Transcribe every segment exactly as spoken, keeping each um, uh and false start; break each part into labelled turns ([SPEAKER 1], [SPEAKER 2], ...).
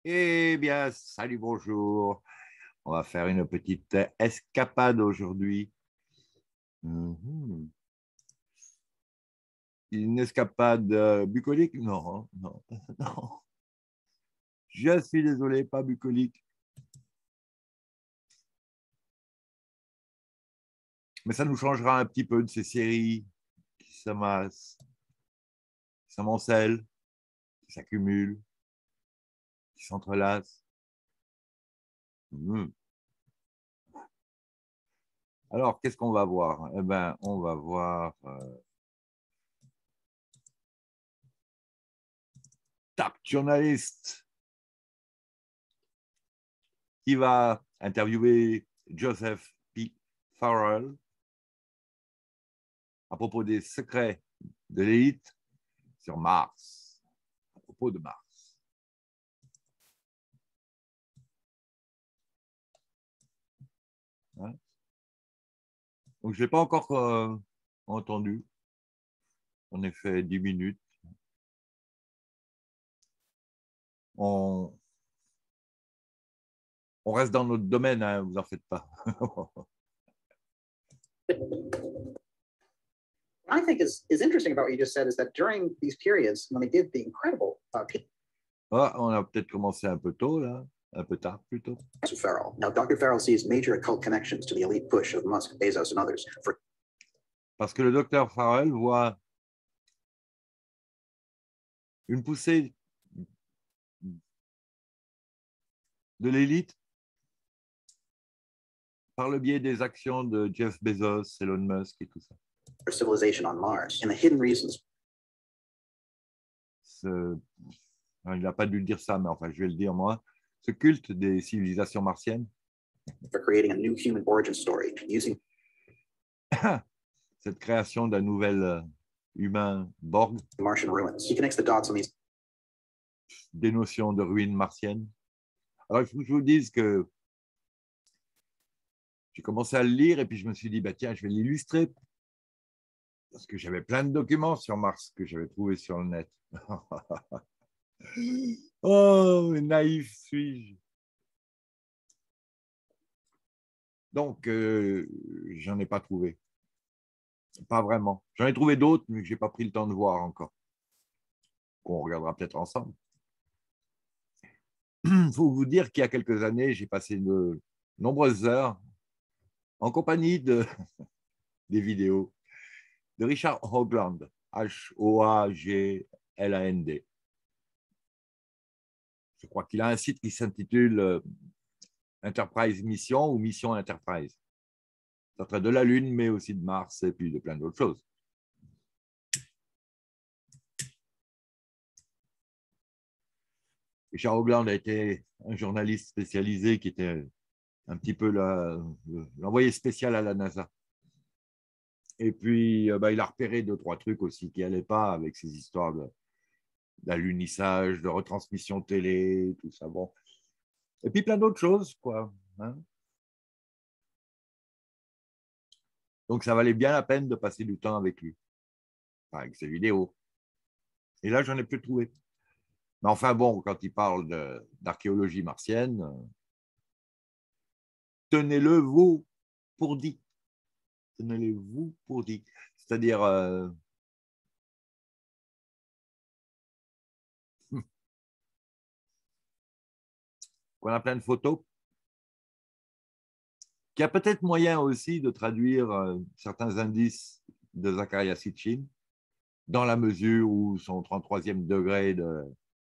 [SPEAKER 1] Eh bien, salut, bonjour. On va faire une petite escapade aujourd'hui. Mhm. Une escapade euh, bucolique? Non, non, non. Je suis désolé, pas bucolique. Mais ça nous changera un petit peu de ces séries qui s'amassent, qui s'amoncellent, qui s'accumulent, qui s'entrelacent. Mhm. Alors, qu'est-ce qu'on va voir? Eh bien, on va voir euh, Top Journalist qui va interviewer Joseph P. Farrell à propos des secrets de l'élite sur Mars, à propos de Mars. Hein? Donc, je ne l'ai pas encore euh, entendu. On a fait dix minutes. On, on reste dans notre domaine, hein, vous en faites pas.
[SPEAKER 2] I think is, is interesting about what you just said is that during these periods, when they did the incredible uh,
[SPEAKER 1] Ah, on a peut-être commencé un peu tôt, là, un peu tard plutôt.
[SPEAKER 2] Doctor Farrell. Now, Doctor Farrell sees major occult connections to the elite push of Musk, Bezos, and others. For...
[SPEAKER 1] Parce que le docteur Farrell voit une poussée de l'élite par le biais des actions de Jeff Bezos, Elon Musk et tout ça.
[SPEAKER 2] For civilization on Mars and the hidden reasons.
[SPEAKER 1] Ce... Il n'a pas dû dire ça, mais enfin, je vais le dire moi. Ce culte des civilisations martiennes.
[SPEAKER 2] For creating a new human origin story using
[SPEAKER 1] cette création d'un nouvel humain Borg.
[SPEAKER 2] Martian ruins. He connects the dots on these.
[SPEAKER 1] Des notions de ruines martiennes. Alors, il faut que je vous dise que j'ai commencé à le lire et puis je me suis dit, bah, tiens, je vais l'illustrer parce que j'avais plein de documents sur Mars que j'avais trouvés sur le net. Oh, naïf suis-je. Donc, euh, j'en ai pas trouvé. Pas vraiment. J'en ai trouvé d'autres, mais que je n'ai pas pris le temps de voir encore. Qu'on regardera peut-être ensemble. Il faut vous dire qu'il y a quelques années, j'ai passé de nombreuses heures en compagnie de, des vidéos de Richard Hoagland, H O A G L A N D. Je crois qu'il a un site qui s'intitule Enterprise Mission ou Mission Enterprise. Ça traite de la Lune, mais aussi de Mars et puis de plein d'autres choses. Richard Hoagland a été un journaliste spécialisé qui était un petit peu l'envoyé spécial à la NASA. Et puis, bah, il a repéré deux, trois trucs aussi qui n'allaient pas avec ces histoires de d'alunissage, de retransmission télé, tout ça. Bon. Et puis plein d'autres choses, quoi. Hein. Donc, ça valait bien la peine de passer du temps avec lui, enfin, avec ses vidéos. Et là, j'en ai plus trouvé. Mais enfin, bon, quand il parle d'archéologie martienne, tenez-le vous pour dit. Tenez-le vous pour dit. C'est-à-dire, euh, qu'on a plein de photos, qu'il y a peut-être moyen aussi de traduire euh, certains indices de Zecharia Sitchin dans la mesure où son trente-troisième degré de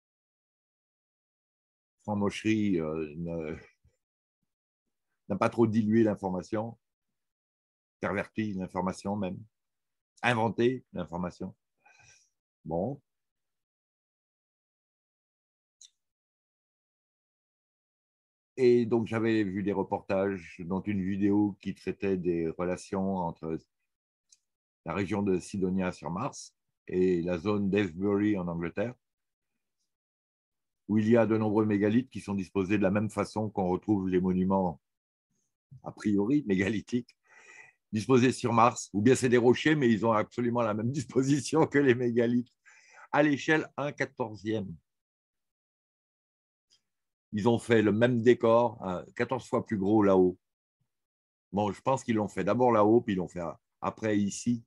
[SPEAKER 1] franc-mocherie euh, n'a pas trop dilué l'information, perverti l'information même, inventé l'information. Bon. Et donc, j'avais vu des reportages, dont une vidéo qui traitait des relations entre la région de Sidonia sur Mars et la zone d'Avebury en Angleterre, où il y a de nombreux mégalithes qui sont disposés de la même façon qu'on retrouve les monuments a priori mégalithiques disposés sur Mars, ou bien c'est des rochers, mais ils ont absolument la même disposition que les mégalithes, à l'échelle un quatorzième. ils ont fait le même décor, euh, quatorze fois plus gros là-haut. Bon, je pense qu'ils l'ont fait d'abord là-haut, puis ils l'ont fait après ici.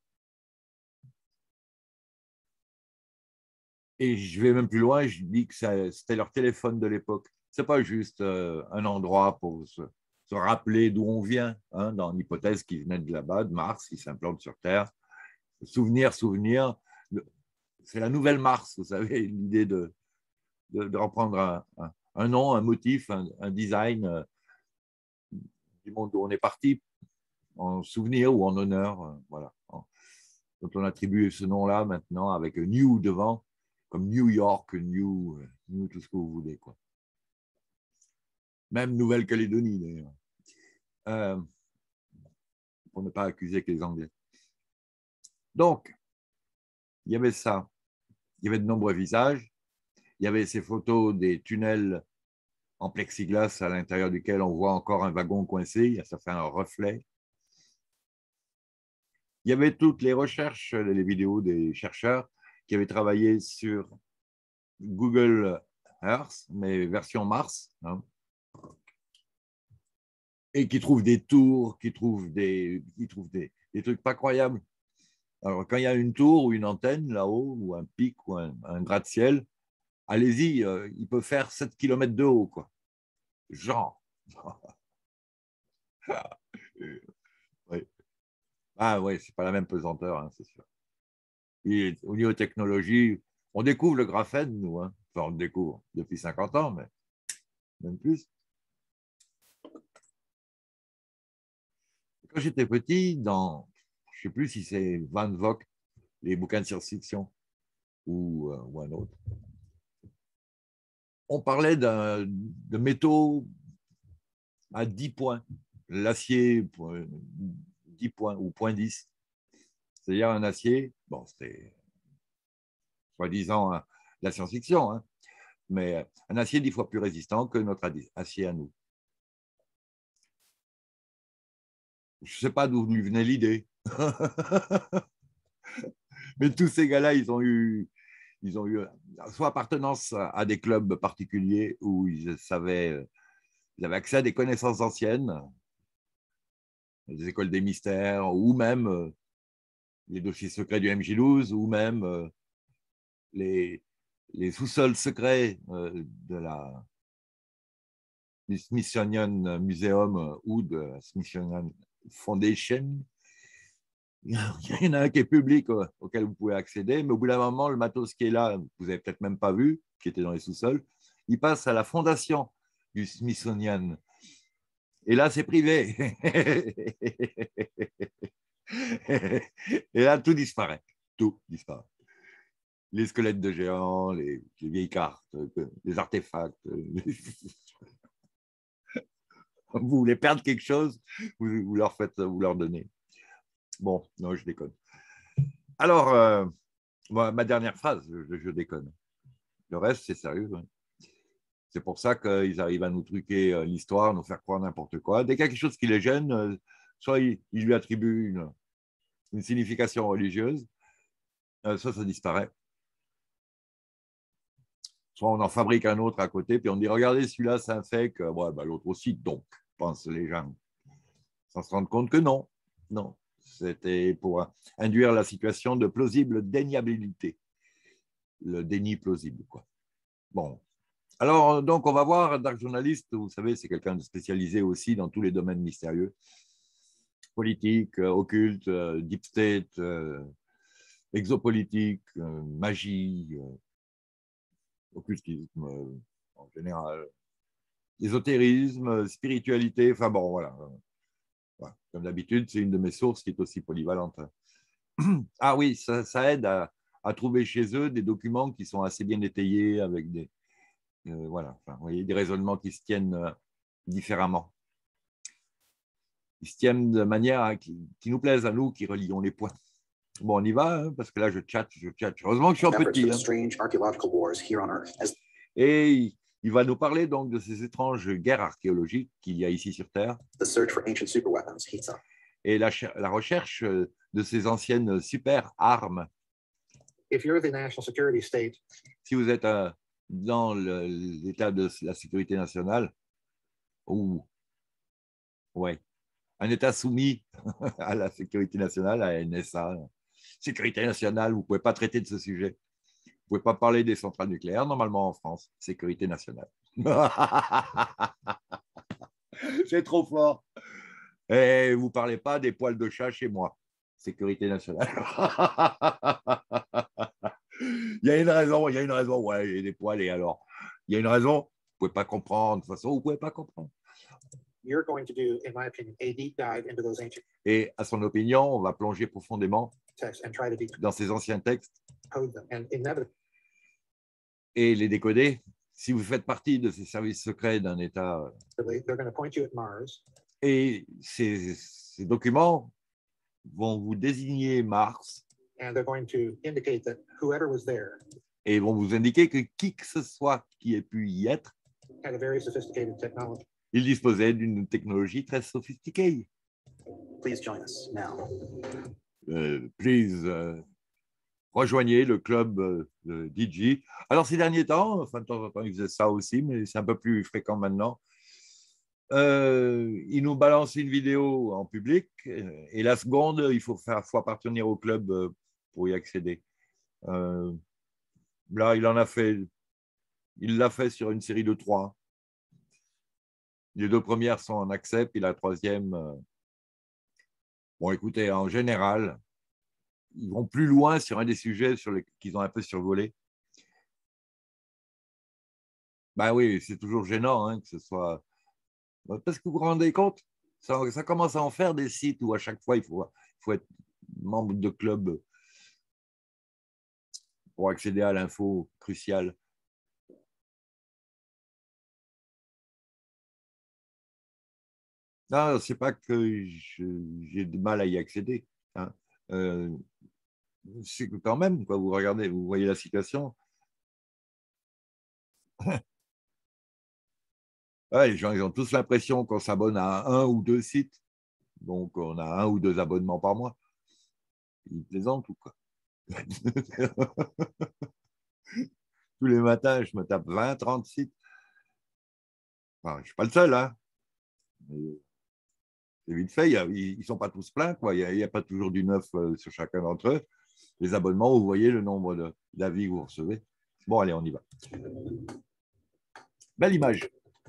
[SPEAKER 1] Et je vais même plus loin, je dis que c'était leur téléphone de l'époque. Ce n'est pas juste euh, un endroit pour se, se rappeler d'où on vient, hein, dans l'hypothèse qu'ils venaient de là-bas, de Mars, ils s'implantent sur Terre. Souvenir, souvenir, c'est la nouvelle Mars, vous savez, l'idée de, de, de reprendre un, un, un nom, un motif, un, un design euh, du monde où on est parti, en souvenir ou en honneur, euh, voilà. Dont on attribue ce nom-là maintenant avec New devant, comme New York, New, New tout ce que vous voulez, quoi. Même Nouvelle-Calédonie, d'ailleurs. Euh, pour ne pas accuser que les Anglais. Donc, il y avait ça. Il y avait de nombreux visages. Il y avait ces photos des tunnels en plexiglas à l'intérieur duquel on voit encore un wagon coincé. Ça fait un reflet. Il y avait toutes les recherches, les vidéos des chercheurs qui avaient travaillé sur Google Earth, mais version Mars, hein, et qui trouvent des tours, qui trouvent des, qui trouvent des, des trucs pas croyables. Alors, quand il y a une tour ou une antenne là-haut, ou un pic, ou un, un gratte-ciel, allez-y, euh, il peut faire sept kilomètres de haut, quoi. Genre. Oui. Ah oui, c'est pas la même pesanteur, hein, c'est sûr. Et au niveau technologie, on découvre le graphène, nous. Hein. Enfin, on le découvre depuis cinquante ans, mais même plus. Quand j'étais petit, dans, je ne sais plus si c'est Van Vogt, les bouquins de science-fiction, ou, euh, ou un autre, on parlait de métaux à dix points. L'acier, dix points, ou point dix. C'est-à-dire un acier, bon, c'était soi-disant hein, la science-fiction, hein, mais un acier dix fois plus résistant que notre acier à nous. Je ne sais pas d'où lui venait l'idée. Mais tous ces gars-là, ils ont eu, ils ont eu soit appartenance à des clubs particuliers où ils savaient, ils avaient accès à des connaissances anciennes, des écoles des mystères, ou même les dossiers secrets du M J douze, ou même les, les sous-sols secrets de la, du Smithsonian Museum ou de la Smithsonian Foundation. Il y en a un qui est public auquel vous pouvez accéder, mais au bout d'un moment, le matos qui est là, vous n'avez peut-être même pas vu, qui était dans les sous-sols, il passe à la fondation du Smithsonian. Et là, c'est privé. Et là, tout disparaît. Tout disparaît. Les squelettes de géants, les, les vieilles cartes, les artefacts. Vous voulez perdre quelque chose, vous, vous leur faites, vous leur donnez. Bon, non, je déconne. Alors, euh, moi, ma dernière phrase, je, je déconne. Le reste, c'est sérieux. Hein. C'est pour ça qu'ils arrivent à nous truquer l'histoire, nous faire croire n'importe quoi. Dès qu'il y a quelque chose qui les gêne, soit ils, ils lui attribuent une, une signification religieuse, soit ça disparaît. Soit on en fabrique un autre à côté, puis on dit, regardez, celui-là, c'est un fake. Ouais, bah, l'autre aussi, donc, pensent les gens. Sans se rendre compte que non. Non. C'était pour induire la situation de plausible déniabilité. Le déni plausible, quoi. Bon. Alors, donc, on va voir, Dark Journalist, vous savez, c'est quelqu'un de spécialisé aussi dans tous les domaines mystérieux. Politique, euh, occulte, euh, deep state, euh, exopolitique, euh, magie, euh, occultisme euh, en général, ésotérisme, spiritualité, enfin bon, voilà. Voilà. Comme d'habitude, c'est une de mes sources qui est aussi polyvalente. Ah oui, ça, ça aide à, à trouver chez eux des documents qui sont assez bien étayés avec des, euh, voilà, enfin, vous voyez, des raisonnements qui se tiennent euh, différemment. Ils se tiennent de manière à, qui, qui nous plaise à nous, qui relions les points. Bon, on y va, hein, parce que là, je chatte, je chatte. Heureusement que je suis en petit. Hein. Et il, il va nous parler donc de ces étranges guerres archéologiques qu'il y a ici sur Terre. Et la, la recherche de ces anciennes super armes.
[SPEAKER 2] If you're the national security state,
[SPEAKER 1] si vous êtes un, dans le- l'état de la sécurité nationale, ou ouais, un État soumis à la sécurité nationale, à N S A, sécurité nationale, vous ne pouvez pas traiter de ce sujet. Vous ne pouvez pas parler des centrales nucléaires, normalement en France, sécurité nationale. C'est trop fort. Et vous ne parlez pas des poils de chat chez moi, sécurité nationale. Il y a une raison, il y a une raison, ouais, il y a des poils, et alors, il y a une raison, vous ne pouvez pas comprendre, de toute façon, vous ne pouvez pas comprendre.
[SPEAKER 3] You're going to do, in my opinion, a deep dive into those ancient
[SPEAKER 1] Et à son opinion, on va plonger profondément
[SPEAKER 3] texts and try to
[SPEAKER 1] dans ces anciens textes
[SPEAKER 3] decode them. And inevitably,
[SPEAKER 1] et les décoder. Si vous faites partie de ces services secrets d'un État,
[SPEAKER 3] they're going to point you at Mars,
[SPEAKER 1] et ces, ces documents vont vous désigner Mars
[SPEAKER 3] and they're going to indicate that whoever was there
[SPEAKER 1] et vont vous indiquer que qui que ce soit qui ait pu y être,
[SPEAKER 3] had a very sophisticated technology.
[SPEAKER 1] il disposait d'une technologie très sophistiquée.
[SPEAKER 2] Please join us now.
[SPEAKER 1] Euh, please, euh, rejoignez le club euh, de D J. Alors, ces derniers temps, enfin, de temps en temps, ils faisaient ça aussi, mais c'est un peu plus fréquent maintenant. Euh, ils nous balancent une vidéo en public et la seconde, il faut faire faut appartenir au club euh, pour y accéder. Euh, là, il en a fait, il l'a fait sur une série de trois. Les deux premières sont en accès, puis la troisième, euh, bon, écoutez, en général, ils vont plus loin sur un des sujets sur les qu'ils ont un peu survolé. Ben oui, c'est toujours gênant hein, que ce soit. Parce que vous vous rendez compte, ça, ça commence à en faire des sites où à chaque fois, il faut, il faut être membre de club pour accéder à l'info cruciale. Non, c'est pas que j'ai du mal à y accéder. Hein. Euh, c'est que quand même, quoi, vous regardez, vous voyez la situation. Ouais, les gens, ils ont tous l'impression qu'on s'abonne à un ou deux sites. Donc, on a un ou deux abonnements par mois. Ils plaisantent ou quoi? Tous les matins, je me tape vingt, trente sites. Enfin, je ne suis pas le seul, hein. C'est vite fait, ils ne sont pas tous pleins, quoi. Il n'y a, a pas toujours du neuf euh, sur chacun d'entre eux. Les abonnements, vous voyez le nombre d'avis que vous recevez. Bon, allez, on y va. Belle image.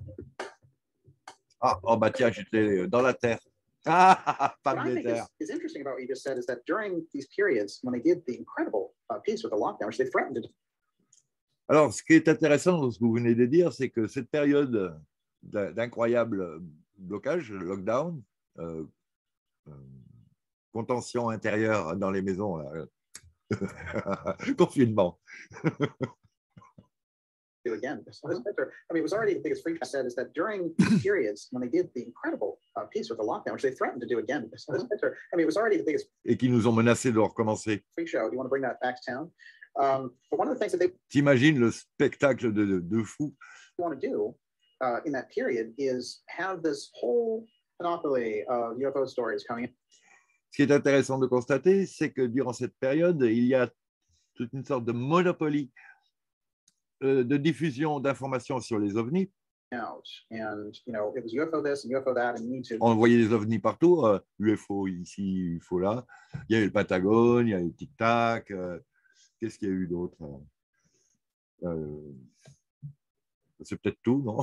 [SPEAKER 1] Ah, oh bah tiens, j'étais dans la terre. Ah,
[SPEAKER 2] What
[SPEAKER 1] pas
[SPEAKER 2] I
[SPEAKER 1] de
[SPEAKER 2] think
[SPEAKER 1] terre.
[SPEAKER 2] is, is interesting about what you just said is that during these periods, when they did the incredible uh, piece with the lockdown, which they threatened to
[SPEAKER 1] Alors, ce qui est intéressant dans ce que vous venez de dire, c'est que cette période d'incroyable blocage, lockdown, euh, euh, contention intérieure dans les maisons, là. Confinement.
[SPEAKER 2] do again. So this picture, I mean, it was already the biggest freak I said is that during these periods, when they did the incredible uh, piece with the lockdown, which they threatened to do again. So this picture, I mean, it was already the biggest
[SPEAKER 1] Et qui nous ont menacé de recommencer.
[SPEAKER 2] freak show. Do you want to bring that back to town? Um, but one of the things that they
[SPEAKER 1] T'imagines le spectacle de, de, de fou.
[SPEAKER 2] want to do uh, in that period is have this whole panoply of U F O stories coming in.
[SPEAKER 1] Ce qui est intéressant de constater, c'est que durant cette période, il y a toute une sorte de monopoly euh, de diffusion d'informations sur les ovnis.
[SPEAKER 2] Out and you know it was U F O this and U F O that and you need to
[SPEAKER 1] On voyait des ovnis partout, euh, U F O ici, U F O là. Il y a eu le Pentagone, il y a eu Tic Tac. Euh, Qu'est-ce qu'il y a eu d'autre? euh, C'est peut-être tout, non?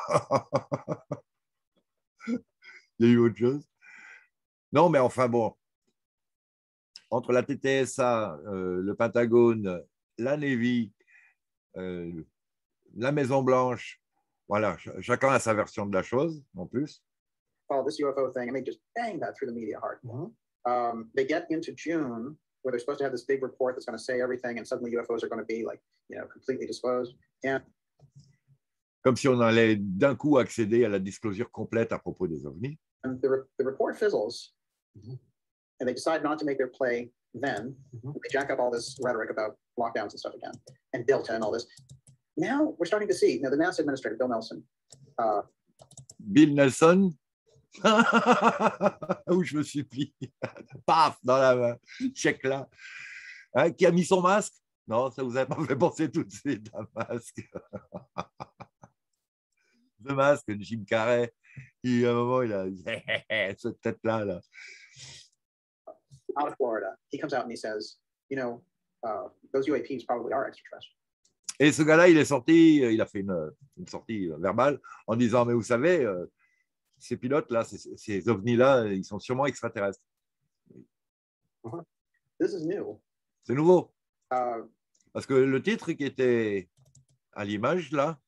[SPEAKER 1] Il y a eu autre chose? Non, mais enfin bon. Entre la T T S A, euh, le Pentagone, la Navy, euh, la Maison-Blanche, voilà, ch chacun a sa version de la chose, en plus.
[SPEAKER 2] follow this U F O thing and they just bang that through the media hard. Mm-hmm. um, they get into June where they're supposed to have this big report that's going to say everything and suddenly U F Os are going to be like, you know, completely disclosed. And
[SPEAKER 1] comme si on allait d'un coup accéder à la disclosure complète à propos des ovnis.
[SPEAKER 2] and the, re the report fizzles. Mm-hmm. And they decide not to make their play then. Mm-hmm. They jack up all this rhetoric about lockdowns and stuff again, and Delta and all this. Now we're starting to see, now the NASA administrator, Bill Nelson. Uh,
[SPEAKER 1] Bill Nelson, où je me suis pris, paf, dans la main, check là, hein, qui a mis son masque. Non, ça vous a pas fait penser tout de suite un masque. de masque de Jim Carrey. Et à un moment, il a cette tête-là. Là.
[SPEAKER 2] Out of Florida, he comes out and he says, you know, uh, those U A Ps probably are extraterrestrial.
[SPEAKER 1] Et ce gars-là, il est sorti, il a fait une, une sortie verbale en disant, mais vous savez, euh, ces pilotes-là, ces, ces ovnis-là, ils sont sûrement extraterrestres.
[SPEAKER 2] Uh-huh. This is new.
[SPEAKER 1] C'est nouveau.
[SPEAKER 2] Uh,
[SPEAKER 1] Parce que le titre qui était à l'image, là,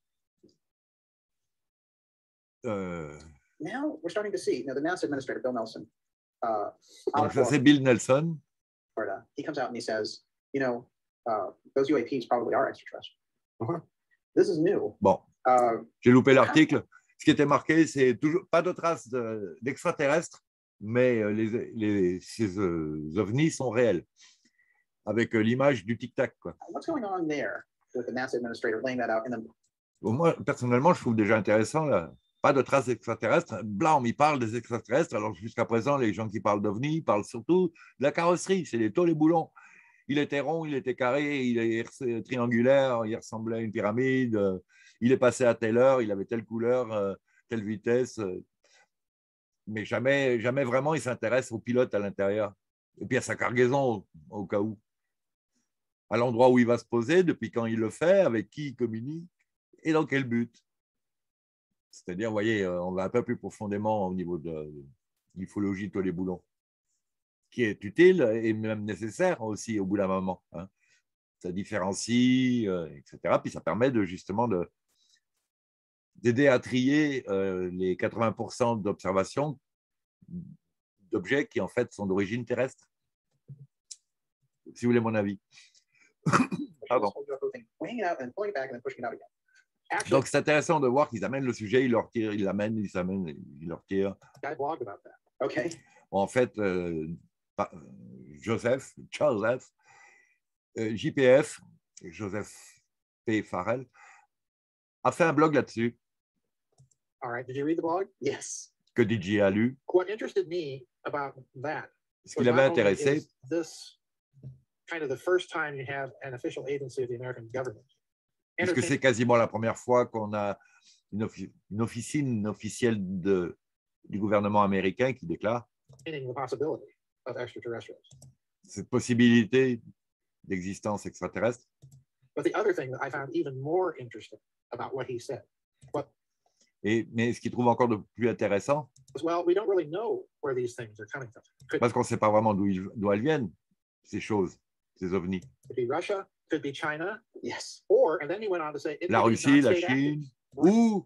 [SPEAKER 1] euh,
[SPEAKER 2] now we're starting to see, now the NASA administrator, Bill Nelson, uh, out
[SPEAKER 1] donc
[SPEAKER 2] of
[SPEAKER 1] ça c'est
[SPEAKER 2] Florida,
[SPEAKER 1] Bill Nelson.
[SPEAKER 2] Florida, he comes out and he says, you know, uh, those U A Ps probably are extraterrestrial. Uh-huh. This is new.
[SPEAKER 1] Bon,
[SPEAKER 2] uh,
[SPEAKER 1] j'ai loupé l'article. Ce qui était marqué, c'est toujours pas de traces de, d'extraterrestres, mais les, les, ces euh, ovnis sont réels, avec euh, l'image du tic-tac. Quoi.
[SPEAKER 2] What's going on there with the NASA administrator laying that out? And then...
[SPEAKER 1] Bon, moi, personnellement, je trouve déjà intéressant, là, pas de traces extraterrestres. Blanc, il parle des extraterrestres, alors jusqu'à présent, les gens qui parlent d'ovnis parlent surtout de la carrosserie, c'est les tôles et boulons. Il était rond, il était carré, il est triangulaire, il ressemblait à une pyramide, il est passé à telle heure, il avait telle couleur, telle vitesse, mais jamais, jamais vraiment il s'intéresse au pilote à l'intérieur. Et puis à sa cargaison, au, au cas où. À l'endroit où il va se poser, depuis quand il le fait, avec qui il communique et dans quel but. C'est-à-dire, vous voyez, on va un peu plus profondément au niveau de l'ufologie, tous les boulons, qui est utile et même nécessaire aussi au bout d'un moment. Hein. Ça différencie, euh, et cetera. Puis ça permet de, justement de, d'aider à trier euh, les quatre-vingts pour cent d'observations d'objets qui, en fait, sont d'origine terrestre. Si vous voulez mon avis. Pardon. Donc, c'est intéressant de voir qu'ils amènent le sujet, ils le retirent, ils l'amènent, ils l'amènent, ils le retirent.
[SPEAKER 2] Okay.
[SPEAKER 1] En fait, euh, Joseph, Joseph, euh, J P F, Joseph P. Farrell, a fait un blog là-dessus.
[SPEAKER 3] All right. Did you read the blog?
[SPEAKER 2] Yes.
[SPEAKER 1] Que D J a lu.
[SPEAKER 3] What interested me about that?
[SPEAKER 1] Ce qui l'avait intéressé.
[SPEAKER 3] This kind of the first time you have an official agency of the American government.
[SPEAKER 1] Puisque c'est quasiment la première fois qu'on a une, offi une officine officielle de, du gouvernement américain qui déclare cette possibilité d'existence extraterrestre. Et, mais ce qu'il trouve encore de plus intéressant, parce qu'on ne sait pas vraiment d'où elles viennent, ces choses, ces ovnis.
[SPEAKER 2] Could be China,
[SPEAKER 3] yes. Or, and then he went on to say,
[SPEAKER 1] la Russie, la Chine, ou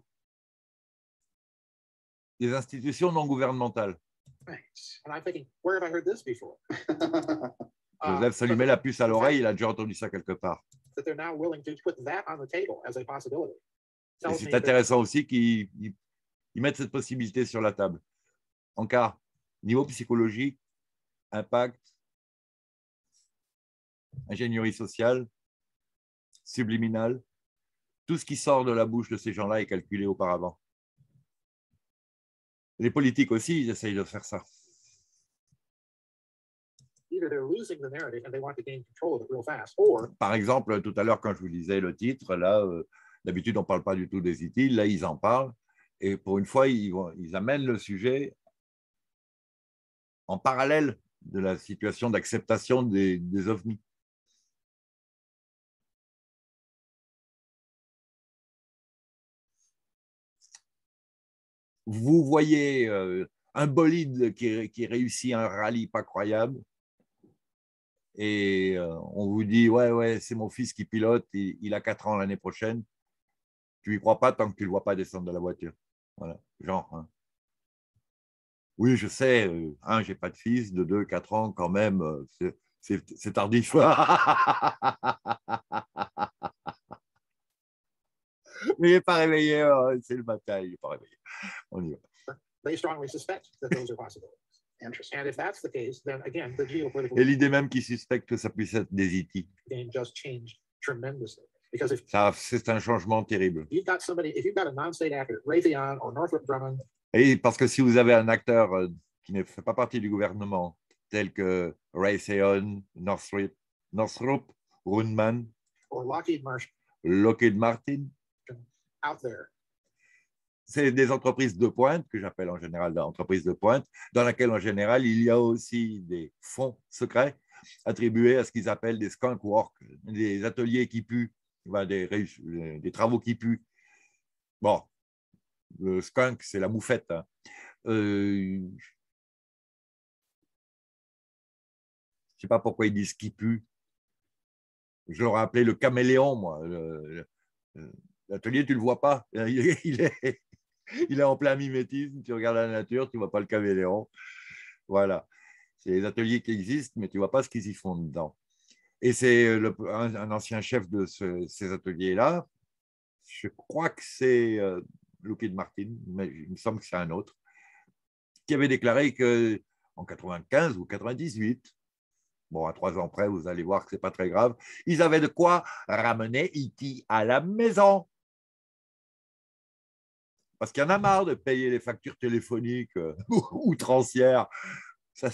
[SPEAKER 1] des institutions non gouvernementales.
[SPEAKER 3] Right. And I'm thinking, where have I heard this before?
[SPEAKER 1] Joseph se lui met la puce à l'oreille, il a déjà entendu ça quelque part.
[SPEAKER 3] That they're now willing to put that on the table as a possibility.
[SPEAKER 1] Et c'est intéressant aussi qu'ils mettent cette possibilité sur la table. En cas, niveau psychologique, impact, ingénierie sociale, subliminale, tout ce qui sort de la bouche de ces gens-là est calculé auparavant. Les politiques aussi, ils essayent de faire ça. Par exemple, tout à l'heure, quand je vous disais le titre, là, euh, d'habitude, on ne parle pas du tout des E T, là, ils en parlent. Et pour une fois, ils, vont, ils amènent le sujet en parallèle de la situation d'acceptation des, des ovnis. Vous voyez euh, un bolide qui, qui réussit un rallye pas croyable et euh, on vous dit ouais ouais c'est mon fils qui pilote, il, il a quatre ans l'année prochaine, tu y crois pas tant que tu le vois pas descendre de la voiture, voilà, genre hein. Oui je sais, euh, un j'ai pas de fils, de deux quatre ans quand même, euh, c'est tardif. Mais il n'est pas réveillé, euh, c'est le matin, il n'est pas réveillé. On y va.
[SPEAKER 3] They strongly suspect that those are possibilities. Interesting. And if that's the case, then again, the geopolitical.
[SPEAKER 1] Et l'idée même qu'ils suspectent que ça puisse être des E T.
[SPEAKER 3] Game just changed tremendously. Because if
[SPEAKER 1] ça, c'est un changement terrible.
[SPEAKER 3] You've got somebody, if you've got a non-state actor, Raytheon or Northrop Grumman.
[SPEAKER 1] Et parce que si vous avez un acteur euh, qui ne fait pas partie du gouvernement, tel que Raytheon, Northrop, Northrop Grumman,
[SPEAKER 3] or Lockheed Martin,
[SPEAKER 1] Lockheed Martin,
[SPEAKER 3] out there,
[SPEAKER 1] c'est des entreprises de pointe, que j'appelle en général des entreprises de pointe, dans laquelle en général il y a aussi des fonds secrets attribués à ce qu'ils appellent des skunk work, des ateliers qui puent, des, des travaux qui puent. Bon, le skunk, c'est la moufette. Hein. Euh, je ne sais pas pourquoi ils disent qui pue. Je l'aurais appelé le caméléon, moi. L'atelier, tu ne le vois pas. Il est, il est en plein mimétisme. Tu regardes la nature, tu ne vois pas le caméléon. Voilà. C'est les ateliers qui existent, mais tu ne vois pas ce qu'ils y font dedans. Et c'est un, un ancien chef de ce, ces ateliers-là. Je crois que c'est euh, Lockheed Martin, mais il me semble que c'est un autre, qui avait déclaré qu'en quatre-vingt-quinze ou quatre-vingt-dix-huit, bon, à trois ans près, vous allez voir que ce n'est pas très grave, ils avaient de quoi ramener E T à la maison. Parce qu'il y en a marre de payer les factures téléphoniques euh, outrancières. Ça,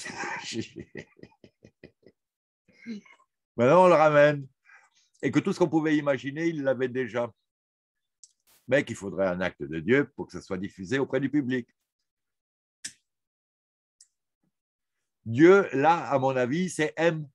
[SPEAKER 1] Maintenant, on le ramène. Et que tout ce qu'on pouvait imaginer, il l'avait déjà. Mais qu'il faudrait un acte de Dieu pour que ça soit diffusé auprès du public. Dieu, là, à mon avis, c'est M.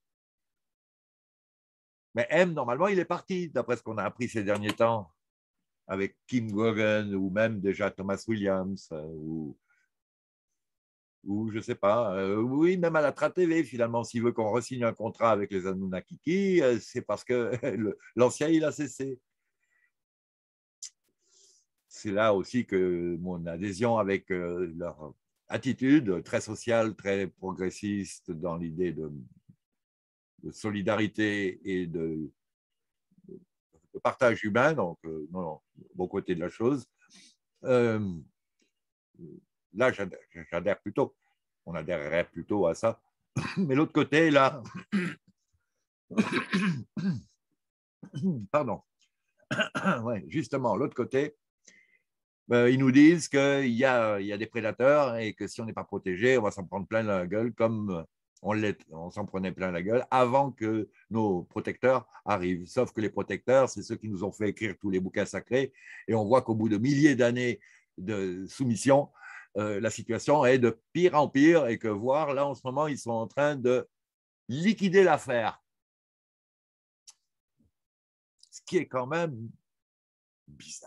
[SPEAKER 1] Mais M, normalement, il est parti, d'après ce qu'on a appris ces derniers temps, avec Kim Gogan ou même déjà Thomas Williams, ou, ou je ne sais pas, euh, oui, même à la Tra T V, finalement, s'il veut qu'on re-signe un contrat avec les Anunnakiki, euh, c'est parce que l'ancien, il a cessé. C'est là aussi que mon adhésion avec euh, leur attitude très sociale, très progressiste dans l'idée de, de solidarité et de, de partage humain, donc euh, non, non, bon côté de la chose. Euh, là, j'adhère plutôt. On adhérerait plutôt à ça. Mais l'autre côté, là, pardon, ouais, justement, l'autre côté, euh, ils nous disent qu'il y a, il y a des prédateurs et que si on n'est pas protégé, on va s'en prendre plein la gueule comme on, on s'en prenait plein la gueule avant que nos protecteurs arrivent. Sauf que les protecteurs, c'est ceux qui nous ont fait écrire tous les bouquins sacrés et on voit qu'au bout de milliers d'années de soumission, euh, la situation est de pire en pire et que voir là en ce moment, ils sont en train de liquider l'affaire. Ce qui est quand même bizarre.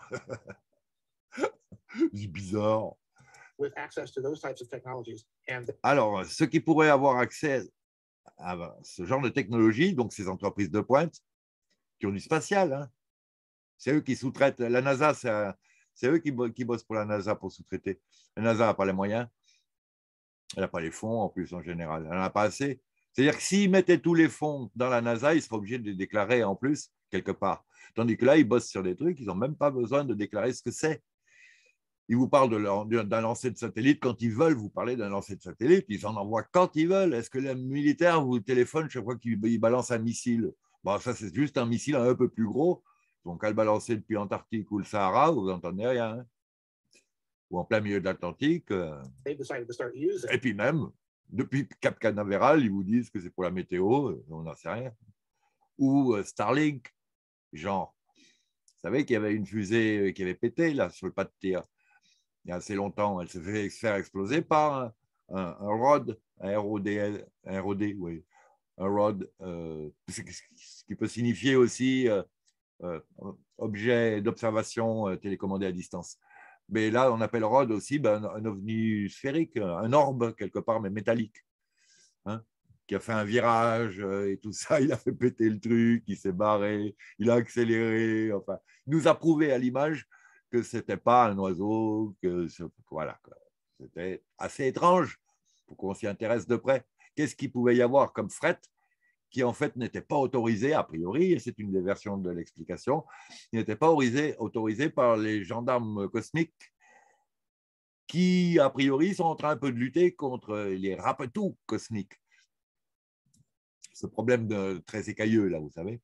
[SPEAKER 1] bizarre.
[SPEAKER 3] With access to those types of technologies and...
[SPEAKER 1] Alors, ceux qui pourraient avoir accès à ce genre de technologie, donc ces entreprises de pointe qui ont du spatial, hein, c'est eux qui sous-traitent. La NASA, c'est eux qui, qui bossent pour la NASA pour sous-traiter. La NASA n'a pas les moyens, elle n'a pas les fonds en plus en général, elle n'en a pas assez. C'est-à-dire que s'ils mettaient tous les fonds dans la NASA, ils seraient obligés de les déclarer en plus quelque part. Tandis que là, ils bossent sur des trucs, ils n'ont même pas besoin de déclarer ce que c'est. Ils vous parlent d'un lancer de satellite quand ils veulent vous parler d'un lancer de satellite. Ils en envoient quand ils veulent. Est-ce que les militaires vous téléphonent chaque fois qu'ils balancent un missile? Bon, ça, c'est juste un missile un peu plus gros. Donc, à le balancer depuis l'Antarctique ou le Sahara, vous n'entendez rien. Hein. Ou en plein milieu de l'Atlantique. Euh... Et puis même, depuis Cap Canaveral, ils vous disent que c'est pour la météo. On n'en sait rien. Ou euh, Starlink, genre. Vous savez qu'il y avait une fusée qui avait pété là, sur le pas de tir. Il y a assez longtemps, elle s'est fait faire exploser par un, un, un rod, un R O D, un R O D, oui, un rod, euh, ce qui peut signifier aussi euh, euh, objet d'observation euh, télécommandé à distance. Mais là, on appelle rod aussi ben, un ovni sphérique, un orbe quelque part, mais métallique, hein, qui a fait un virage euh, et tout ça, il a fait péter le truc, il s'est barré, il a accéléré, enfin, il nous a prouvé à l'image que ce n'était pas un oiseau, que voilà, c'était assez étrange pour qu'on s'y intéresse de près. Qu'est-ce qu'il pouvait y avoir comme fret qui en fait n'était pas autorisé, a priori, et c'est une des versions de l'explication, il n'était pas autorisé, autorisé par les gendarmes cosmiques qui, a priori, sont en train un peu de lutter contre les rapetous cosmiques. Ce problème de, très écailleux, là, vous savez.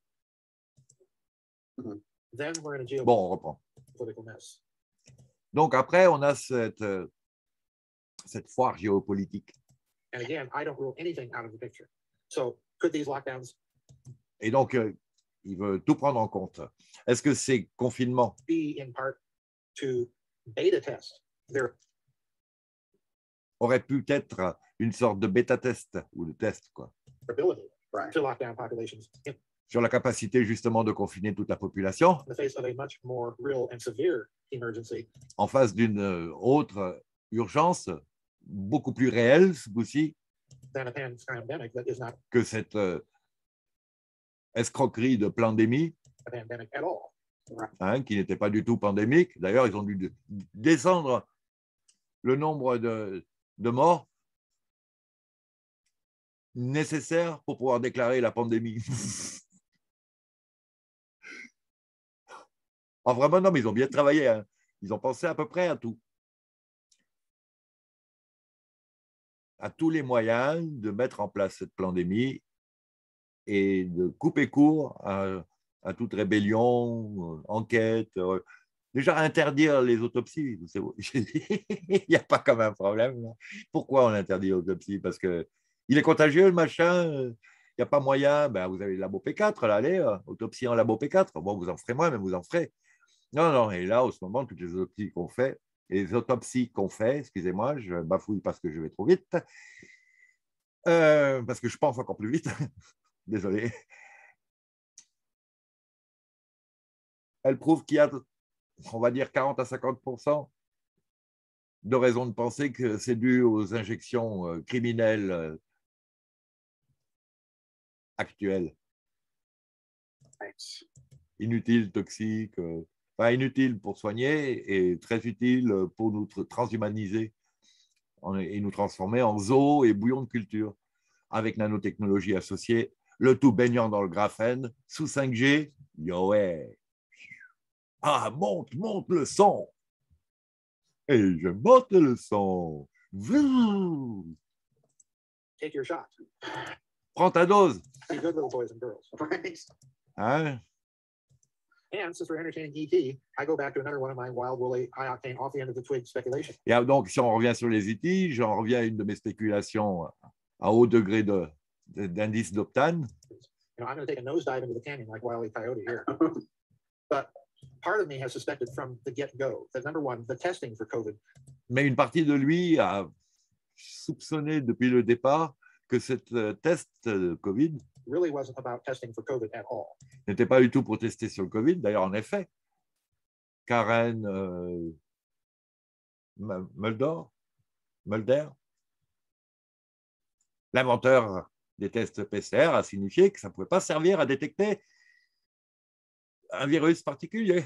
[SPEAKER 1] Bon, on reprend. Donc après, on a cette, cette foire géopolitique.
[SPEAKER 3] And again, I don't rule anything out of the picture. So, could these lockdowns...
[SPEAKER 1] Et donc, euh, il veut tout prendre en compte. Est-ce que ces confinements
[SPEAKER 3] be in part to beta test their
[SPEAKER 1] aurait pu être une sorte de bêta-test ou de test, quoi,
[SPEAKER 3] ability
[SPEAKER 2] Right.
[SPEAKER 3] to lock down populations in
[SPEAKER 1] sur la capacité justement de confiner toute la population
[SPEAKER 3] the face of a much more real and severe emergency
[SPEAKER 1] en face d'une euh, autre urgence beaucoup plus réelle, ce coup-ci,
[SPEAKER 3] than a pandemic that is not
[SPEAKER 1] que cette euh, escroquerie de pandémie,
[SPEAKER 3] a pandemic at all.
[SPEAKER 1] hein, qui n'était pas du tout pandémique. D'ailleurs, ils ont dû de- descendre le nombre de, de morts nécessaires pour pouvoir déclarer la pandémie. Ah, vraiment, non, mais ils ont bien travaillé, hein. Ils ont pensé à peu près à tout. À tous les moyens de mettre en place cette pandémie et de couper court à, à toute rébellion, euh, enquête. euh, Déjà, interdire les autopsies, c'est- il n'y a pas comme un problème, là. Pourquoi on interdit l'autopsie? Parce que il est contagieux, le machin, euh, il n'y a pas moyen. Ben, vous avez le labo P quatre, là, allez, euh, autopsie en labo P quatre. Bon, vous en ferez moins, mais vous en ferez. Non, non, et là, en ce moment, toutes les autopsies qu'on fait, les autopsies qu'on fait, excusez-moi, je bafouille parce que je vais trop vite, euh, parce que je pense encore plus vite, désolé. Elles prouvent qu'il y a, on va dire, quarante à cinquante pour cent de raisons de penser que c'est dû aux injections euh, criminelles euh, actuelles,
[SPEAKER 2] Right.
[SPEAKER 1] inutiles, toxiques, euh, pas inutiles pour soigner et très utiles pour nous tr- transhumaniser en- et nous transformer en zoo et bouillon de culture avec nanotechnologie associée, le tout baignant dans le graphène, sous cinq G, yo ouais. Ah, monte, monte le son. Et je monte le son. Vrrr.
[SPEAKER 3] Take your shot.
[SPEAKER 1] Prends ta dose.
[SPEAKER 3] Be good little boys and girls.
[SPEAKER 2] Right.
[SPEAKER 1] Hein?
[SPEAKER 3] And since we're entertaining E T, I go back to another one of my wild woolly high octane off the end of the twig speculation.
[SPEAKER 1] Et donc, si on revient sur les E T, j'en reviens à une de mes spéculations à haut degré de, de, d'indice d'octane.
[SPEAKER 3] You know, I'm going to take a nosedive into the canyon like Wile E. Coyote here. But part of me has suspected from the get-go that number one, the testing for COVID
[SPEAKER 1] Mais une partie de lui a soupçonné depuis le départ que ce test de Covid
[SPEAKER 3] really wasn't about testing for COVID at all.
[SPEAKER 1] n'était pas du tout pour tester sur le Covid. D'ailleurs, en effet, Karen euh, Mulder, Mulder, l'inventeur des tests P C R, a signifié que ça ne pouvait pas servir à détecter un virus particulier.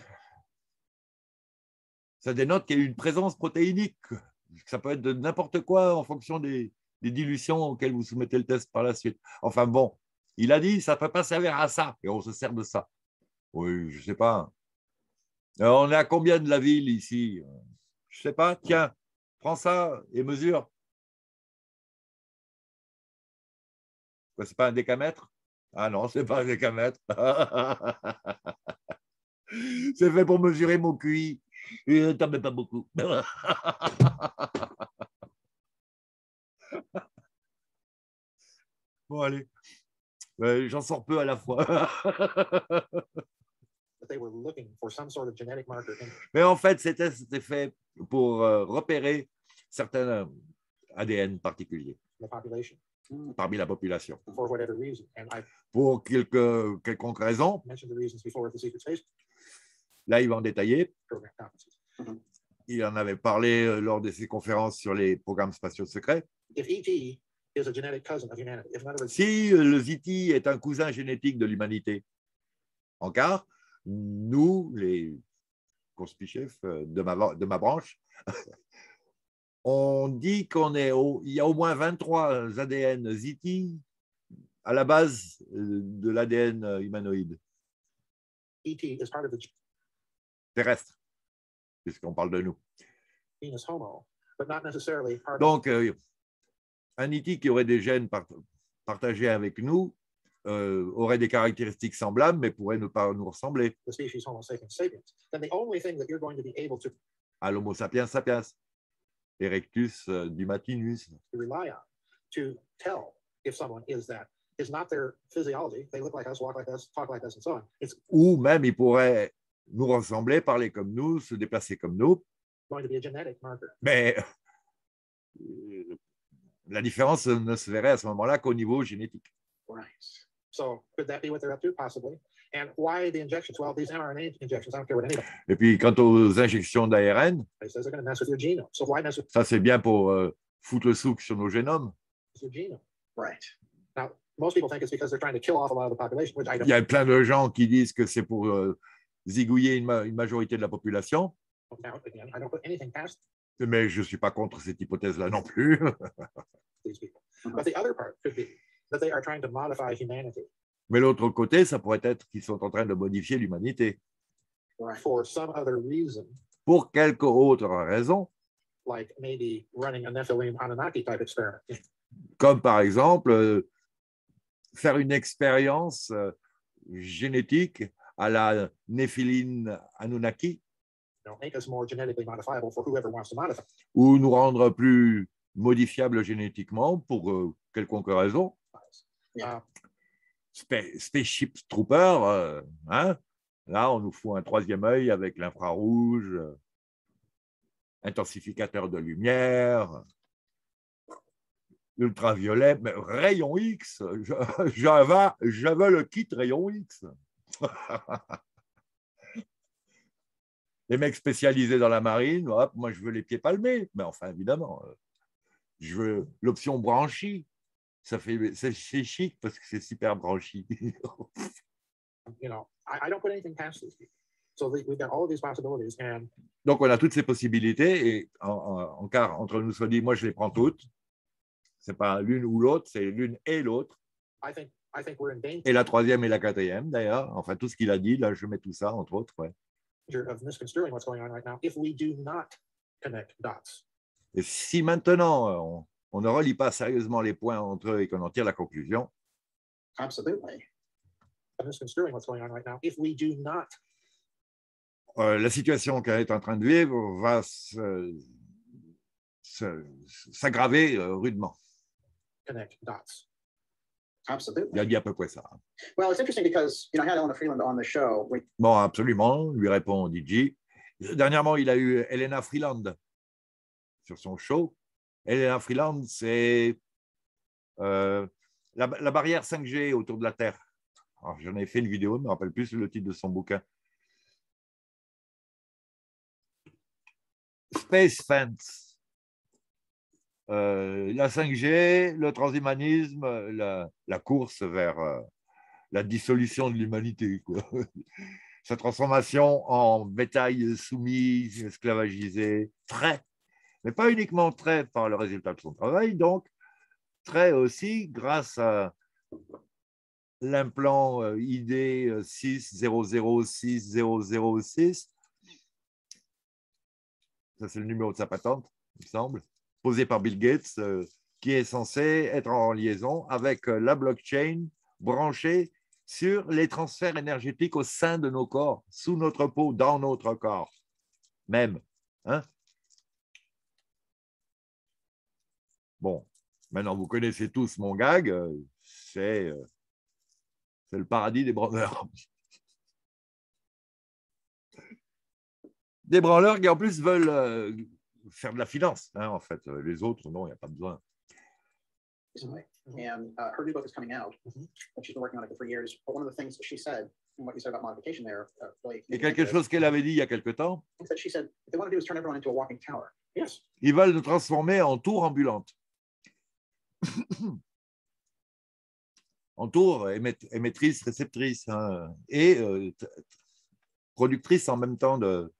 [SPEAKER 1] Ça dénote qu'il y a une présence protéinique. Ça peut être de n'importe quoi en fonction des, des dilutions auxquelles vous soumettez le test par la suite. Enfin bon, il a dit ça ne peut pas servir à ça et on se sert de ça. Oui, je ne sais pas. Alors, on est à combien de la ville ici? Je ne sais pas. Tiens, prends ça et mesure. Ce n'est pas un décamètre? Ah non, ce n'est pas un décamètre. C'est fait pour mesurer mon Q I. Et t'en mets pas beaucoup. Bon, allez. Euh, j'en sors peu à la fois.
[SPEAKER 3] They were looking for some sort of genetic marker in
[SPEAKER 1] Mais en fait, ces tests étaient faits pour euh, repérer certains euh, A D N particuliers
[SPEAKER 3] the population
[SPEAKER 1] parmi la population.
[SPEAKER 3] for whatever reason. And I
[SPEAKER 1] Pour quelque, quelconque raison,
[SPEAKER 3] mentioned the reasons before at the Secret Space
[SPEAKER 1] là, il va en détailler.
[SPEAKER 3] Program conferences.
[SPEAKER 1] Il en avait parlé euh, lors de ses conférences sur les programmes spatiaux secrets.
[SPEAKER 3] If E T is a genetic cousin of humanity, if in other words,
[SPEAKER 1] Si euh, le Z T est un cousin génétique de l'humanité, en car, nous, les conspichefs de ma, de ma branche, on dit qu'on est au, il y a au moins vingt-trois A D N Z T à la base de l'A D N humanoïde
[SPEAKER 3] E T is part of the
[SPEAKER 1] terrestre, puisqu'on parle de nous.
[SPEAKER 3] genus Homo, but not necessarily part of
[SPEAKER 1] Donc, euh, un E T qui aurait des gènes part- partagés avec nous euh, aurait des caractéristiques semblables, mais pourrait ne pas nous ressembler
[SPEAKER 3] the species Homo sapiens sapiens. Then the only thing that you're going to be able to
[SPEAKER 1] à l'Homo sapiens sapiens, Erectus euh, dumatinus.
[SPEAKER 3] rely on to tell if someone is that is not their physiology. They look like us, walk like us, talk like us, and so on. It's
[SPEAKER 1] Ou même il pourrait nous ressembler, parler comme nous, se déplacer comme nous,
[SPEAKER 3] going to be a genetic marker.
[SPEAKER 1] Mais euh, la différence ne se verrait à ce moment-là qu'au niveau génétique.
[SPEAKER 2] Right.
[SPEAKER 3] So could that be what they're up to? Possibly. And why the injections? Well, these mRNA injections, I don't care what anybody
[SPEAKER 1] Et puis, quant aux injections d'A R N,
[SPEAKER 3] says, they're going to mess with your genome. So why mess with
[SPEAKER 1] ça c'est bien pour euh, foutre le souk sur nos génomes.
[SPEAKER 3] your genome?
[SPEAKER 2] Right.
[SPEAKER 3] Now, most people think it's because they're trying to kill off a lot of the population, which I
[SPEAKER 1] Il
[SPEAKER 3] don't
[SPEAKER 1] y a plein de gens qui disent que c'est pour euh, zigouiller une, ma- une majorité de la population,
[SPEAKER 3] count. Again, I don't put anything past
[SPEAKER 1] mais je ne suis pas contre cette hypothèse-là non plus.
[SPEAKER 3] these people. But the other part could be that they are trying to modify humanity
[SPEAKER 1] Mais l'autre côté, ça pourrait être qu'ils sont en train de modifier l'humanité
[SPEAKER 2] Right.
[SPEAKER 3] for some other reason,
[SPEAKER 1] pour quelque autre raison,
[SPEAKER 3] like maybe running a Nephilim Anunnaki type experiment.
[SPEAKER 1] comme par exemple euh, faire une expérience euh, génétique à la Néphiline Anunnaki,
[SPEAKER 3] You know, make us more genetically modifiable for whoever wants to modify.
[SPEAKER 1] ou nous rendre plus modifiables génétiquement pour euh, quelconque raison.
[SPEAKER 3] Uh,
[SPEAKER 1] Spa- Spaceship Trooper, euh, hein? Là, on nous fout un troisième œil avec l'infrarouge, euh, intensificateur de lumière, ultraviolet, mais rayon X, je, je, veux, je veux le kit rayon X. Les mecs spécialisés dans la marine, hop, moi je veux les pieds palmés, mais enfin évidemment, euh, je veux l'option branchie. Ça fait, c'est c'est chic parce que c'est super branchi.
[SPEAKER 3] you know, I, I don't put anything past these people. So the, we've got all of these possibilities, and
[SPEAKER 1] Donc, on a toutes ces possibilités et en, en, en car entre nous soit dit, moi, je les prends toutes. Ce n'est pas l'une ou l'autre, c'est l'une et l'autre.
[SPEAKER 3] I think I think we're in danger
[SPEAKER 1] Et la troisième et la quatrième, d'ailleurs. Enfin, tout ce qu'il a dit, là, je mets tout ça, entre autres. Ouais.
[SPEAKER 3] of misconstruing what's going on right now if we do not connect dots.
[SPEAKER 1] Et si maintenant, on, on ne relie pas sérieusement les points entre eux et qu'on en tire la conclusion,
[SPEAKER 2] Absolutely.
[SPEAKER 3] Of misconstruing what's going on right now if we do not
[SPEAKER 1] euh, la situation qu'elle est en train de vivre va se- se- s'aggraver euh, rudement.
[SPEAKER 3] connect dots.
[SPEAKER 1] Il
[SPEAKER 2] Absolutely.
[SPEAKER 1] a dit à peu près ça.
[SPEAKER 2] Well, it's interesting because, you know, I had Elena Freeland on the show. We,
[SPEAKER 1] Bon, absolument, lui répond D J. Dernièrement, il a eu Elena Freeland sur son show. Elena Freeland, c'est euh, la, la barrière cinq G autour de la Terre. Alors, j'en ai fait une vidéo, je ne me rappelle plus le titre de son bouquin. Space Fence. Euh, la cinq G, le transhumanisme, la, la course vers euh, la dissolution de l'humanité, quoi. Sa transformation en bétail soumis, esclavagisé, trait, mais pas uniquement trait par le résultat de son travail, donc trait aussi grâce à l'implant euh, I D six zéro zéro six zéro zéro six, ça c'est le numéro de sa patente, il me semble, posé par Bill Gates, euh, qui est censé être en liaison avec euh, la blockchain branchée sur les transferts énergétiques au sein de nos corps, sous notre peau, dans notre corps même. Hein? Bon, maintenant vous connaissez tous mon gag, euh, c'est euh, c'est le paradis des branleurs. Des branleurs qui en plus veulent euh, faire de la finance, hein, en fait. Les autres, non, il n'y a pas besoin.
[SPEAKER 2] recently, and uh, her new book is coming out,
[SPEAKER 3] Mhm.
[SPEAKER 2] and she's been working on it for three years. But one of the things that she said, and what you said about modification there, uh, really,
[SPEAKER 1] Et quelque chose qu'elle avait dit il y a quelque temps,
[SPEAKER 2] is that she said what they want to do is turn everyone into a walking tower.
[SPEAKER 3] Yes.
[SPEAKER 1] ils veulent nous transformer en tour ambulante. En tour émet- émettrice, réceptrice, hein, et euh, t- productrice en même temps de,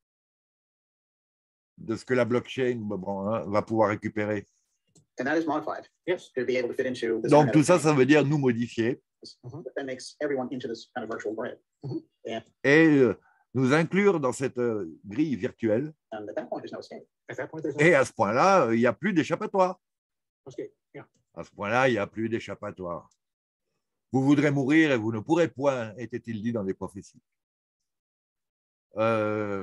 [SPEAKER 1] de ce que la blockchain bon, hein, va pouvoir récupérer.
[SPEAKER 2] And that is modified
[SPEAKER 3] Yes.
[SPEAKER 2] to be able to fit into this
[SPEAKER 1] Donc
[SPEAKER 2] Internet
[SPEAKER 1] tout
[SPEAKER 2] of
[SPEAKER 1] ça,
[SPEAKER 2] Things.
[SPEAKER 1] ça veut dire nous modifier
[SPEAKER 2] That makes everyone into this kind of virtual grid.
[SPEAKER 1] et euh, nous inclure dans cette euh, grille virtuelle.
[SPEAKER 2] And at that point, there's no escape.
[SPEAKER 3] At that point, there's no
[SPEAKER 1] Et à ce point-là, euh, il n'y a plus d'échappatoire.
[SPEAKER 3] escape. Yeah.
[SPEAKER 1] À ce point-là, il n'y a plus d'échappatoire. Vous voudrez mourir et vous ne pourrez point, était-il dit dans les prophéties. Euh,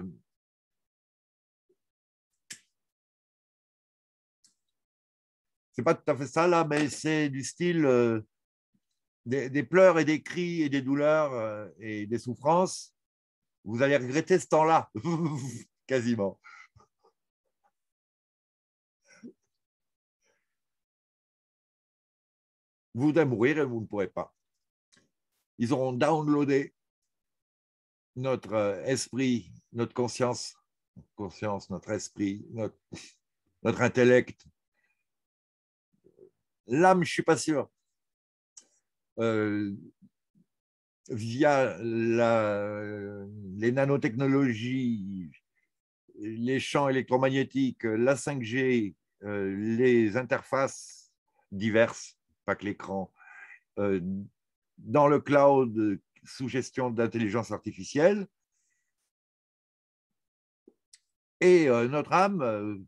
[SPEAKER 1] c'est pas tout à fait ça là, mais c'est du style euh, des, des pleurs et des cris et des douleurs euh, et des souffrances. Vous allez regretter ce temps-là, quasiment. vous voudrez mourir et vous ne pourrez pas. Ils auront downloadé notre esprit, notre conscience, conscience, notre esprit, notre, notre intellect. L'âme, je ne suis pas sûr. Euh, via la, les nanotechnologies, les champs électromagnétiques, la cinq G, euh, les interfaces diverses, pas que l'écran, euh, dans le cloud sous gestion d'intelligence artificielle. Et euh, notre âme, euh,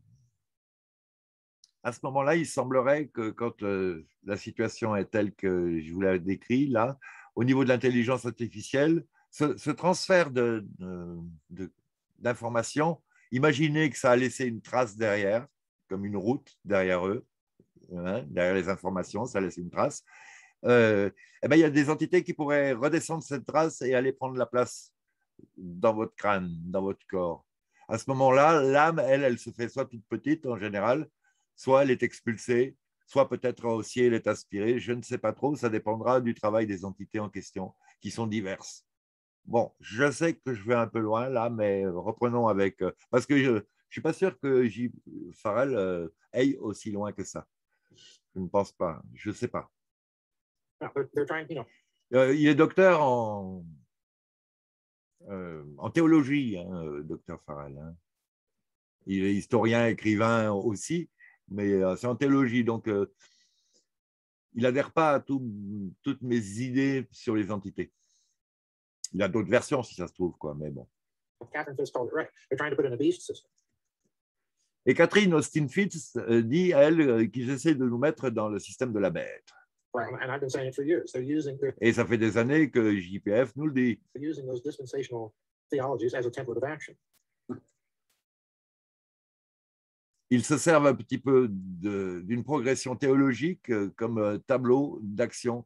[SPEAKER 1] à ce moment-là, il semblerait que quand euh, la situation est telle que je vous l'ai décrit, là, au niveau de l'intelligence artificielle, ce, ce transfert de, de, d'informations, imaginez que ça a laissé une trace derrière, comme une route derrière eux, hein, derrière les informations, ça laisse une trace. Euh, eh ben, il y a des entités qui pourraient redescendre cette trace et aller prendre la place dans votre crâne, dans votre corps. À ce moment-là, l'âme, elle, elle se fait soit toute petite en général, soit elle est expulsée, soit peut-être aussi elle est aspirée, je ne sais pas trop, ça dépendra du travail des entités en question, qui sont diverses. Bon, je sais que je vais un peu loin là, mais reprenons avec… Parce que je ne suis pas sûr que J. Farrell euh, aille aussi loin que ça. Je ne pense pas, je ne sais pas. Euh, il est docteur en, euh, en théologie, hein, docteur Farrell. Hein. Il est historien, écrivain aussi, mais euh, c'est en théologie, donc euh, il n'adhère pas à tout, toutes mes idées sur les entités. Il y a d'autres versions, si ça se trouve, quoi, mais bon. Et Catherine Austin Fitts dit, elle, qu'ils essaient de nous mettre dans le système de la bête. Et ça fait des années que J P F nous le dit. Ils se servent un petit peu d'une progression théologique comme tableau d'action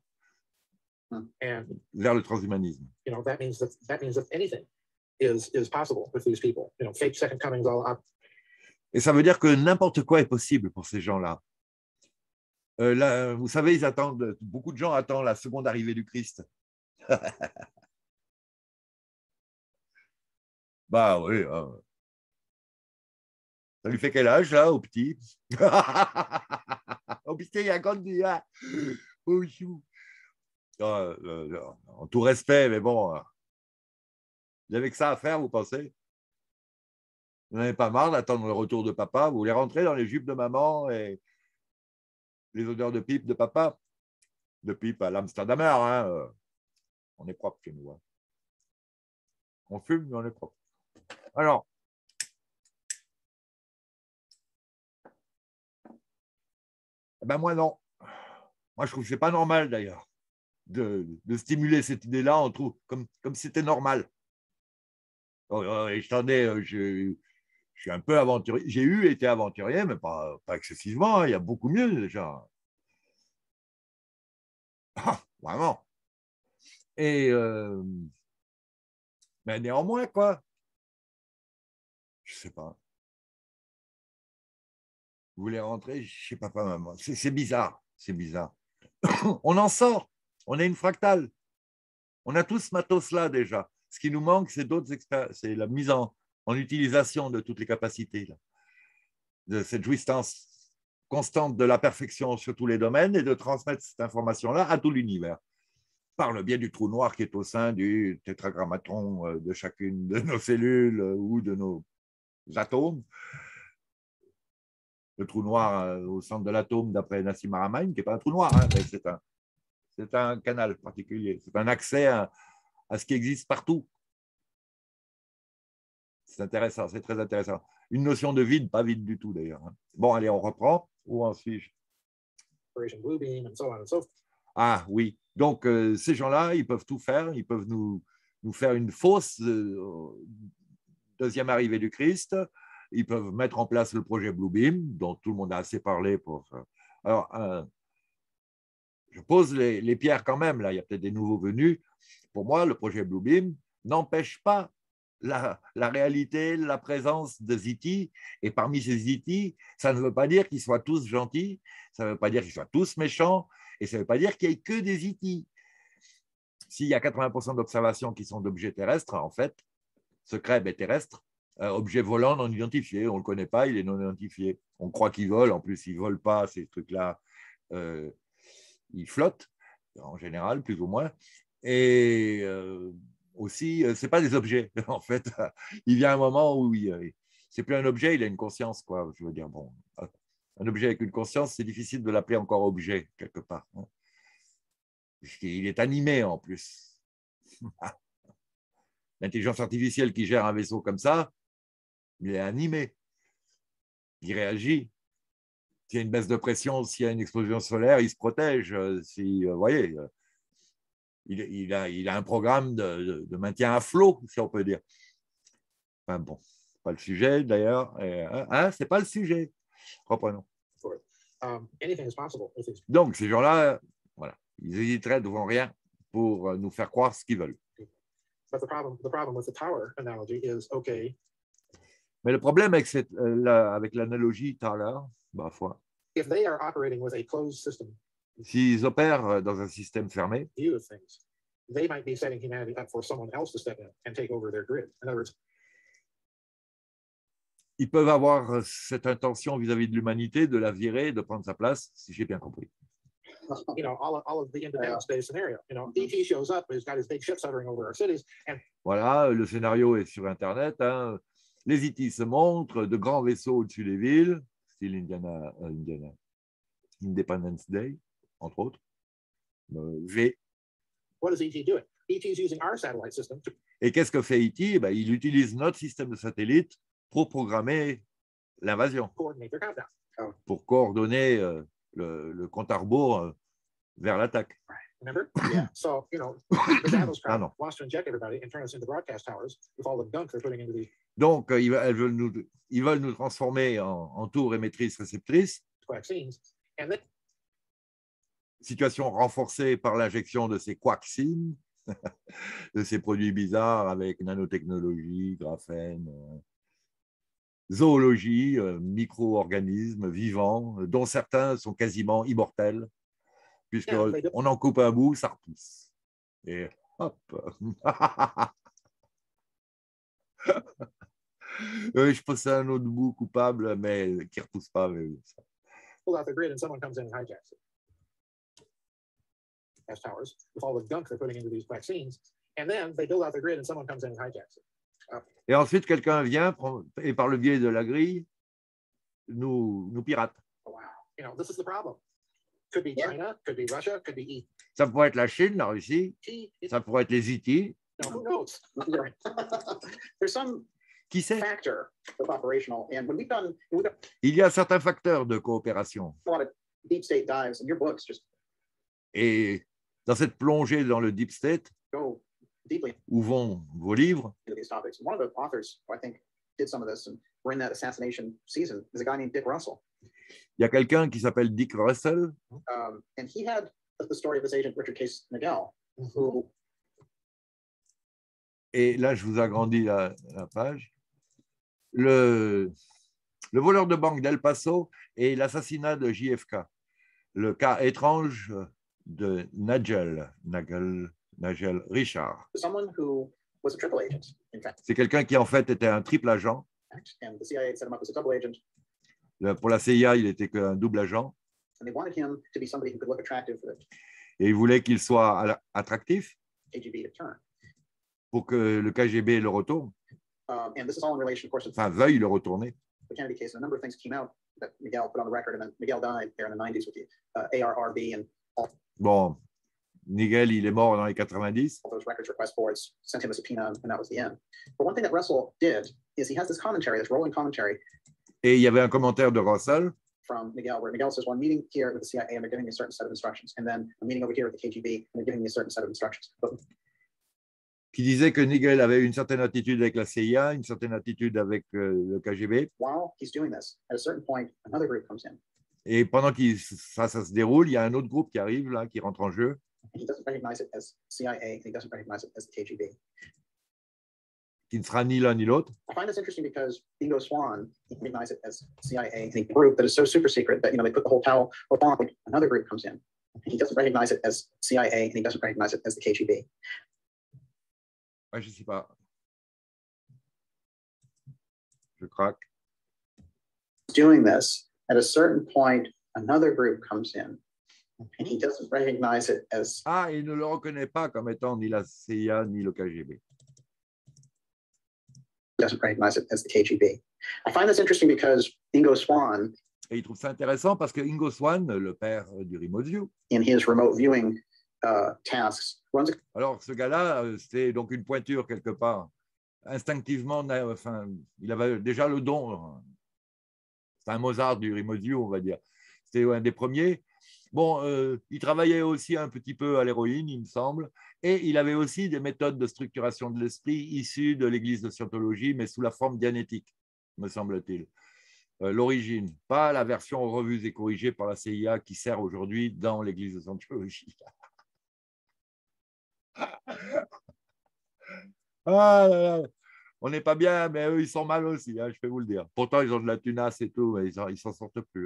[SPEAKER 1] vers le transhumanisme. You know, that means that, that means that anything is, is possible with these people. You know, fake second comings all up. Et ça veut dire que n'importe quoi est possible pour ces gens-là. Euh, là, vous savez, ils attendent, beaucoup de gens attendent la seconde arrivée du Christ. Bah oui. Euh, ça lui fait quel âge, là, au petit? Au petit, il y a grandi. Hein? Oh, chou. Euh, euh, en tout respect, mais bon, euh, vous avez que ça à faire, vous pensez? Vous n'en avez pas marre d'attendre le retour de papa? Vous voulez rentrer dans les jupes de maman et les odeurs de pipe de papa? De pipe à l'Amsterdamer, hein? euh, on est propre chez nous. Hein. On fume, mais on est propre. Alors, ben moi non. Moi, je trouve que ce n'est pas normal, d'ailleurs. De, de stimuler cette idée-là, on trouve comme, comme si c'était normal. Et je t'en ai, je, je suis un peu aventurier. J'ai eu été aventurier, mais pas, pas excessivement. Hein. Il y a beaucoup mieux déjà. Ah, vraiment. Et euh, mais néanmoins, quoi. Je sais pas. Vous voulez rentrer chez papa, maman. C'est bizarre. C'est bizarre. On en sort. On a une fractale. On a tout ce matos-là déjà. Ce qui nous manque, c'est d'autres expériences. C'est la mise en, en utilisation de toutes les capacités, là. De cette jouissance constante de la perfection sur tous les domaines et de transmettre cette information-là à tout l'univers par le biais du trou noir qui est au sein du tétragrammaton de chacune de nos cellules ou de nos atomes. Le trou noir au centre de l'atome, d'après Nassim Haramein, qui n'est pas un trou noir, hein, mais c'est un, c'est un canal particulier. C'est un accès à, à ce qui existe partout. C'est intéressant, c'est très intéressant. Une notion de vide, pas vide du tout d'ailleurs. Bon, allez, on reprend. Où en suis-je? Ah oui, donc euh, ces gens-là, ils peuvent tout faire. Ils peuvent nous, nous faire une fausse euh, deuxième arrivée du Christ. Ils peuvent mettre en place le projet Bluebeam, dont tout le monde a assez parlé pour… Alors, euh, je pose les, les pierres quand même, là, il y a peut-être des nouveaux venus. Pour moi, le projet Bluebeam n'empêche pas la, la réalité, la présence de Z T. Et parmi ces Z T, ça ne veut pas dire qu'ils soient tous gentils, ça ne veut pas dire qu'ils soient tous méchants. Et ça ne veut pas dire qu'il n'y ait que des E T. S'il y a quatre-vingts pour cent d'observations qui sont d'objets terrestres, en fait, ce crêpe est terrestre, euh, objet volant non identifié, on ne le connaît pas, il est non identifié. On croit qu'il vole, en plus, il ne vole pas, ces trucs-là, euh, ils flottent, en général, plus ou moins. Et euh, aussi, euh, ce n'est pas des objets, en fait. Il vient un moment où il, c'est plus un objet, il a une conscience, quoi. Je veux dire, bon, un objet avec une conscience, c'est difficile de l'appeler encore objet, quelque part. Hein. Il est animé en plus. L'intelligence artificielle qui gère un vaisseau comme ça, il est animé. Il réagit. S'il y a une baisse de pression, s'il y a une explosion solaire, il se protège. Si, vous voyez, il, il, a, il a un programme de, de, de maintien à flot, si on peut dire. Enfin bon, pas le sujet d'ailleurs. Hein, ce n'est pas le sujet. Reprenons.
[SPEAKER 3] Um, anything is possible if it's
[SPEAKER 1] Donc, ces gens-là, voilà, ils hésiteraient devant rien pour nous faire croire ce qu'ils veulent.
[SPEAKER 3] But the problem, the problem with the tower analogy is, okay,
[SPEAKER 1] Mais le problème avec, cette, euh, la, avec l'analogie Thaler, bah, foi,
[SPEAKER 3] if they are operating with a closed system
[SPEAKER 1] s'ils opèrent dans un système fermé,
[SPEAKER 3] view of things, they might be setting humanity up for someone else to step in and take over their grid. In other words,
[SPEAKER 1] ils peuvent avoir cette intention vis-à-vis de l'humanité de la virer, de prendre sa place, si j'ai bien compris.
[SPEAKER 3] you know, all of, all of the Independence Day scenario. You know, E T shows up, he's got his big ships hovering over our cities, and
[SPEAKER 1] Voilà, le scénario est sur Internet. Hein. Les E T se montrent, de grands vaisseaux au-dessus des villes, style Indiana, euh, Indiana, Independence Day, entre autres. Euh, v.
[SPEAKER 3] what is E T doing? E T is using our satellite system to
[SPEAKER 1] Et qu'est-ce que fait E T? Ben, il utilise notre système de satellite pour programmer l'invasion,
[SPEAKER 3] coordinate their countdown.
[SPEAKER 1] pour coordonner euh, le, le compte à rebours euh, vers l'attaque.
[SPEAKER 3] Remember? Yeah. So, you know, the Davos
[SPEAKER 1] Ah,
[SPEAKER 3] crowd
[SPEAKER 1] non.
[SPEAKER 3] wants to inject everybody and turn us into broadcast towers with all the gunk they're putting into these
[SPEAKER 1] Donc, euh, ils, veulent- elles veulent nous, ils veulent nous transformer en, en tours émettrices-réceptrices,
[SPEAKER 3] vaccines. And then
[SPEAKER 1] situation renforcée par l'injection de ces coaxines, de ces produits bizarres avec nanotechnologie, graphène, euh, zoologie, euh, micro-organismes vivants, euh, dont certains sont quasiment immortels, puisqu'on en coupe un bout, ça repousse. Et hop. Euh, je pensais à un autre bout coupable, mais qui ne repousse pas. Mais...
[SPEAKER 3] pull out the grid and someone comes in and hijacks it. As towers with all the gunk they're putting into these vaccines. And then they build out the grid and someone comes in and hijacks it.
[SPEAKER 1] Et ensuite, quelqu'un vient prend, et par le biais de la grille, nous, nous pirate.
[SPEAKER 3] Oh, wow. You know, this is the problem. Could be
[SPEAKER 2] Yeah.
[SPEAKER 3] China, could be Russia, could be E
[SPEAKER 1] Ça pourrait être la Chine, la Russie,
[SPEAKER 3] T.
[SPEAKER 1] ça pourrait être les E T.
[SPEAKER 3] No, who knows?
[SPEAKER 2] There's some
[SPEAKER 1] Qui sait?
[SPEAKER 2] factor that's operational, and when we've done, we've done
[SPEAKER 1] Il y a certains facteurs de coopération.
[SPEAKER 2] a lot of deep state dives, and your books just
[SPEAKER 1] Et dans cette plongée dans le deep state,
[SPEAKER 2] go deeply
[SPEAKER 1] où vont vos livres,
[SPEAKER 2] into these topics. One of the authors who I think did some of this, and we're in that assassination season, is a guy named Dick Russell.
[SPEAKER 1] il y a quelqu'un qui s'appelle Dick Russell,
[SPEAKER 2] Um, and he had the story of his agent, Richard Case Miguel, who
[SPEAKER 1] et là je vous agrandis la, la page, le, le voleur de banque d'El Paso et l'assassinat de J F K, le cas étrange de Nigel, Nigel, Nigel Richard.
[SPEAKER 2] someone who was a triple agent, in fact,
[SPEAKER 1] C'est quelqu'un qui en fait était un triple agent.
[SPEAKER 2] and the C I A set him up as a double agent,
[SPEAKER 1] Le- Pour la C I A, il était qu'un double agent.
[SPEAKER 2] and they wanted him to be somebody who could look attractive for the
[SPEAKER 1] Et il voulait qu'il soit à- attractif
[SPEAKER 2] K G B to turn.
[SPEAKER 1] pour que le K G B le retourne,
[SPEAKER 2] Um, and this is all in relation, of course, to
[SPEAKER 1] enfin veuille le retourner.
[SPEAKER 2] the Kennedy case. And a number of things came out that Miguel put on the record, and then Miguel died there in the nineties with the uh, A R R B and
[SPEAKER 1] Bon, Nigel, il est mort dans les quatre-vingt-dix.
[SPEAKER 2] all those records request boards sent him a subpoena, and that was the end. But one thing that Russell did is he has this commentary, this rolling commentary
[SPEAKER 1] Et il y avait un commentaire de Russell
[SPEAKER 2] from Miguel, where Miguel says, well, I'm meeting here with the C I A, and they're giving me a certain set of instructions. And then I'm meeting over here with the K G B, and they're giving me a certain set of instructions. But
[SPEAKER 1] qui disait que Nigel avait une certaine attitude avec la C I A, une certaine attitude avec euh, le K G B.
[SPEAKER 2] while he's doing this, at a certain point, another group comes in.
[SPEAKER 1] Et pendant que ça, ça se déroule, il y a un autre groupe qui arrive, là, qui rentre en jeu,
[SPEAKER 2] And he doesn't recognize it as C I A, and he doesn't recognize it as the K G B.
[SPEAKER 1] qui ne sera ni l'un ni l'autre.
[SPEAKER 2] I find this interesting because Bingo Swan, he recognizes it as C I A, and a group that is so super secret that, you know, they put the whole towel over. Another group comes in. He doesn't recognize it as C I A, and he doesn't recognize it as the K G B.
[SPEAKER 1] Ouais, je ne sais pas. Je craque.
[SPEAKER 2] Doing this, at a certain point, another group comes in, and he doesn't recognize it as.
[SPEAKER 1] Ah, il ne le reconnaît pas comme étant ni la C I A ni le K G B.
[SPEAKER 2] Doesn't recognize it as the K G B. I find this interesting because Ingo Swann,
[SPEAKER 1] Et il trouve ça intéressant parce que Ingo Swann, le père du remote view,
[SPEAKER 2] in his remote viewing uh, tasks, runs a
[SPEAKER 1] alors ce gars-là, c'était donc une pointure quelque part. Instinctivement, enfin, il avait déjà le don. C'est un Mozart du remote view, on va dire. C'était un des premiers. Bon, euh, il travaillait aussi un petit peu à l'héroïne, il me semble, et il avait aussi des méthodes de structuration de l'esprit issues de l'église de Scientologie, mais sous la forme dianétique, me semble-t-il. Euh, L'origine, pas la version revue et corrigée par la C I A qui sert aujourd'hui dans l'église de Scientologie. Ah là là. On n'est pas bien, mais eux, ils sont mal aussi, hein, je peux vous le dire. Pourtant, ils ont de la tunasse et tout, mais ils ne s'en sortent plus.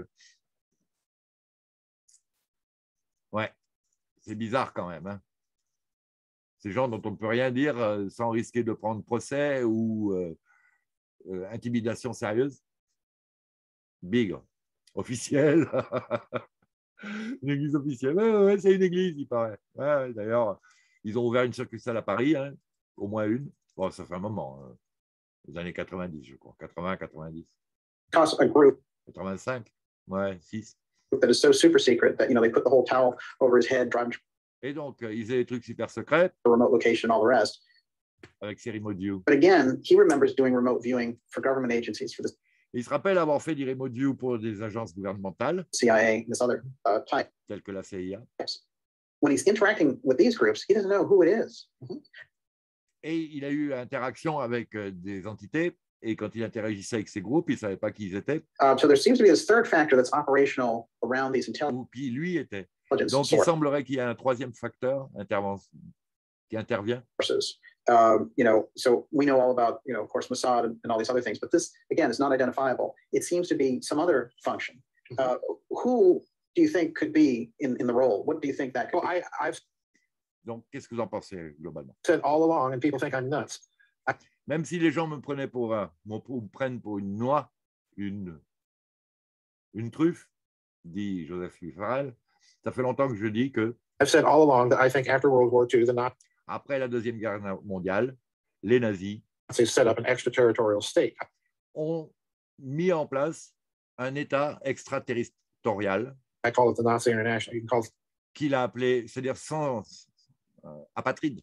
[SPEAKER 1] Ouais, c'est bizarre quand même. Hein. Ces gens dont on ne peut rien dire euh, sans risquer de prendre procès ou euh, euh, intimidation sérieuse. Bigre, officiel. Une église officielle. Ouais, ouais, c'est une église, il paraît. Ouais, ouais, d'ailleurs, ils ont ouvert une succursale à Paris, hein, au moins une. Bon, ça fait un moment, euh, les années quatre-vingt-dix, je crois. quatre-vingts, quatre-vingt-dix.
[SPEAKER 2] a group
[SPEAKER 1] quatre-vingt-cinq, ouais, six.
[SPEAKER 2] that is so super secret that, you know, they put the whole towel over his head, drive
[SPEAKER 1] Et donc, ils faisaient des trucs super secrets
[SPEAKER 2] to a remote location, all the rest.
[SPEAKER 1] avec ces remote view.
[SPEAKER 2] But again, he remembers doing remote viewing for government agencies, for the
[SPEAKER 1] Il se rappelle avoir fait du remote view pour des agences gouvernementales,
[SPEAKER 2] C I A, this other uh, type.
[SPEAKER 1] telles que la C I A.
[SPEAKER 2] When he's interacting with these groups, he doesn't know who it is.
[SPEAKER 1] Et il a eu interaction avec des entités. Et quand il interagissait avec ces groupes, il ne savait pas qui ils étaient
[SPEAKER 2] Uh, so there seems to be this third factor that's operational around these
[SPEAKER 1] ou qui lui était.
[SPEAKER 2] intelligence
[SPEAKER 1] Donc, il
[SPEAKER 2] sources.
[SPEAKER 1] semblerait qu'il y ait un troisième facteur qui intervient.
[SPEAKER 2] Um, you know, so we know all about, you know, of course, Mossad and, and all these other things, but this, again, is not identifiable. It seems to be some other function. Uh, who do you think could be in, in the role? What do you think that could
[SPEAKER 3] Well,
[SPEAKER 2] be?
[SPEAKER 3] I, I've
[SPEAKER 1] Donc, qu'est-ce que vous en pensez globalement?
[SPEAKER 3] said all along, and people think I'm nuts.
[SPEAKER 1] Même si les gens me prenaient pour un, me prennent pour une noix, une, une truffe, dit Joseph Louis Farrell, ça fait longtemps que je dis que
[SPEAKER 3] I've said all along that I think after World War Two, the
[SPEAKER 1] après la Deuxième Guerre mondiale, les nazis
[SPEAKER 3] Nazis set up an extraterritorial state.
[SPEAKER 1] ont mis en place un État extraterritorial
[SPEAKER 3] I call it the Nazi International. You can call it
[SPEAKER 1] qu'il a appelé, c'est-à-dire sans euh, apatride,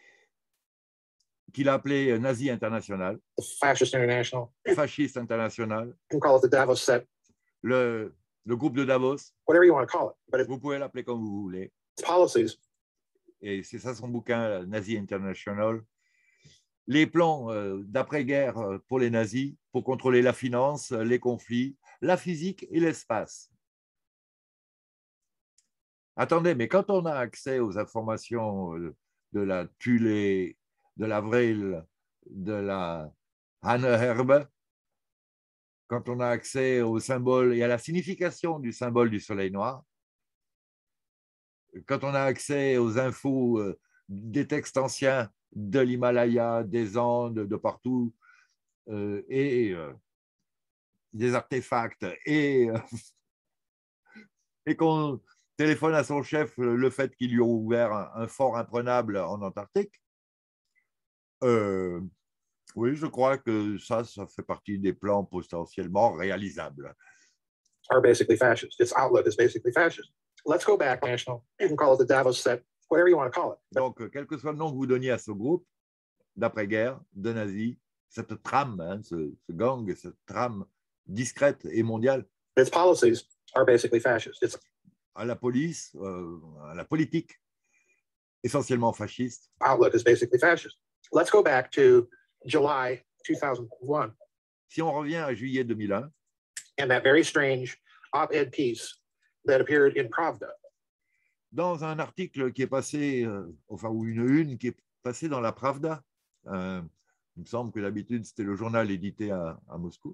[SPEAKER 1] qu'il a appelé Nazi International,
[SPEAKER 3] the Fascist International.
[SPEAKER 1] Fasciste International,
[SPEAKER 3] You can call it the Davos set,
[SPEAKER 1] le, le groupe de Davos,
[SPEAKER 3] whatever you want to call it. But
[SPEAKER 1] vous pouvez l'appeler comme vous voulez.
[SPEAKER 3] its policies
[SPEAKER 1] Et c'est ça son bouquin, Nazi International. Les plans euh, d'après-guerre euh, pour les nazis, pour contrôler la finance, les conflits, la physique et l'espace. Attendez, mais quand on a accès aux informations euh, de la Thule, de la Vril, de la Hanneherbe, quand on a accès au symbole et à la signification du symbole du soleil noir, quand on a accès aux infos euh, des textes anciens de l'Himalaya, des Andes, de partout, euh, et euh, des artefacts, et, euh, et qu'on téléphone à son chef le fait qu'ils lui ont ouvert un, un fort imprenable en Antarctique, euh, oui, je crois que ça, ça fait partie des plans potentiellement réalisables.
[SPEAKER 3] are basically fascist. Its outlook is basically fascist. Let's go back national. You can call it the Davos set, whatever you want to call it.
[SPEAKER 1] Donc, quel que soit le nom que vous donniez à ce groupe d'après-guerre, de nazis, cette trame, hein, ce, ce gang, cette trame discrète et mondiale,
[SPEAKER 3] Its policies are basically fascist. Its
[SPEAKER 1] à la police, euh, à la politique, essentiellement fasciste.
[SPEAKER 3] outlook is basically fascist. Let's go back to July two thousand one
[SPEAKER 1] Si on revient à juillet deux mille un,
[SPEAKER 3] and that very strange op-ed piece that appeared in Pravda.
[SPEAKER 1] dans un article qui est passé, euh, enfin, ou une une qui est passée dans la Pravda, euh, il me semble que d'habitude c'était le journal édité à, à Moscou,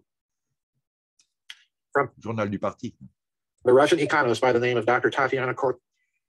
[SPEAKER 3] From
[SPEAKER 1] journal du parti.
[SPEAKER 3] the Russian economist by the name of Doctor Tatiana Kort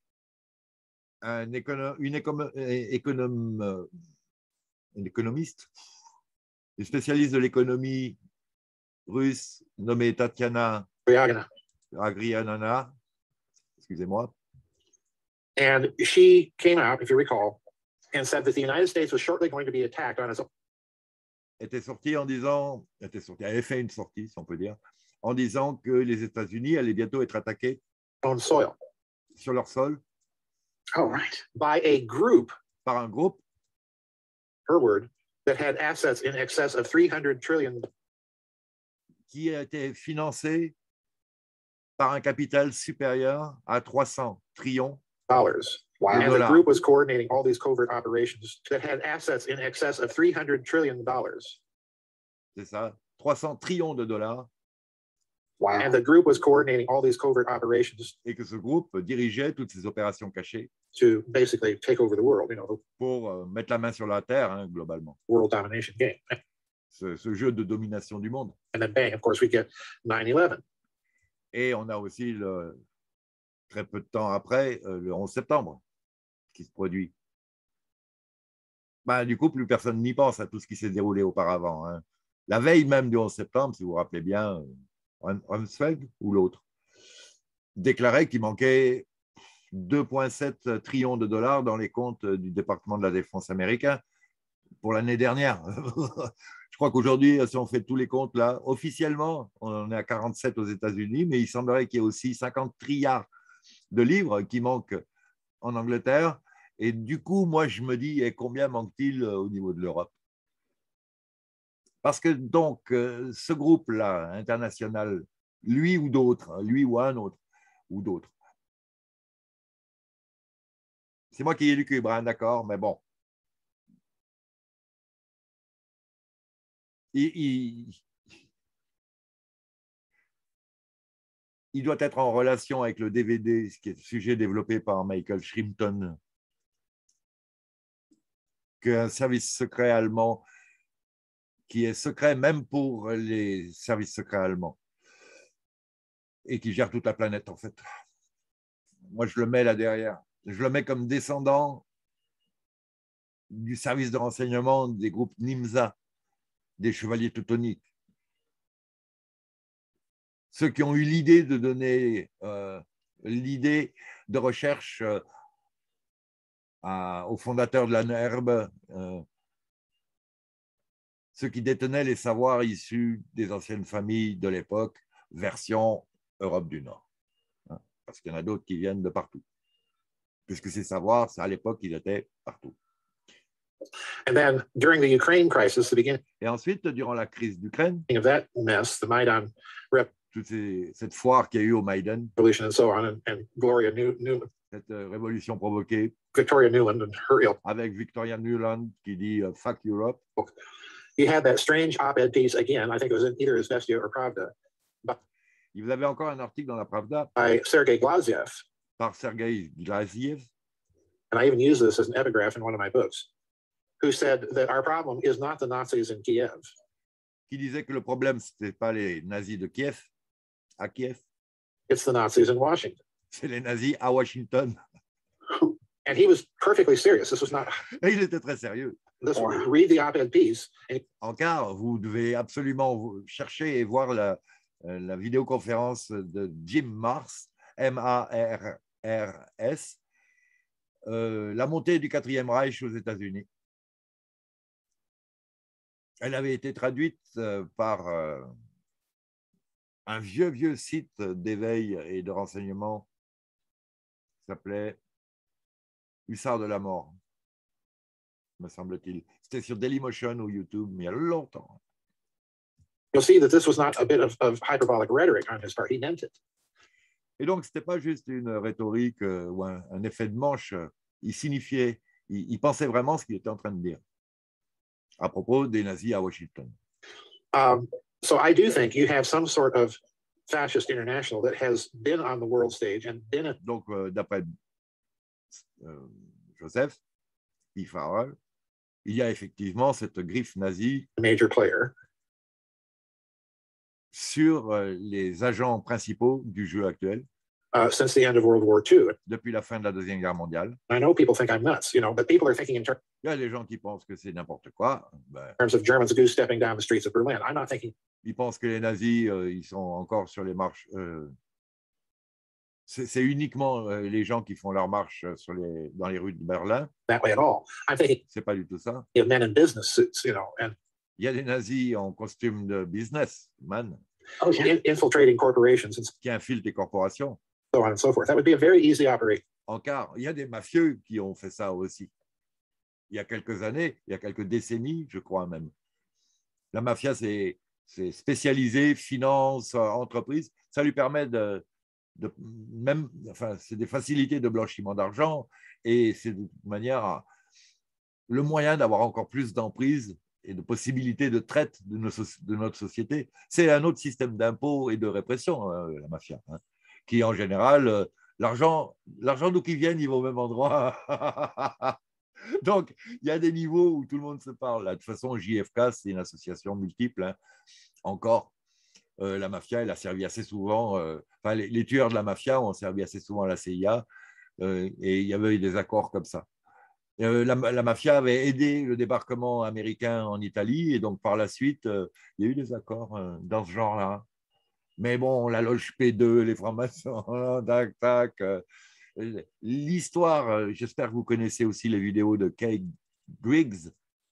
[SPEAKER 1] un écono une écono économe, euh, une économiste, une spécialiste de l'économie russe nommée Tatiana
[SPEAKER 3] Ryagina.
[SPEAKER 1] Agrianana, excusez-moi.
[SPEAKER 3] And she came out, if you recall, and said that the United States was shortly going to be attacked on its
[SPEAKER 1] était sortie en disant, était sortie, elle avait fait une sortie, si on peut dire, en disant que les États-Unis allaient bientôt être attaqués
[SPEAKER 3] own soil
[SPEAKER 1] sur leur sol
[SPEAKER 2] Oh, right.
[SPEAKER 3] by a group,
[SPEAKER 1] par un groupe
[SPEAKER 3] her word, that had assets in excess of three hundred trillion
[SPEAKER 1] qui était financé par un capital supérieur à trois cents trillions.
[SPEAKER 3] dollars.
[SPEAKER 2] Wow.
[SPEAKER 3] And the
[SPEAKER 1] Dollars.
[SPEAKER 3] group was coordinating all these covert operations that had assets in excess of three hundred trillion dollars.
[SPEAKER 1] C'est ça, trois cents trillions de dollars,
[SPEAKER 2] Wow.
[SPEAKER 3] And the group was coordinating all these covert operations
[SPEAKER 1] et que ce groupe dirigeait toutes ces opérations cachées
[SPEAKER 3] to basically take over the world, you know, the
[SPEAKER 1] pour euh, mettre la main sur la terre, hein, globalement,
[SPEAKER 3] world domination game.
[SPEAKER 1] ce, ce jeu de domination du monde.
[SPEAKER 3] And then bang, of course, we get nine eleven.
[SPEAKER 1] Et on a aussi, le, très peu de temps après, euh, le onze septembre qui se produit. Ben, du coup, plus personne n'y pense à tout ce qui s'est déroulé auparavant, hein. La veille même du onze septembre, si vous vous rappelez bien, Rumsfeld ou l'autre déclarait qu'il manquait deux virgule sept trillions de dollars dans les comptes du département de la défense américain pour l'année dernière. Je crois qu'aujourd'hui, si on fait tous les comptes là, officiellement, on est à quarante-sept aux États-Unis, mais il semblerait qu'il y ait aussi cinquante trilliards de livres qui manquent en Angleterre. Et du coup, moi, je me dis, et combien manque-t-il au niveau de l'Europe? Parce que donc, ce groupe-là, international, lui ou d'autres, lui ou un autre, ou d'autres. C'est moi qui ai lu Cubran, d'accord, mais bon. Il, il, il doit être en relation avec le D V D, ce qui est le sujet développé par Michael Shrimpton, qu'un service secret allemand qui est secret même pour les services secrets allemands et qui gère toute la planète, en fait. Moi, je le mets là derrière. Je le mets comme descendant du service de renseignement des groupes Nimza, des chevaliers teutoniques. Ceux qui ont eu l'idée de donner euh, l'idée de recherche euh, à, au fondateur de la N E R B, euh, ceux qui détenaient les savoirs issus des anciennes familles de l'époque, version Europe du Nord. Hein, parce qu'il y en a d'autres qui viennent de partout. Puisque ces savoirs, à l'époque, ils étaient partout.
[SPEAKER 3] And then during the Ukraine crisis, the beginning
[SPEAKER 1] Et ensuite, durant la crise d'Ukraine,
[SPEAKER 3] of that mess, the Maidan
[SPEAKER 1] toute ces, cette foire qu'il y a eu au Maïdan,
[SPEAKER 3] revolution and so on, and, and Gloria New, New,
[SPEAKER 1] cette euh, révolution provoquée
[SPEAKER 3] Victoria Nuland and her ilk,
[SPEAKER 1] avec Victoria Nuland qui dit uh, « fuck Europe ».
[SPEAKER 3] he had that strange op-ed piece again, I think it was in either Izvestia or Pravda,
[SPEAKER 1] Vous avez encore un article dans la Pravda
[SPEAKER 3] by Sergei Glaziev,
[SPEAKER 1] par Sergei Glaziev,
[SPEAKER 3] and I even use this as an epigraph in one of my books, who said that our problem is not the Nazis in Kiev.
[SPEAKER 1] qui disait que le problème, ce n'était pas les nazis de Kiev, à Kiev,
[SPEAKER 3] It's the Nazis in Washington.
[SPEAKER 1] c'est les nazis à Washington.
[SPEAKER 3] And he was perfectly serious. This was not,
[SPEAKER 1] Et il était très sérieux.
[SPEAKER 3] this, read the op-ed piece. And
[SPEAKER 1] En car, vous devez absolument chercher et voir la, la vidéoconférence de Jim Mars, M A R R S, euh, la montée du quatrième Reich aux États-Unis. Elle avait été traduite euh, par euh, un vieux, vieux site d'éveil et de renseignement qui s'appelait Hussard de la mort, me semble-t-il. C'était sur Dailymotion ou YouTube, mais il y a longtemps.
[SPEAKER 3] you'll see that this was not a bit of, of hyperbolic rhetoric on his part. He meant it.
[SPEAKER 1] Et donc, ce n'était pas juste une rhétorique euh, ou un, un effet de manche. Il signifiait, il, il pensait vraiment ce qu'il était en train de dire à propos des nazis à Washington.
[SPEAKER 3] Um, so I do think you have some sort of fascist international that has been on the world stage and been a
[SPEAKER 1] Donc, euh, d'après euh, Joseph P. Farrell, il y a effectivement cette griffe nazie
[SPEAKER 3] major player.
[SPEAKER 1] sur euh, les agents principaux du jeu actuel.
[SPEAKER 3] uh, since the end of World War Two.
[SPEAKER 1] Depuis la fin de la Deuxième Guerre mondiale.
[SPEAKER 3] I know people think I'm nuts, you know, but people are thinking in ter-
[SPEAKER 1] Il y a des gens qui pensent que c'est n'importe quoi. Ben,
[SPEAKER 3] terms of Germans goose stepping down the streets of Berlin. I'm not thinking.
[SPEAKER 1] ils pensent que les nazis, euh, ils sont encore sur les marches. Euh, c'est uniquement euh, les gens qui font leur marche sur les, dans les rues de Berlin.
[SPEAKER 3] That way at all. I'm thinking.
[SPEAKER 1] C'est pas du tout ça.
[SPEAKER 3] You know, men in business suits, you know, and.
[SPEAKER 1] Il y a des nazis en costume de business, man.
[SPEAKER 2] Oh, yeah.
[SPEAKER 3] In, infiltrating corporations and
[SPEAKER 1] Qui infiltrent les corporations.
[SPEAKER 3] so on and so forth. That would be a very easy operation.
[SPEAKER 1] Encore, il y a des mafieux qui ont fait ça aussi. Il y a quelques années, il y a quelques décennies, je crois même. La mafia, c'est spécialisé, finance, entreprise. Ça lui permet de, de même, enfin, c'est des facilités de blanchiment d'argent et c'est de toute manière le moyen d'avoir encore plus d'emprise et de possibilités de traite de, nos, de notre société. C'est un autre système d'impôt et de répression, hein, la mafia, hein, qui en général, euh, l'argent d'où qu'ils viennent, ils vont au même endroit. Donc, il y a des niveaux où tout le monde se parle. Là, de toute façon, J F K, c'est une association multiple. Hein. Encore, euh, la mafia, elle a servi assez souvent, euh, enfin, les, les tueurs de la mafia ont servi assez souvent à la C I A euh, et il y avait eu des accords comme ça. Euh, la, la mafia avait aidé le débarquement américain en Italie et donc par la suite, euh, il y a eu des accords euh, dans ce genre-là. Mais bon, la loge P deux, les francs-maçons, tac, tac. Euh, L'histoire, euh, j'espère que vous connaissez aussi les vidéos de Kay Griggs,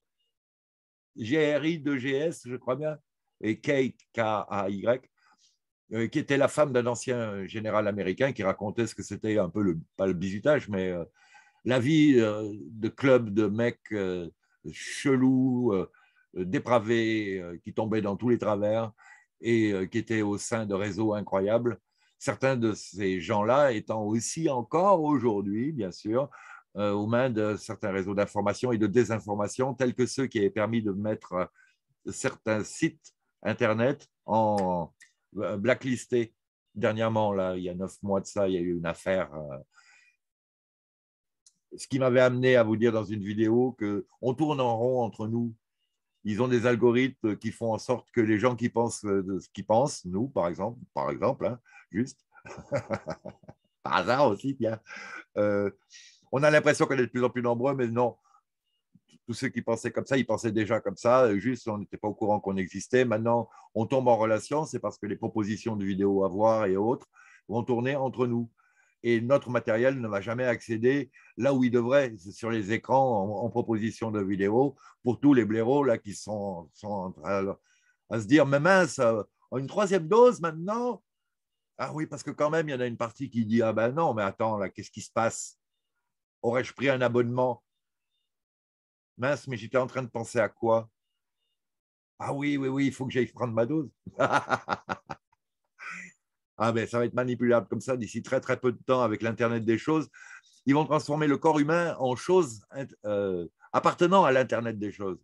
[SPEAKER 1] G R I deux G S, je crois bien, et Kay, K A Y, euh, qui était la femme d'un ancien général américain qui racontait ce que c'était un peu, le, pas le bizutage, mais euh, la vie euh, de club de mecs euh, chelous, euh, dépravés, euh, qui tombaient dans tous les travers et euh, qui étaient au sein de réseaux incroyables. Certains de ces gens-là étant aussi encore aujourd'hui, bien sûr, euh, aux mains de certains réseaux d'information et de désinformation, tels que ceux qui avaient permis de mettre euh, certains sites Internet en euh, blacklistés. Dernièrement, là, il y a neuf mois de ça, il y a eu une affaire. Euh, ce qui m'avait amené à vous dire dans une vidéo qu'on tourne en rond entre nous. Ils ont des algorithmes qui font en sorte que les gens qui pensent de ce qu'ils pensent, nous, par exemple, par exemple, hein, juste, par hasard aussi, bien, euh, on a l'impression qu'on est de plus en plus nombreux, mais non. Tous ceux qui pensaient comme ça, ils pensaient déjà comme ça, juste on n'était pas au courant qu'on existait. Maintenant, on tombe en relation, c'est parce que les propositions de vidéos à voir et autres vont tourner entre nous. Et notre matériel ne va jamais accéder là où il devrait, sur les écrans en, en proposition de vidéos, pour tous les blaireaux là, qui sont, sont en train à se dire, mais mince, une troisième dose maintenant? Ah oui, parce que quand même, il y en a une partie qui dit, ah ben non, mais attends, là, qu'est-ce qui se passe? Aurais-je pris un abonnement? Mince, mais j'étais en train de penser à quoi? Ah oui, oui, oui, il faut que j'aille prendre ma dose. Ah ben, ça va être manipulable comme ça d'ici très très peu de temps avec l'Internet des choses. Ils vont transformer le corps humain en choses euh, appartenant à l'Internet des choses.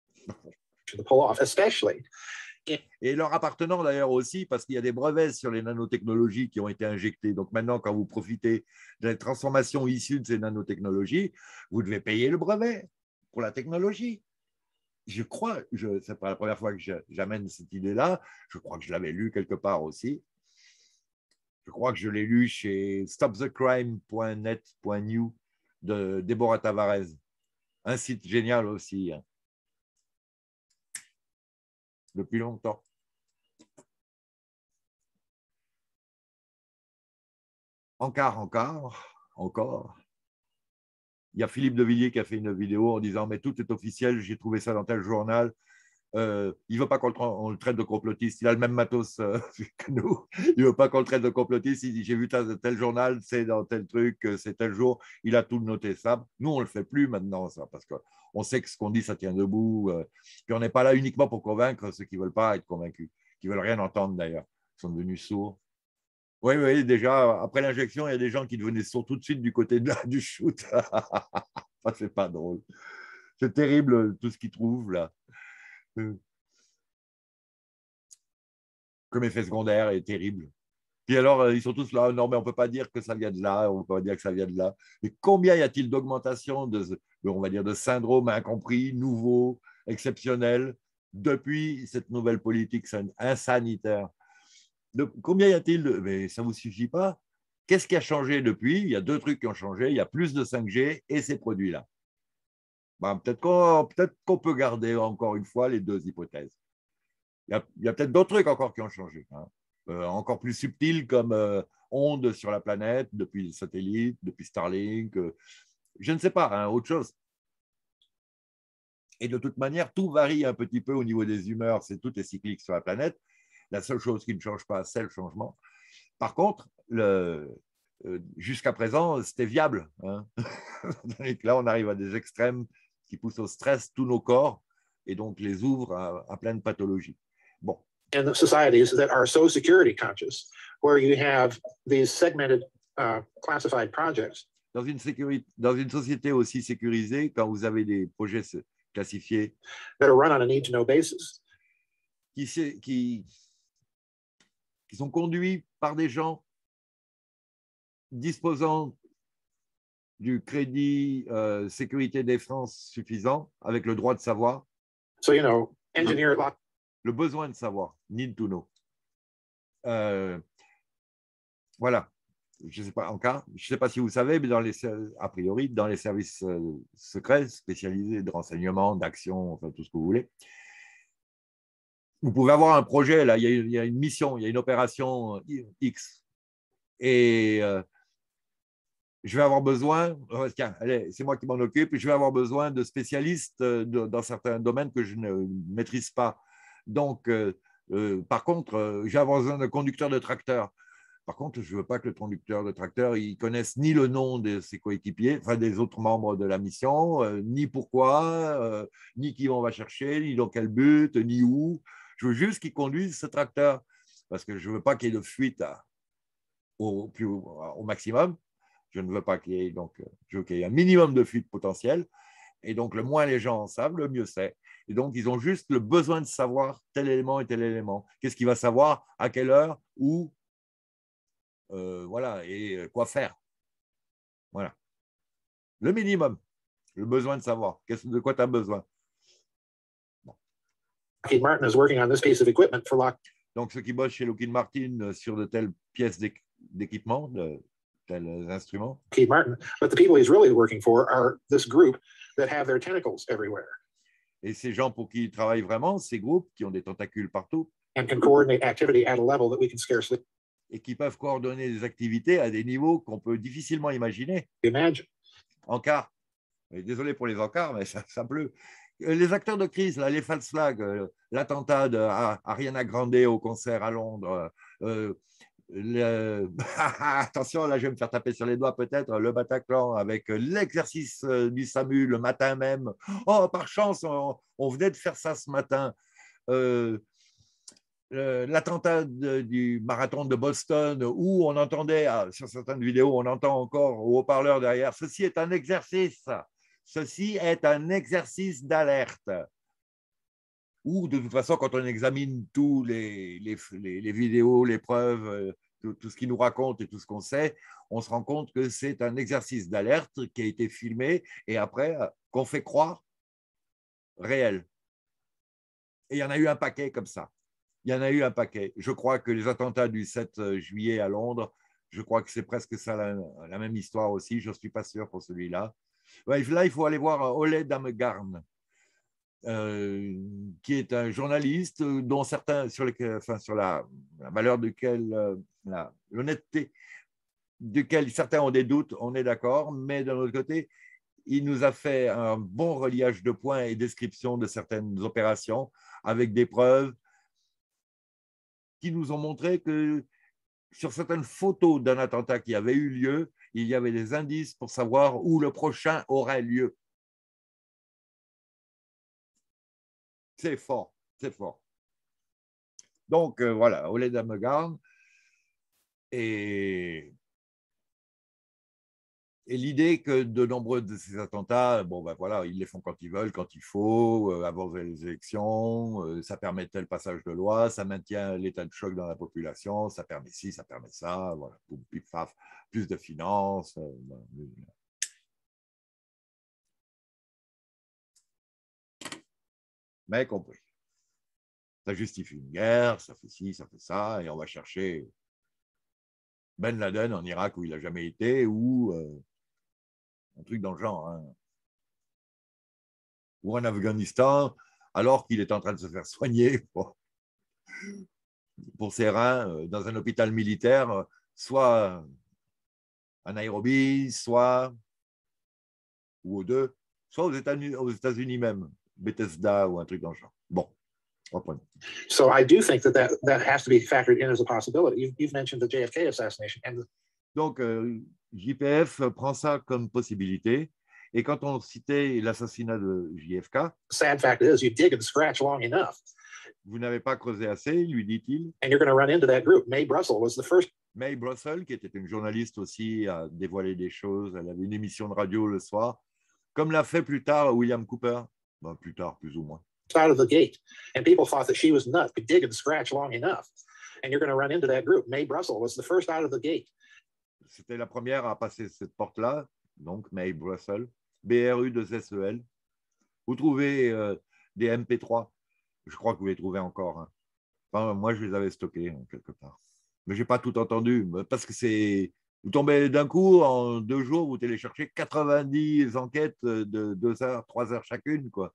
[SPEAKER 1] Et leur appartenant d'ailleurs aussi, parce qu'il y a des brevets sur les nanotechnologies qui ont été injectés. Donc maintenant, quand vous profitez de la transformation issue de ces nanotechnologies, vous devez payer le brevet pour la technologie. Je crois, ce n'est pas la première fois que j'amène cette idée-là, je crois que je l'avais lu quelque part aussi. Je crois que je l'ai lu chez stop the crime point net point new de Deborah Tavares. Un site génial aussi. Hein. Depuis longtemps. Encore, encore, encore. Il y a Philippe de Villiers qui a fait une vidéo en disant « Mais tout est officiel, j'ai trouvé ça dans tel journal. » Euh, il ne veut pas qu'on le, le traite de complotiste. Il a le même matos euh, que nous. Il ne veut pas qu'on le traite de complotiste. Il dit j'ai vu tel, tel journal, c'est dans tel truc, c'est tel jour. Il a tout noté ça. Nous, on ne le fait plus maintenant, ça, parce qu'on sait que ce qu'on dit, ça tient debout. Euh, puis on n'est pas là uniquement pour convaincre ceux qui ne veulent pas être convaincus, qui ne veulent rien entendre d'ailleurs, qui sont devenus sourds. Oui, oui, déjà, après l'injection, il y a des gens qui devenaient sourds tout de suite du côté de la, du shoot. Ça, c'est pas drôle. C'est terrible tout ce qu'ils trouvent là. Comme effet secondaire est terrible. Puis alors, ils sont tous là, non, mais on ne peut pas dire que ça vient de là, on ne peut pas dire que ça vient de là. Mais combien y a-t-il d'augmentation de, on va dire, de syndromes incompris, nouveaux, exceptionnels, depuis cette nouvelle politique insanitaire? De, combien y a-t-il de... Mais ça ne vous suffit pas? qu'est-ce qui a changé depuis? Il y a deux trucs qui ont changé. Il y a plus de cinq G et ces produits-là. Ben, peut-être qu'on peut-être qu'on peut garder encore une fois les deux hypothèses. Il y a, il y a peut-être d'autres trucs encore qui ont changé, hein. Euh, encore plus subtils comme euh, ondes sur la planète, depuis les satellites, depuis Starlink. Euh, je ne sais pas, hein, autre chose. Et de toute manière, tout varie un petit peu au niveau des humeurs, c'est tout est cyclique sur la planète. La seule chose qui ne change pas, c'est le changement. Par contre, le, euh, jusqu'à présent, c'était viable, hein. Là, on arrive à des extrêmes qui poussent au stress tous nos corps et donc les ouvrent à, à plein de pathologies. Bon.
[SPEAKER 3] And the societies that are so security conscious, where you have these segmented, uh, classified projects.
[SPEAKER 1] Dans une, sécurité, dans une société aussi sécurisée, quand vous avez des projets classifiés
[SPEAKER 3] that are run on a need-to-know basis,
[SPEAKER 1] qui, qui, qui sont conduits par des gens disposant du crédit euh, sécurité défense suffisant, avec le droit de savoir.
[SPEAKER 3] So, you know, engineer lock.
[SPEAKER 1] Le besoin de savoir, need to know. Euh, voilà. Je ne sais pas, en cas, je sais pas si vous savez, mais dans les, a priori, dans les services euh, secrets spécialisés de renseignement, d'action, enfin tout ce que vous voulez, vous pouvez avoir un projet, là, il y a, il y a une mission, il y a une opération X. Et euh, je vais avoir besoin, euh, tiens, allez, c'est moi qui m'en occupe, je vais avoir besoin de spécialistes de, dans certains domaines que je ne maîtrise pas. Donc, euh, euh, par contre, euh, j'ai besoin d'un conducteur de tracteur. Par contre, je ne veux pas que le conducteur de tracteur il connaisse ni le nom de ses coéquipiers, enfin des autres membres de la mission, euh, ni pourquoi, euh, ni qui on va chercher, ni dans quel but, ni où. Je veux juste qu'il conduise ce tracteur parce que je ne veux pas qu'il y ait de fuite à, au, plus, au maximum. Je ne veux pas qu'il y ait, donc, je veux qu'il y ait un minimum de fuite potentielle. Et donc, le moins les gens en savent, le mieux c'est. Et donc, ils ont juste le besoin de savoir tel élément et tel élément. Qu'est-ce qu'il va savoir, à quelle heure, où, euh, voilà, et quoi faire. Voilà. Le minimum, le besoin de savoir. De quoi tu as besoin.
[SPEAKER 3] Bon. Lockheed Martin is working on this piece of equipment for Lock.
[SPEAKER 1] Donc, ceux qui bossent chez Lockheed Martin sur de telles pièces d'équipement, de tels instruments.
[SPEAKER 3] Lockheed Martin, but the people he's really working for are this group that have their tentacles everywhere.
[SPEAKER 1] Et ces gens pour qui il travaille vraiment, ces groupes qui ont des tentacules partout.
[SPEAKER 3] And can coordinate activity at a level that we can scarcely.
[SPEAKER 1] Et qui peuvent coordonner des activités à des niveaux qu'on peut difficilement imaginer.
[SPEAKER 3] Imagine.
[SPEAKER 1] Encart. Désolé pour les encarts, mais ça, ça pleut. Les acteurs de crise, là, les false flags, l'attentat d'Ariana Grande au concert à Londres, euh, le... attention, là je vais me faire taper sur les doigts peut-être, le Bataclan avec l'exercice du SAMU le matin même. Oh, par chance, on, on venait de faire ça ce matin. Euh, l'attentat du marathon de Boston où on entendait, ah, sur certaines vidéos, on entend encore au haut-parleur derrière, ceci est un exercice, ceci est un exercice d'alerte. Ou de toute façon, quand on examine tous les, les, les, les vidéos, les preuves, tout, tout ce qu'ils nous racontent et tout ce qu'on sait, on se rend compte que c'est un exercice d'alerte qui a été filmé et après qu'on fait croire réel. Et il y en a eu un paquet comme ça. Il y en a eu un paquet. Je crois que les attentats du sept juillet à Londres, je crois que c'est presque ça la, la même histoire aussi. Je ne suis pas sûr pour celui-là. Ouais, là, il faut aller voir Ole Damegarn, euh, qui est un journaliste dont certains, sur, les, enfin, sur la, la valeur duquel, euh, l'honnêteté duquel certains ont des doutes, on est d'accord, mais d'un autre côté, il nous a fait un bon reliage de points et description de certaines opérations avec des preuves qui nous ont montré que sur certaines photos d'un attentat qui avait eu lieu, il y avait des indices pour savoir où le prochain aurait lieu. C'est fort, c'est fort. Donc, euh, voilà, Ole Damegarn. Et, et l'idée que de nombreux de ces attentats, bon, ben voilà, ils les font quand ils veulent, quand il faut, euh, avant les élections, euh, ça permet tel passage de loi, ça maintient l'état de choc dans la population, ça permet ci, ça permet ça, voilà, poum, pif, paf, plus de finances. Euh, ben, mais compris. Ça justifie une guerre, ça fait ci, ça fait ça, et on va chercher Ben Laden en Irak où il n'a jamais été, ou euh, un truc dans le genre. Hein. Ou en Afghanistan, alors qu'il est en train de se faire soigner pour, pour ses reins euh, dans un hôpital militaire, euh, soit à Nairobi, soit, ou aux deux, soit aux États-Unis, aux États-Unis même, Bethesda ou un truc dans le genre. Bon, reprenons.
[SPEAKER 3] So I do think that that, that has to be factored in as a possibility. You've, you've mentioned the J F K assassination. And
[SPEAKER 1] Donc, euh, J P F prend ça comme possibilité. Et quand on citait l'assassinat de J F K,
[SPEAKER 3] the sad fact is, you dig and scratch long enough,
[SPEAKER 1] vous n'avez pas creusé assez, lui dit-il.
[SPEAKER 3] and you're going to run into that group. Mae Brussell was the first.
[SPEAKER 1] Mae Brussell, qui était une journaliste aussi, a dévoilé des choses. Elle avait une émission de radio le soir, comme l'a fait plus tard William Cooper. Ben, plus tard, plus ou moins.
[SPEAKER 3] Out of the gate, and people thought that she was nuts, could dig and scratch long enough, and you're going to run into that group. Mae Brussell was the first out of the gate.
[SPEAKER 1] C'était la première à passer cette porte-là, donc Mae Brussell, B R U deux S E L. Vous trouvez euh, des M P trois, je crois que vous les trouvez encore. Hein. Enfin, moi, je les avais stockés hein, quelque part. Mais je n'ai pas tout entendu, parce que c'est... Vous tombez d'un coup, en deux jours, vous téléchargez quatre-vingt-dix enquêtes de deux heures, trois heures chacune, quoi.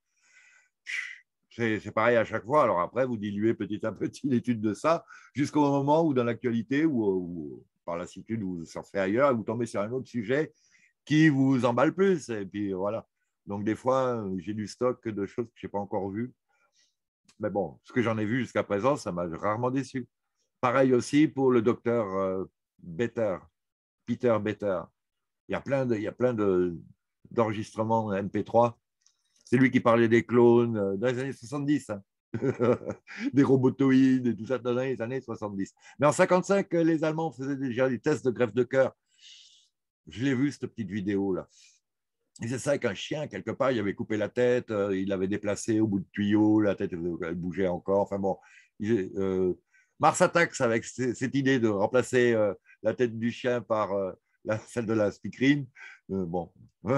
[SPEAKER 1] C'est pareil à chaque fois. Alors après, vous diluez petit à petit l'étude de ça jusqu'au moment où, dans l'actualité ou, ou par lassitude, vous surfez ailleurs et vous tombez sur un autre sujet qui vous emballe plus. Et puis voilà. Donc, des fois, j'ai du stock de choses que je n'ai pas encore vues. Mais bon, ce que j'en ai vu jusqu'à présent, ça m'a rarement déçu. Pareil aussi pour le docteur euh, Better, Peter Better. Il y a plein de, il y a plein de, d'enregistrements M P trois. C'est lui qui parlait des clones dans les années soixante-dix, hein. Des robotoïdes et tout ça dans les années soixante-dix. Mais en cinquante-cinq, les Allemands faisaient déjà des tests de greffe de cœur. Je l'ai vu, cette petite vidéo-là. Et c'est ça, avec un chien, quelque part, il avait coupé la tête, il l'avait déplacé au bout de tuyau, la tête elle bougeait encore. Enfin bon, il, euh, Mars Attacks, avec cette idée de remplacer euh, la tête du chien par euh, la, celle de la speakerine, euh, bon,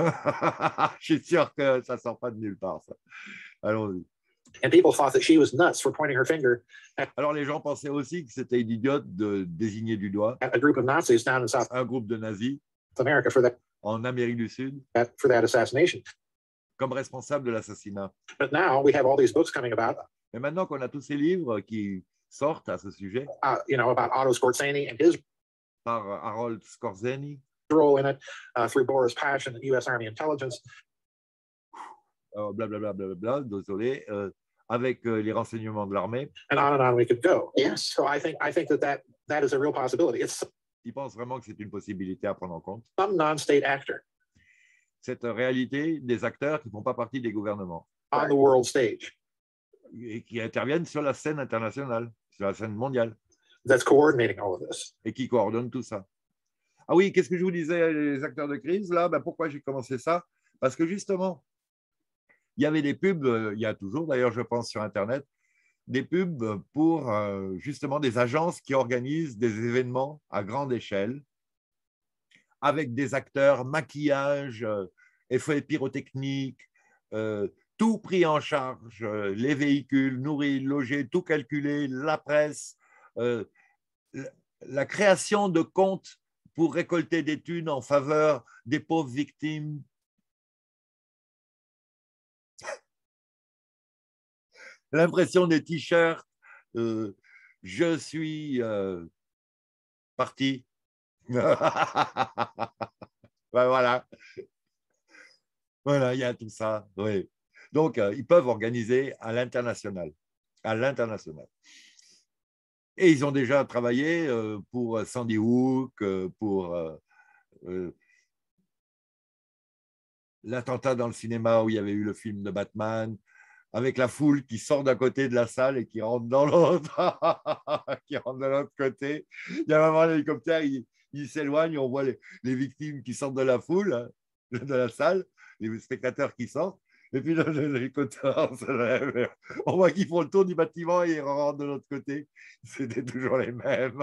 [SPEAKER 1] je suis sûr que ça ne sort pas de nulle part, ça. Allons-y.
[SPEAKER 3] And people thought that she was nuts for pointing her finger at
[SPEAKER 1] Alors les gens pensaient aussi que c'était une idiote de désigner du doigt
[SPEAKER 3] a group of Nazis down in South
[SPEAKER 1] un groupe de nazis
[SPEAKER 3] America for that,
[SPEAKER 1] en Amérique du Sud
[SPEAKER 3] that for that assassination.
[SPEAKER 1] comme responsable de l'assassinat.
[SPEAKER 3] But now we have all these books coming about,
[SPEAKER 1] Mais maintenant qu'on a tous ces livres qui sortent à ce sujet,
[SPEAKER 3] uh, you know, about Otto Skorzeny and his
[SPEAKER 1] par Harold Skorzeny,
[SPEAKER 3] role in it, uh, through Boris Pashin and U S Army intelligence,
[SPEAKER 1] euh, blablabla, bla, bla, bla, désolé, euh, avec euh, les renseignements de l'armée.
[SPEAKER 3] and on and on we could go.
[SPEAKER 2] Yes.
[SPEAKER 3] So I think I think that that, that is a real possibility. It's
[SPEAKER 1] Ils pensent vraiment que c'est une possibilité à prendre en compte.
[SPEAKER 3] some non-state actor
[SPEAKER 1] Cette réalité des acteurs qui ne font pas partie des gouvernements
[SPEAKER 3] on the world stage
[SPEAKER 1] et qui interviennent sur la scène internationale, sur la scène mondiale,
[SPEAKER 3] that's coordinating all of this.
[SPEAKER 1] et qui coordonnent tout ça. Ah oui, qu'est-ce que je vous disais, les acteurs de crise, là, ben pourquoi j'ai commencé ça? Parce que justement, il y avait des pubs, euh, il y a toujours d'ailleurs, je pense, sur Internet, des pubs pour euh, justement des agences qui organisent des événements à grande échelle avec des acteurs, maquillage, euh, effets pyrotechniques, euh, tout pris en charge, euh, les véhicules, nourris, logés, tout calculé, la presse, euh, la, la création de comptes pour récolter des thunes en faveur des pauvres victimes. L'impression des t-shirts, euh, je suis euh, parti. Ben voilà. Voilà, il y a tout ça. Oui. Donc, euh, ils peuvent organiser à l'international. À l'international. Et ils ont déjà travaillé euh, pour Sandy Hook, euh, pour euh, euh, l'attentat dans le cinéma où il y avait eu le film de Batman, avec la foule qui sort d'un côté de la salle et qui rentre dans l'autre, qui rentre de l'autre côté. Il y a vraiment l'hélicoptère, il, il s'éloigne, on voit les, les victimes qui sortent de la foule, hein, de la salle, les spectateurs qui sortent, et puis l'hélicoptère se lève. On voit qu'ils font le tour du bâtiment et ils rentrent de l'autre côté. C'était toujours les mêmes.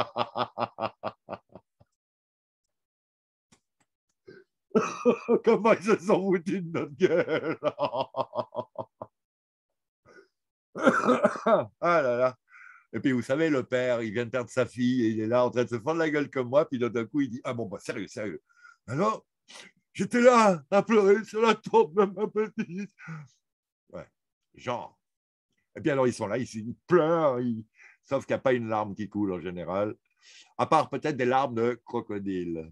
[SPEAKER 1] Comment ils se sont foutus de notre gueule. Ah là là. Et puis, vous savez, le père, il vient de perdre sa fille et il est là en train de se fendre la gueule comme moi. Puis d'un coup, il dit, ah bon, bah, sérieux, sérieux. Alors, j'étais là à pleurer sur la tombe de ma petite. Ouais, genre. Et puis alors, ils sont là, ils, ils pleurent, ils... sauf qu'il n'y a pas une larme qui coule en général, à part peut-être des larmes de crocodile.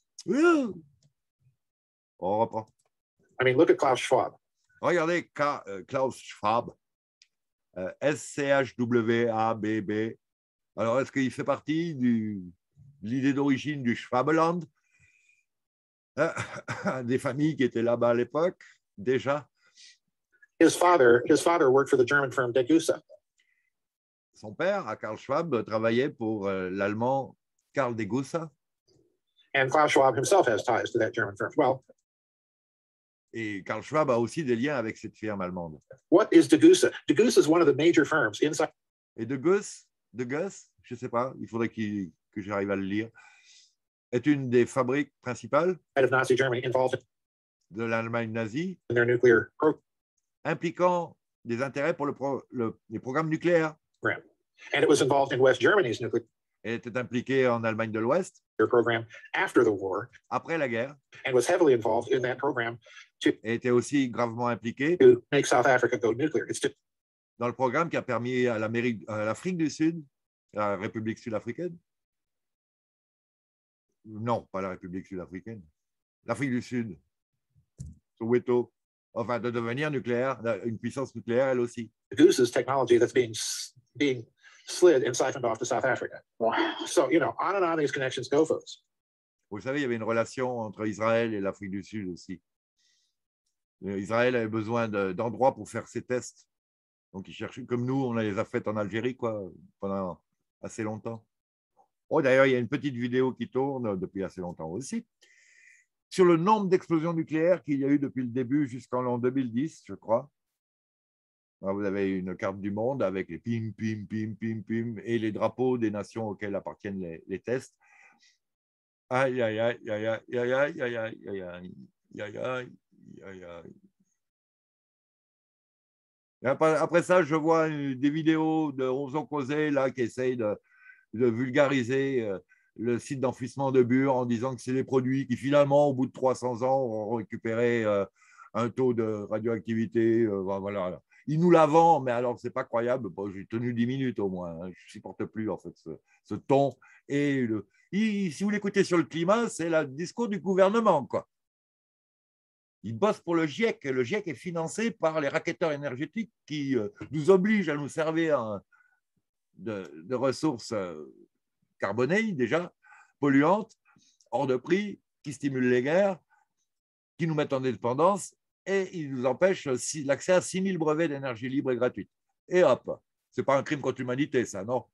[SPEAKER 1] On reprend.
[SPEAKER 3] I mean, look at Klaus Schwab.
[SPEAKER 1] Regardez Klaus Schwab, euh, S C H W A B B. Alors, est-ce qu'il fait partie du, de l'idée d'origine du Schwabeland, euh, des familles qui étaient là-bas à l'époque, déjà?
[SPEAKER 3] His father, his father worked for the German firm Degussa.
[SPEAKER 1] Son père, à Karl Schwab, travaillait pour euh, l'allemand Karl Degussa.
[SPEAKER 3] And Klaus Schwab himself has ties to that German firm. Well,
[SPEAKER 1] et Karl Schwab a aussi des liens avec cette firme allemande.
[SPEAKER 3] What is Degussa? Degussa is one of the major firms inside.
[SPEAKER 1] Et De Guss, De Guss, je ne sais pas, il faudrait qu'il, que j'arrive à le lire, est une des fabriques principales
[SPEAKER 3] of Nazi Germany involved
[SPEAKER 1] de l'Allemagne nazie,
[SPEAKER 3] in their nuclear program.
[SPEAKER 1] Impliquant des intérêts pour le pro, le, les programmes nucléaires.
[SPEAKER 3] And it was involved in West Germany's nuclear.
[SPEAKER 1] Elle était impliquée en Allemagne de l'Ouest.
[SPEAKER 3] Program after the war.
[SPEAKER 1] Après la guerre.
[SPEAKER 3] And was heavily involved in that program to.
[SPEAKER 1] Et était aussi gravement impliquée.
[SPEAKER 3] To make South Africa go nuclear. It's to,
[SPEAKER 1] dans le programme qui a permis à l'Amérique, à l'Afrique du Sud, à la République sud-africaine. Non, pas la République sud-africaine. L'Afrique du Sud. Soweto. Enfin, de devenir nucléaire, une puissance nucléaire, elle aussi.
[SPEAKER 3] Goose's technology that's being being slid and siphoned off to South Africa. Wow. So, you know, on and on these connections go, folks.
[SPEAKER 1] Vous savez, il y avait une relation entre Israël et l'Afrique du Sud aussi. Israël avait besoin de, d'endroits pour faire ses tests. Donc, ils cherchaient, comme nous, on les a fait en Algérie, quoi, pendant assez longtemps. Oh, d'ailleurs, il y a une petite vidéo qui tourne depuis assez longtemps aussi, sur le nombre d'explosions nucléaires qu'il y a eu depuis le début jusqu'en l'an deux mille dix, je crois. Vous avez une carte du monde avec les pim, pim, pim, pim, pim, et les drapeaux des nations auxquelles appartiennent les, les tests. Aïe, aïe, aïe, aïe, aïe, aïe, aïe, aïe, aïe, aïe, aïe, aïe, aïe. Après, après ça, je vois des vidéos de Roson Causé là, qui essayent de, de vulgariser euh, le site d'enfouissement de Bure en disant que c'est des produits qui, finalement, au bout de trois cents ans, auront récupéré euh, un taux de radioactivité. Euh, voilà. Il nous la vend, mais alors, ce n'est pas croyable. Bon, j'ai tenu dix minutes au moins. Hein. Je ne supporte plus, en fait, ce, ce ton. Et le, il, si vous l'écoutez sur le climat, c'est le discours du gouvernement, quoi. Il bosse pour le GIEC. Le GIEC est financé par les racketteurs énergétiques qui euh, nous obligent à nous servir hein, de, de ressources euh, carbonées, déjà, polluantes, hors de prix, qui stimulent les guerres, qui nous mettent en dépendance et ils nous empêchent si, l'accès à six mille brevets d'énergie libre et gratuite. Et hop, ce n'est pas un crime contre l'humanité, ça, non?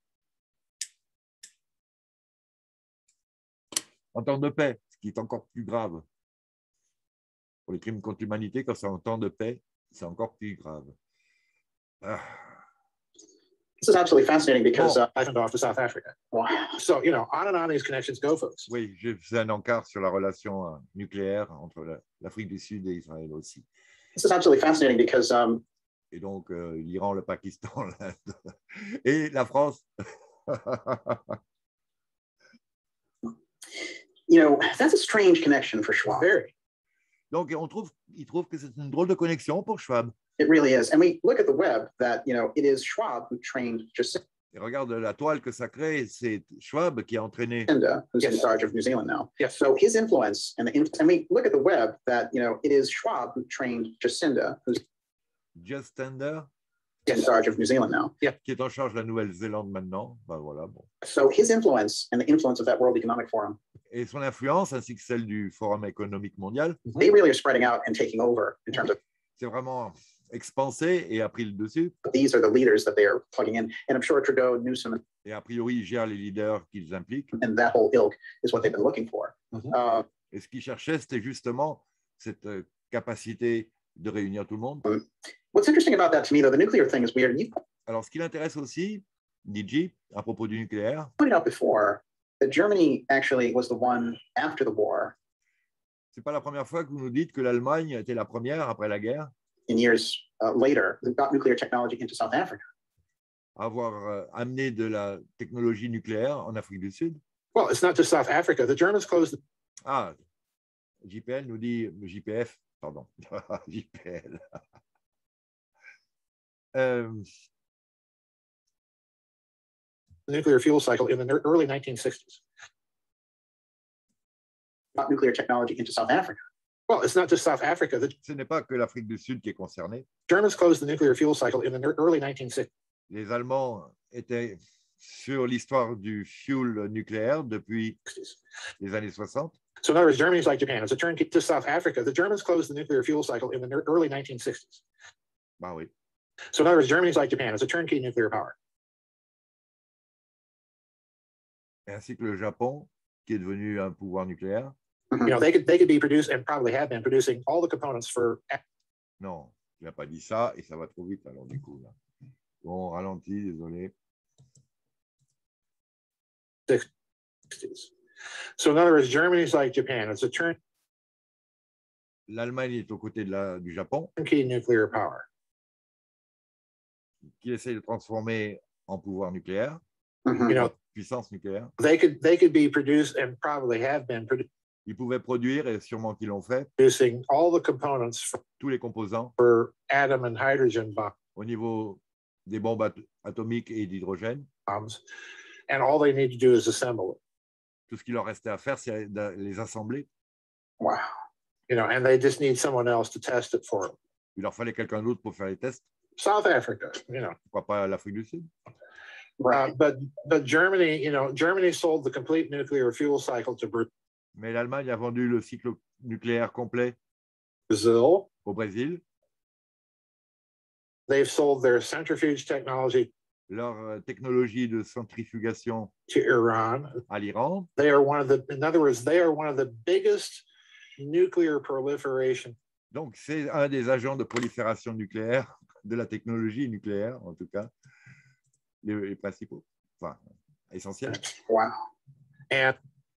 [SPEAKER 1] En temps de paix, ce qui est encore plus grave. Pour les crimes contre l'humanité, quand c'est en temps de paix, c'est encore plus grave. Ah.
[SPEAKER 2] This is absolutely fascinating because
[SPEAKER 3] oh,
[SPEAKER 2] uh,
[SPEAKER 3] I off to South Africa. Wow. So, you know, on and on these connections go, folks.
[SPEAKER 1] Oui, j'ai fait un encart sur la relation euh, nucléaire entre la, l'Afrique du Sud et Israël aussi.
[SPEAKER 2] This is absolutely fascinating because um,
[SPEAKER 1] et donc euh, l'Iran, le Pakistan, l'Inde et la France.
[SPEAKER 2] You know, that's a strange connection for Schwab.
[SPEAKER 3] Very.
[SPEAKER 1] Donc, on trouve, il trouve que c'est une drôle de connexion pour Schwab.
[SPEAKER 2] It really is. And we look at the web that, you know, it is Schwab who trained Jacinda.
[SPEAKER 1] Et regarde la toile que ça crée, c'est Schwab qui a entraîné.
[SPEAKER 2] Who's
[SPEAKER 3] yes.
[SPEAKER 2] in charge of New Zealand now.
[SPEAKER 3] Yes.
[SPEAKER 2] So his influence and the inf- and we look at the web that, you know, it is Schwab who trained Jacinda, who's
[SPEAKER 1] Jacinda,
[SPEAKER 2] in charge of New Zealand now.
[SPEAKER 3] Yeah.
[SPEAKER 1] Qui est en charge de la Nouvelle-Zélande maintenant. Ben voilà, bon.
[SPEAKER 2] So his influence and the influence of that World Economic Forum.
[SPEAKER 1] Et son influence ainsi que celle du Forum économique mondial.
[SPEAKER 2] They really are spreading out and taking over in terms of.
[SPEAKER 1] C'est vraiment expansé et a pris le dessus.
[SPEAKER 2] These are the leaders that they are plugging in, and I'm sure Trudeau, Newsom,
[SPEAKER 1] et a priori, ils gèrent les leaders qu'ils impliquent.
[SPEAKER 2] And that whole ilk is what they've been looking for.
[SPEAKER 3] Mm-hmm.
[SPEAKER 2] uh,
[SPEAKER 1] et ce qu'ils cherchaient, c'était justement cette euh, capacité de réunir tout le monde.
[SPEAKER 2] Um, what's interesting about that to me, though, the nuclear thing is weird. You
[SPEAKER 1] Alors, ce qui l'intéresse aussi, dit J, à propos du nucléaire,
[SPEAKER 2] pointed out before that Germany actually was the one after the war.
[SPEAKER 1] C'est pas la première fois que vous nous dites que l'Allemagne était la première après la guerre.
[SPEAKER 2] In years uh, later, that got nuclear technology into South Africa.
[SPEAKER 1] avoir euh, amené de la technologie nucléaire en Afrique du Sud?
[SPEAKER 3] Well, it's not just South Africa. The Germans closed the
[SPEAKER 1] Ah, J P L nous dit, J P F, pardon, J P L. euh,
[SPEAKER 3] nuclear fuel cycle in the early nineteen sixties.
[SPEAKER 2] Not nuclear technology into South Africa.
[SPEAKER 3] Well, it's not just South Africa. The
[SPEAKER 1] ce n'est pas que l'Afrique du Sud qui est concernée.
[SPEAKER 3] Germans closed the nuclear fuel cycle in the early nineteen sixties.
[SPEAKER 1] Les Allemands étaient sur l'histoire du fuel nucléaire depuis les années soixante.
[SPEAKER 3] So in other words, Germany's like Japan. As a turnkey to South Africa, the Germans closed the nuclear fuel cycle in the early nineteen sixties.
[SPEAKER 1] Bah oui.
[SPEAKER 3] So in other words, Germany's like Japan. As a turnkey nuclear power.
[SPEAKER 1] Ainsi que le Japon, qui est devenu un pouvoir nucléaire.
[SPEAKER 3] You know, they could they could be produced and probably have been producing all the components for.
[SPEAKER 1] Non, il n'a pas dit ça et ça va trop vite alors du coup là. Bon, ralenti, désolé.
[SPEAKER 3] sixties. So in other words, Germany's like Japan. It's a turn.
[SPEAKER 1] L'Allemagne est aux côtés de la, du Japon.
[SPEAKER 3] Turnkey nuclear power.
[SPEAKER 1] Qui essaie de transformer en pouvoir nucléaire.
[SPEAKER 2] Mhm.
[SPEAKER 3] You know,
[SPEAKER 1] puissance nucléaire.
[SPEAKER 3] they could they could be produced and probably have been produ-
[SPEAKER 1] Ils pouvaient produire, et sûrement qu'ils l'ont fait,
[SPEAKER 3] producing all the components for,
[SPEAKER 1] tous les composants
[SPEAKER 3] for atom and hydrogen
[SPEAKER 1] au niveau des bombes at- atomiques et d'hydrogène.
[SPEAKER 3] bombs, and all they need to do is assemble it.
[SPEAKER 1] Tout ce qu'il leur restait à faire, c'est de les assembler.
[SPEAKER 2] Wow.
[SPEAKER 3] You know, and they just need someone else to test it for them.
[SPEAKER 1] Il leur fallait quelqu'un d'autre pour faire les tests.
[SPEAKER 3] South Africa, you know,
[SPEAKER 1] Pourquoi pas l'Afrique du Sud?
[SPEAKER 3] uh, but but Germany, you know, Germany sold the complete nuclear fuel cycle to
[SPEAKER 1] Mais l'Allemagne a vendu le cycle nucléaire complet
[SPEAKER 3] Brazil.
[SPEAKER 1] au Brésil.
[SPEAKER 3] They've sold their centrifuge technology
[SPEAKER 1] Leur euh, technologie de centrifugation
[SPEAKER 3] to Iran.
[SPEAKER 1] à l'Iran.
[SPEAKER 3] They are one of the, in other words, they are one of the biggest nuclear proliferation.
[SPEAKER 1] Donc, c'est un des agents de prolifération nucléaire, de la technologie nucléaire, en tout cas, les, les principaux, enfin, essentiels.
[SPEAKER 2] Wow.
[SPEAKER 3] And,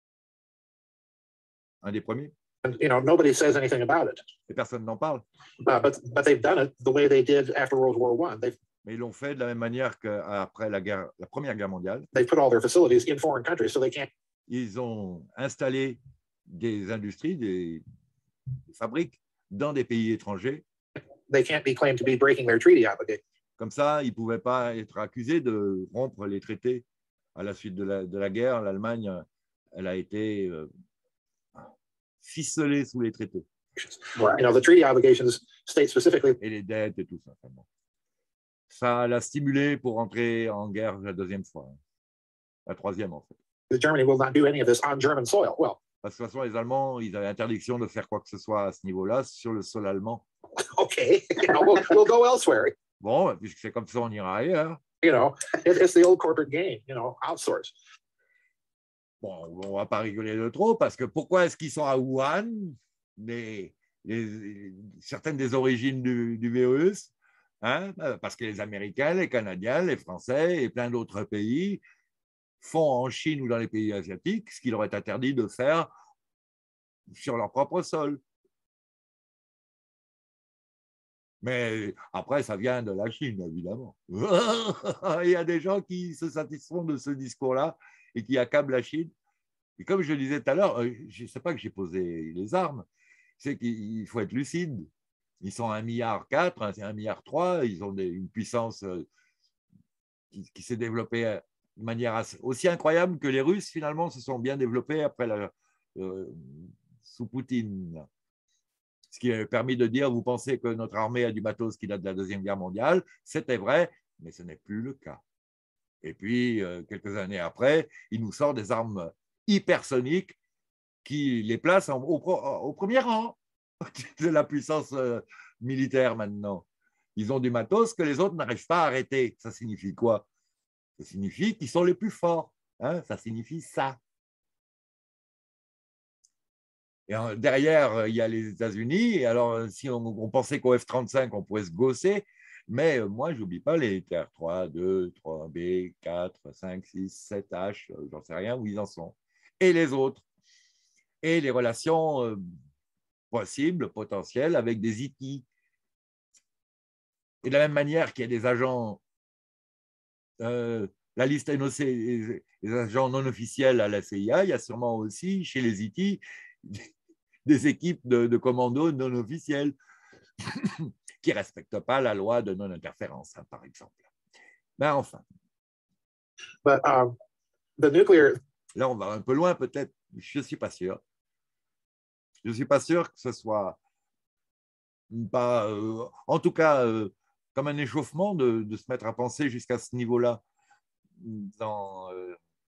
[SPEAKER 1] Un des premiers.
[SPEAKER 3] and you know, nobody says anything about it.
[SPEAKER 1] Et personne n'en parle.
[SPEAKER 3] Uh, but but they've done it the way they did after World War One. They've
[SPEAKER 1] Mais ils l'ont fait de la même manière qu'après la, guerre, la Première Guerre mondiale.
[SPEAKER 3] they put all their facilities in foreign countries, so they can't.
[SPEAKER 1] Ils ont installé des industries, des, des fabriques dans des pays étrangers.
[SPEAKER 3] They can't be claimed to be breaking their treaty obligation.
[SPEAKER 1] Comme ça, ils ne pouvaient pas être accusés de rompre les traités. À la suite de la, de la guerre, l'Allemagne, elle a été euh, ficelée sous les traités.
[SPEAKER 2] Right.
[SPEAKER 3] You know, the treaty obligations state specifically
[SPEAKER 1] Et les dettes et tout ça. Vraiment. Ça l'a stimulé pour entrer en guerre la deuxième fois. La troisième, en fait.
[SPEAKER 3] that Germany will not do any of this on German soil. Well,
[SPEAKER 1] Parce que de toute façon, les Allemands, ils avaient interdiction de faire quoi que ce soit à ce niveau-là sur le sol allemand.
[SPEAKER 3] okay, you know, we'll, we'll go elsewhere.
[SPEAKER 1] Bon, puisque c'est comme ça, on ira ailleurs.
[SPEAKER 3] You know, it, it's the old corporate game. You know, outsource.
[SPEAKER 1] Bon, on ne va pas rigoler de trop, parce que pourquoi est-ce qu'ils sont à Wuhan, les, les, certaines des origines du, du virus, hein, parce que les Américains, les Canadiens, les Français et plein d'autres pays font en Chine ou dans les pays asiatiques ce qu'il leur est interdit de faire sur leur propre sol. Mais après, ça vient de la Chine, évidemment. Il y a des gens qui se satisfont de ce discours-là et qui accablent la Chine. Et comme je le disais tout à l'heure, je ne sais pas que j'ai posé les armes, c'est qu'il faut être lucide. Ils sont à un milliard quatre, un milliard trois, ils ont des, une puissance qui, qui s'est développée de manière assez, aussi incroyable que les Russes, finalement, se sont bien développés après la, euh, sous Poutine. Ce qui a permis de dire, vous pensez que notre armée a du matos qui date de la Deuxième Guerre mondiale, c'était vrai, mais ce n'est plus le cas. Et puis, euh, quelques années après, il nous sort des armes hypersoniques qui les placent en, au, au premier rang de la puissance euh, militaire maintenant. Ils ont du matos que les autres n'arrivent pas à arrêter. Ça signifie quoi? Ça signifie qu'ils sont les plus forts. Hein? Ça signifie ça. Et en, derrière, il y a les États-Unis. Et alors, si on, on pensait qu'au F trente-cinq, on pouvait se gausser, mais euh, moi, je n'oublie pas les T R trois, deux, trois B, quatre, cinq, six, sept H, euh, j'en sais rien où ils en sont. Et les autres. Et les relations euh, possibles, potentielles, avec des I T. Et de la même manière qu'il y a des agents euh, la liste N O C, les, les agents non officiels à la C I A, il y a sûrement aussi chez les I T des équipes de, de commandos non officielles qui ne respectent pas la loi de non-interférence, hein, par exemple. Mais enfin.
[SPEAKER 3] But um, the nuclear.
[SPEAKER 1] Là, on va un peu loin, peut-être. Je ne suis pas sûr. Je ne suis pas sûr que ce soit pas, euh, en tout cas, euh, comme un échauffement de, de se mettre à penser jusqu'à ce niveau-là dans, euh,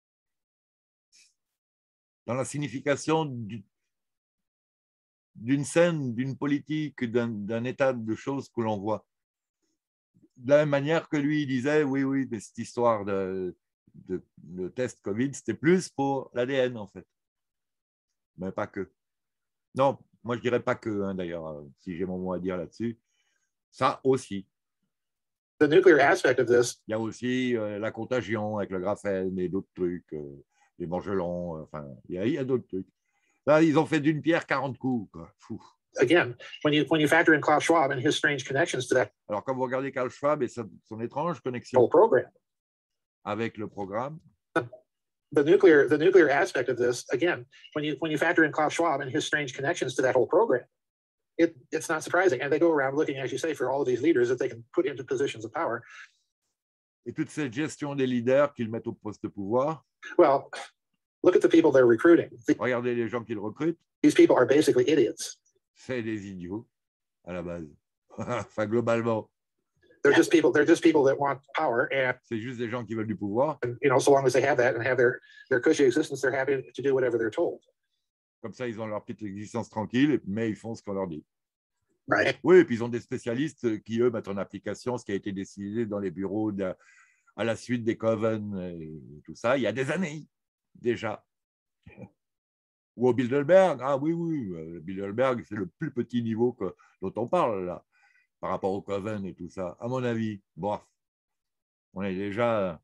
[SPEAKER 1] dans la signification du, d'une scène, d'une politique, d'un, d'un état de choses que l'on voit. De la même manière que lui, il disait, oui, oui, mais cette histoire de, de, de test Covid, c'était plus pour l'A D N, en fait. Mais pas que. Non, moi, je dirais pas que, hein, d'ailleurs, si j'ai mon mot à dire là-dessus. Ça aussi.
[SPEAKER 3] The nuclear aspect of this.
[SPEAKER 1] Il y a aussi euh, la contagion avec le graphène et d'autres trucs, euh, les morgelons, euh, enfin, il y a, il y a d'autres trucs. Là, ils ont fait d'une pierre quarante coups, quoi. Fou.
[SPEAKER 3] Again, when you, when you factor in Klaus Schwab and his strange connections to that.
[SPEAKER 1] Alors, quand vous regardez Klaus Schwab et son, son étrange connexion
[SPEAKER 3] whole program.
[SPEAKER 1] Avec le programme.
[SPEAKER 3] The nuclear, the nuclear aspect of this, again, when you, when you factor in Klaus Schwab and his strange connections to that whole program, it, it's not surprising. And they go around looking, as you say, for all of these leaders that they can put into positions of power.
[SPEAKER 1] Et toute cette gestion des leaders qu'ils mettent au poste de pouvoir.
[SPEAKER 3] Well, look at the people they're recruiting.
[SPEAKER 1] Regardez les gens qu'ils recrutent.
[SPEAKER 3] These people are basically idiots.
[SPEAKER 1] C'est des idiots à la base. Enfin, globalement.
[SPEAKER 3] They're just people. They're just people that want power, and
[SPEAKER 1] c'est juste des gens qui veulent du pouvoir.
[SPEAKER 3] And, you know, so long as they have that and have their their cushy existence, they're happy to do whatever they're told.
[SPEAKER 1] Comme ça, ils ont leur petite existence tranquille, mais ils font ce qu'on leur dit.
[SPEAKER 2] Right.
[SPEAKER 1] Oui, et puis ils ont des spécialistes qui, eux, mettent en application ce qui a été décidé dans les bureaux de, à la suite des Coven et tout ça, il y a des années déjà. Ou au Bilderberg, ah oui, oui, le Bilderberg, c'est le plus petit niveau que, dont on parle là, par rapport au Coven et tout ça. À mon avis, bon, on est déjà.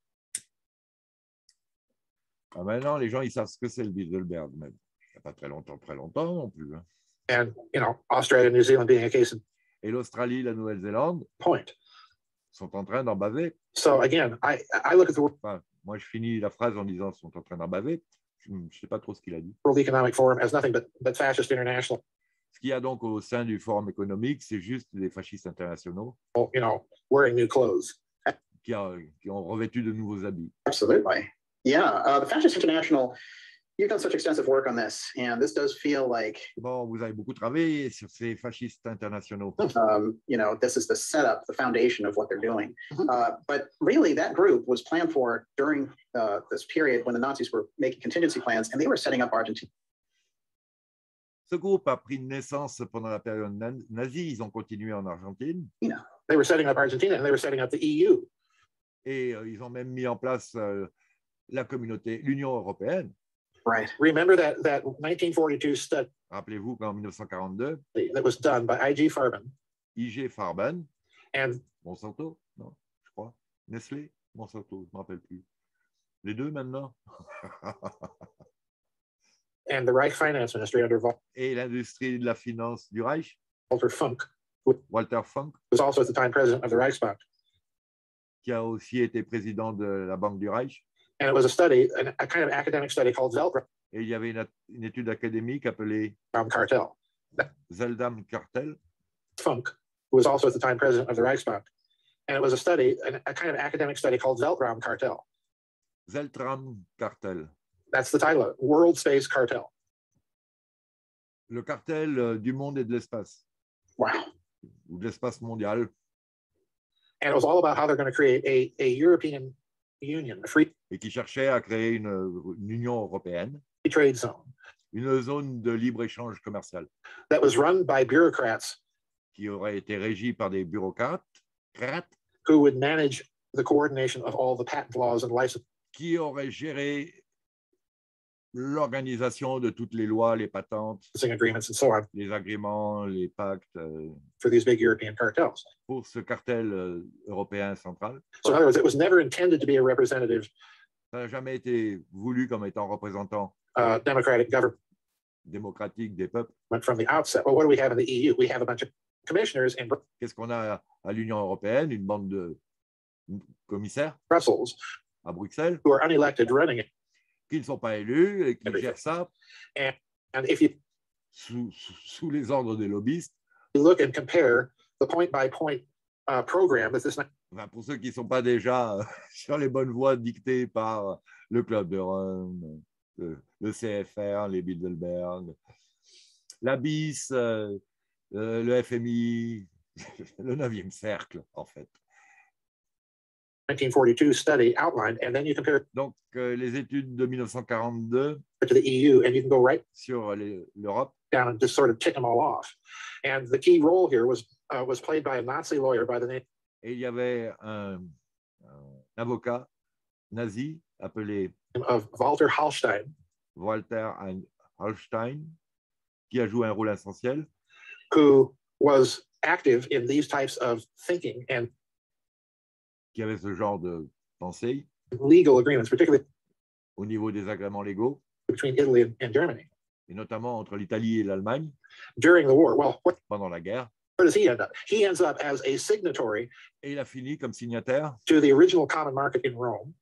[SPEAKER 1] Ah, maintenant, les gens, ils savent ce que c'est le Bilderberg, même. Il n'y a pas très longtemps, très longtemps non plus. Hein.
[SPEAKER 3] And, you know, Australia, New Zealand being a case in
[SPEAKER 1] Et l'Australie, la Nouvelle-Zélande
[SPEAKER 3] point.
[SPEAKER 1] Sont en train d'en baver.
[SPEAKER 3] So again, I, I look at the
[SPEAKER 1] Enfin, moi, je finis la phrase en disant sont en train d'en baver. Je ne sais pas trop ce qu'il a dit.
[SPEAKER 3] World Economic Forum as nothing but, but fascist international.
[SPEAKER 1] Ce qu'il y a donc au sein du Forum économique, c'est juste des fascistes internationaux.
[SPEAKER 3] You know, wearing new clothes.
[SPEAKER 1] Qui, a, qui ont revêtu de nouveaux habits.
[SPEAKER 2] Absolutely. Yeah, uh, the Fascist International, you've done such extensive work on this, and this does feel like.
[SPEAKER 1] Bon, vous avez beaucoup travaillé sur ces fascistes internationaux.
[SPEAKER 2] Um, you know, this is the setup, the foundation of what they're doing. Uh, but really, that group was planned for during uh, this period when the Nazis were making contingency plans, and they were setting up Argentina.
[SPEAKER 1] Ce groupe a pris naissance pendant la période nazie. Ils ont continué en Argentine.
[SPEAKER 2] Yeah.
[SPEAKER 3] They were setting up Argentina, and they were setting up the E U.
[SPEAKER 1] Et euh, ils ont même mis en place euh, la communauté, l'Union européenne.
[SPEAKER 2] Right.
[SPEAKER 3] Remember that that nineteen forty-two study.
[SPEAKER 1] Rappelez-vous qu'en mille neuf cent quarante-deux,
[SPEAKER 3] that was done by I G Farben.
[SPEAKER 1] I G Farben.
[SPEAKER 3] And
[SPEAKER 1] Monsanto, non, je crois. Nestlé, Monsanto, je ne me rappelle plus. Les deux maintenant.
[SPEAKER 3] And the Reich Finance Ministry under
[SPEAKER 1] Et l'industrie de la finance du Reich.
[SPEAKER 3] Walter Funk.
[SPEAKER 1] Walter Funk.
[SPEAKER 3] Was also at the time president of the Reichsbank.
[SPEAKER 1] Qui a aussi été président de la Banque du Reich.
[SPEAKER 3] And it was a study, a kind of academic study called Zeldam.
[SPEAKER 1] Et il y avait une, une étude académique appelée
[SPEAKER 3] Cartel.
[SPEAKER 1] Zeldam Cartel.
[SPEAKER 3] Funk, who was also at the time president of the Reichsbank. And it was a study, a kind of academic study called Zeltram Cartel.
[SPEAKER 1] Zeltram Cartel.
[SPEAKER 3] That's the title of it, World Space Cartel.
[SPEAKER 1] Le cartel du monde et de l'espace.
[SPEAKER 2] Wow.
[SPEAKER 1] Ou de l'espace mondial.
[SPEAKER 3] And it was all about how they're going to create a, a European Union, a free
[SPEAKER 1] et qui cherchait à créer une, une Union européenne,
[SPEAKER 3] trade zone,
[SPEAKER 1] une zone de libre-échange commercial
[SPEAKER 3] that was run by bureaucrats
[SPEAKER 1] qui aurait été régie par des bureaucrates
[SPEAKER 3] who would manage the coordination of all the patent laws and licenses,
[SPEAKER 1] qui auraient géré l'organisation de toutes les lois, les patentes,
[SPEAKER 3] agreements and so on,
[SPEAKER 1] les agréments, les pactes euh,
[SPEAKER 3] for these big European cartels.
[SPEAKER 1] Pour ce cartel euh, européen central.
[SPEAKER 3] So in other words, it was never intended to be a representative.
[SPEAKER 1] Ça n'a jamais été voulu comme étant représentant
[SPEAKER 3] uh, democratic government
[SPEAKER 1] démocratique des peuples.
[SPEAKER 3] From the outset. Well, what do we have in the E U? We have a bunch of commissioners and.
[SPEAKER 1] Qu'est-ce qu'on a à l'Union européenne? Une bande de commissaires
[SPEAKER 3] Brussels
[SPEAKER 1] à Bruxelles
[SPEAKER 3] who are unelected running it.
[SPEAKER 1] qui ne sont pas élus et qui
[SPEAKER 3] Everything.
[SPEAKER 1] gèrent ça
[SPEAKER 3] And, and if you
[SPEAKER 1] sous, sous, sous les ordres des lobbyistes.
[SPEAKER 3] look and compare the point-by-point uh, program that this
[SPEAKER 1] Enfin, pour ceux qui ne sont pas déjà euh, sur les bonnes voies dictées par le Club de Rome, le, le C F R, les Bilderberg, la B I S, euh, euh, le F M I, le neuvième cercle, en fait.
[SPEAKER 3] nineteen forty-two study outlined, and then you compare it
[SPEAKER 1] Donc, euh, les études de mille neuf cent quarante-deux
[SPEAKER 3] to the E U, and you can go right
[SPEAKER 1] sur les- l'Europe,
[SPEAKER 3] down and just sort of tick them all off. And the key role here was uh, was played by a Nazi lawyer by the name
[SPEAKER 1] et il y avait un, un avocat nazi appelé
[SPEAKER 3] of Walter Hallstein,
[SPEAKER 1] Walter Hallstein, qui a joué un rôle essentiel,
[SPEAKER 3] who was active in these types of thinking and
[SPEAKER 1] qui avait ce genre de pensée
[SPEAKER 3] legal agreements, particularly
[SPEAKER 1] au niveau des agréments légaux,
[SPEAKER 3] between Italy and, and Germany
[SPEAKER 1] et notamment entre l'Italie et l'Allemagne
[SPEAKER 3] during the war. Well, what,
[SPEAKER 1] pendant la guerre.
[SPEAKER 3] where does he end up? He ends up as a signatory
[SPEAKER 1] Et il a fini comme signataire
[SPEAKER 3] to the original common market in Rome,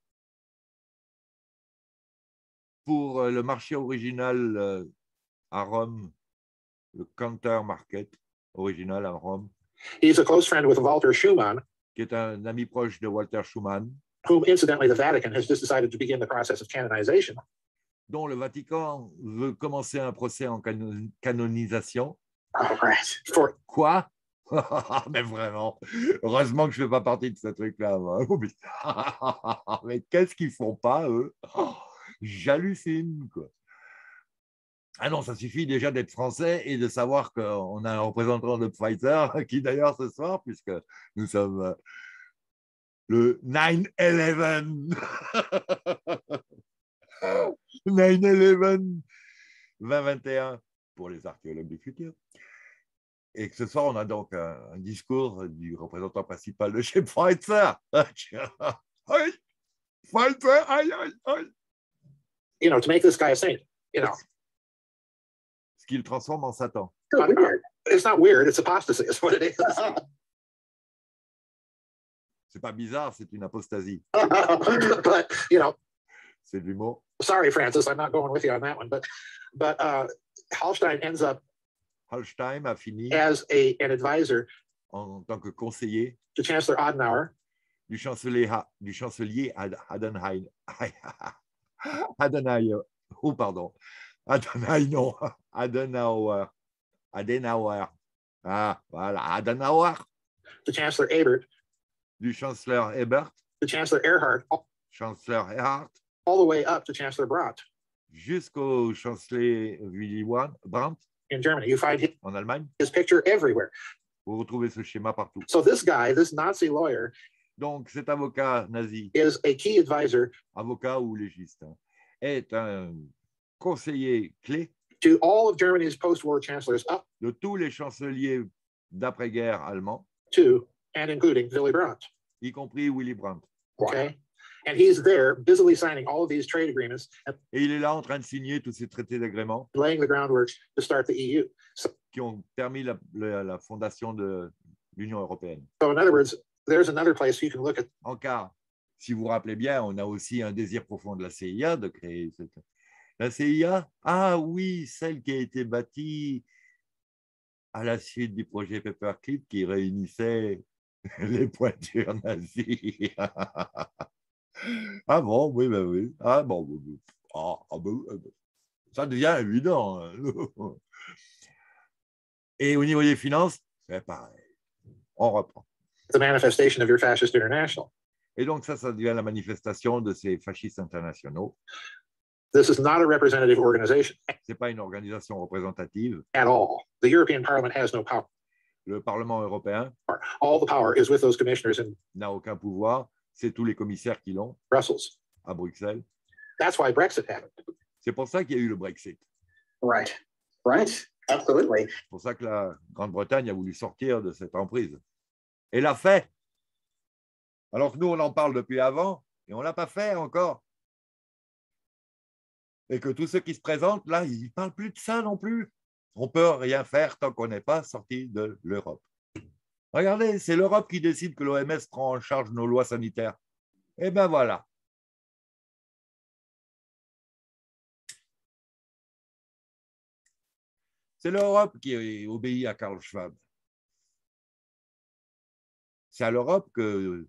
[SPEAKER 1] pour euh, le marché original euh, à Rome, le counter market original à Rome,
[SPEAKER 3] He's a close friend with Walter Schumann,
[SPEAKER 1] qui est un ami proche de Walter Schumann,
[SPEAKER 3] whom incidentally the Vatican has just decided to begin the process of canonization.
[SPEAKER 1] dont le Vatican veut commencer un procès en canon- canonisation.
[SPEAKER 2] All right.
[SPEAKER 3] For
[SPEAKER 1] Quoi? Mais vraiment, heureusement que je ne fais pas partie de ce truc-là. moi. Mais qu'est-ce qu'ils font pas, eux? J'hallucine, quoi. Ah non, ça suffit déjà d'être français et de savoir qu'on a un représentant de Pfizer, qui d'ailleurs ce soir, puisque nous sommes euh, le nine eleven. nine eleven vingt vingt et un pour les archéologues du futur. Et que ce soir, on a donc un, un discours du représentant principal de chez Pfizer. Aïe, Pfizer, aïe, aïe, aïe.
[SPEAKER 3] you know, to make this guy a saint, you know,
[SPEAKER 1] Ce qui le transforme en Satan.
[SPEAKER 2] So weird.
[SPEAKER 3] it's not weird. It's apostasy. Is what it is.
[SPEAKER 1] C'est pas bizarre, c'est une apostasie.
[SPEAKER 3] But you know,
[SPEAKER 1] C'est de l'humour.
[SPEAKER 3] sorry, Francis, I'm not going with you on that one. But but uh, Hallstein ends up
[SPEAKER 1] Hallstein a fini
[SPEAKER 3] as a an advisor
[SPEAKER 1] en tant que conseiller
[SPEAKER 3] to Chancellor Adenauer
[SPEAKER 1] du chancelier, du chancelier Ad- Adenauer. Adenauer. Oh, pardon. Adenauer, non. Adenauer. Adenauer. Ah, voilà. Adenauer.
[SPEAKER 3] to Chancellor Ebert
[SPEAKER 1] Du chancelier Ebert,
[SPEAKER 3] to Chancellor Erhard, all,
[SPEAKER 1] chancelier Erhard,
[SPEAKER 3] all the way up to Chancellor Brandt
[SPEAKER 1] jusqu'au chancelier Willy Brandt
[SPEAKER 3] in Germany. You find his,
[SPEAKER 1] en Allemagne.
[SPEAKER 3] his picture everywhere.
[SPEAKER 1] Vous retrouvez ce schéma partout.
[SPEAKER 3] So this guy, this Nazi lawyer,
[SPEAKER 1] Donc, cet avocat nazi,
[SPEAKER 3] is a key advisor
[SPEAKER 1] avocat ou légiste, hein, est un conseiller clé
[SPEAKER 3] to all of Germany's post-war chancellors up
[SPEAKER 1] de tous les chanceliers d'après-guerre allemands,
[SPEAKER 3] to and including Willy Brandt.
[SPEAKER 1] y compris Willy Brandt.
[SPEAKER 3] Okay. And he's there busily signing all of these trade agreements and
[SPEAKER 1] Et il est là en train de signer tous ces traités d'agrément
[SPEAKER 3] laying the groundwork to start the E U. So,
[SPEAKER 1] qui ont permis la, la- la fondation de l'Union européenne.
[SPEAKER 3] so in other words, there's another place you can look at
[SPEAKER 1] En cas, si vous vous rappelez bien, on a aussi un désir profond de la C I A de créer cette... La C I A, ah oui, celle qui a été bâtie à la suite du projet Paperclip qui réunissait les pointures nazies. Ah bon, oui, ben oui. Ah bon, bon, bon. Ah, ah bon, ah bon. Ça devient évident. hein. Et au niveau des finances, c'est pareil. On reprend.
[SPEAKER 3] the manifestation of your fascist international.
[SPEAKER 1] Et donc ça, ça devient la manifestation de ces fascistes internationaux.
[SPEAKER 3] This is not a representative organization
[SPEAKER 1] Ce n'est pas une organisation représentative.
[SPEAKER 3] at all. The European Parliament has no power.
[SPEAKER 1] Le Parlement européen
[SPEAKER 3] All the power is with those commissioners in
[SPEAKER 1] n'a aucun pouvoir. C'est tous les commissaires qui l'ont
[SPEAKER 3] Brussels.
[SPEAKER 1] à Bruxelles.
[SPEAKER 3] That's why Brexit happened.
[SPEAKER 1] C'est pour ça qu'il y a eu le Brexit.
[SPEAKER 2] Right. Right. Absolutely.
[SPEAKER 1] C'est pour ça que la Grande-Bretagne a voulu sortir de cette emprise. Et l'a fait. Alors que nous, on en parle depuis avant et on ne l'a pas fait encore. Et que tous ceux qui se présentent, là, ils ne parlent plus de ça non plus. On ne peut rien faire tant qu'on n'est pas sorti de l'Europe. Regardez, c'est l'Europe qui décide que l'O M S prend en charge nos lois sanitaires. Eh bien voilà. C'est l'Europe qui obéit à Karl Schwab. C'est à l'Europe que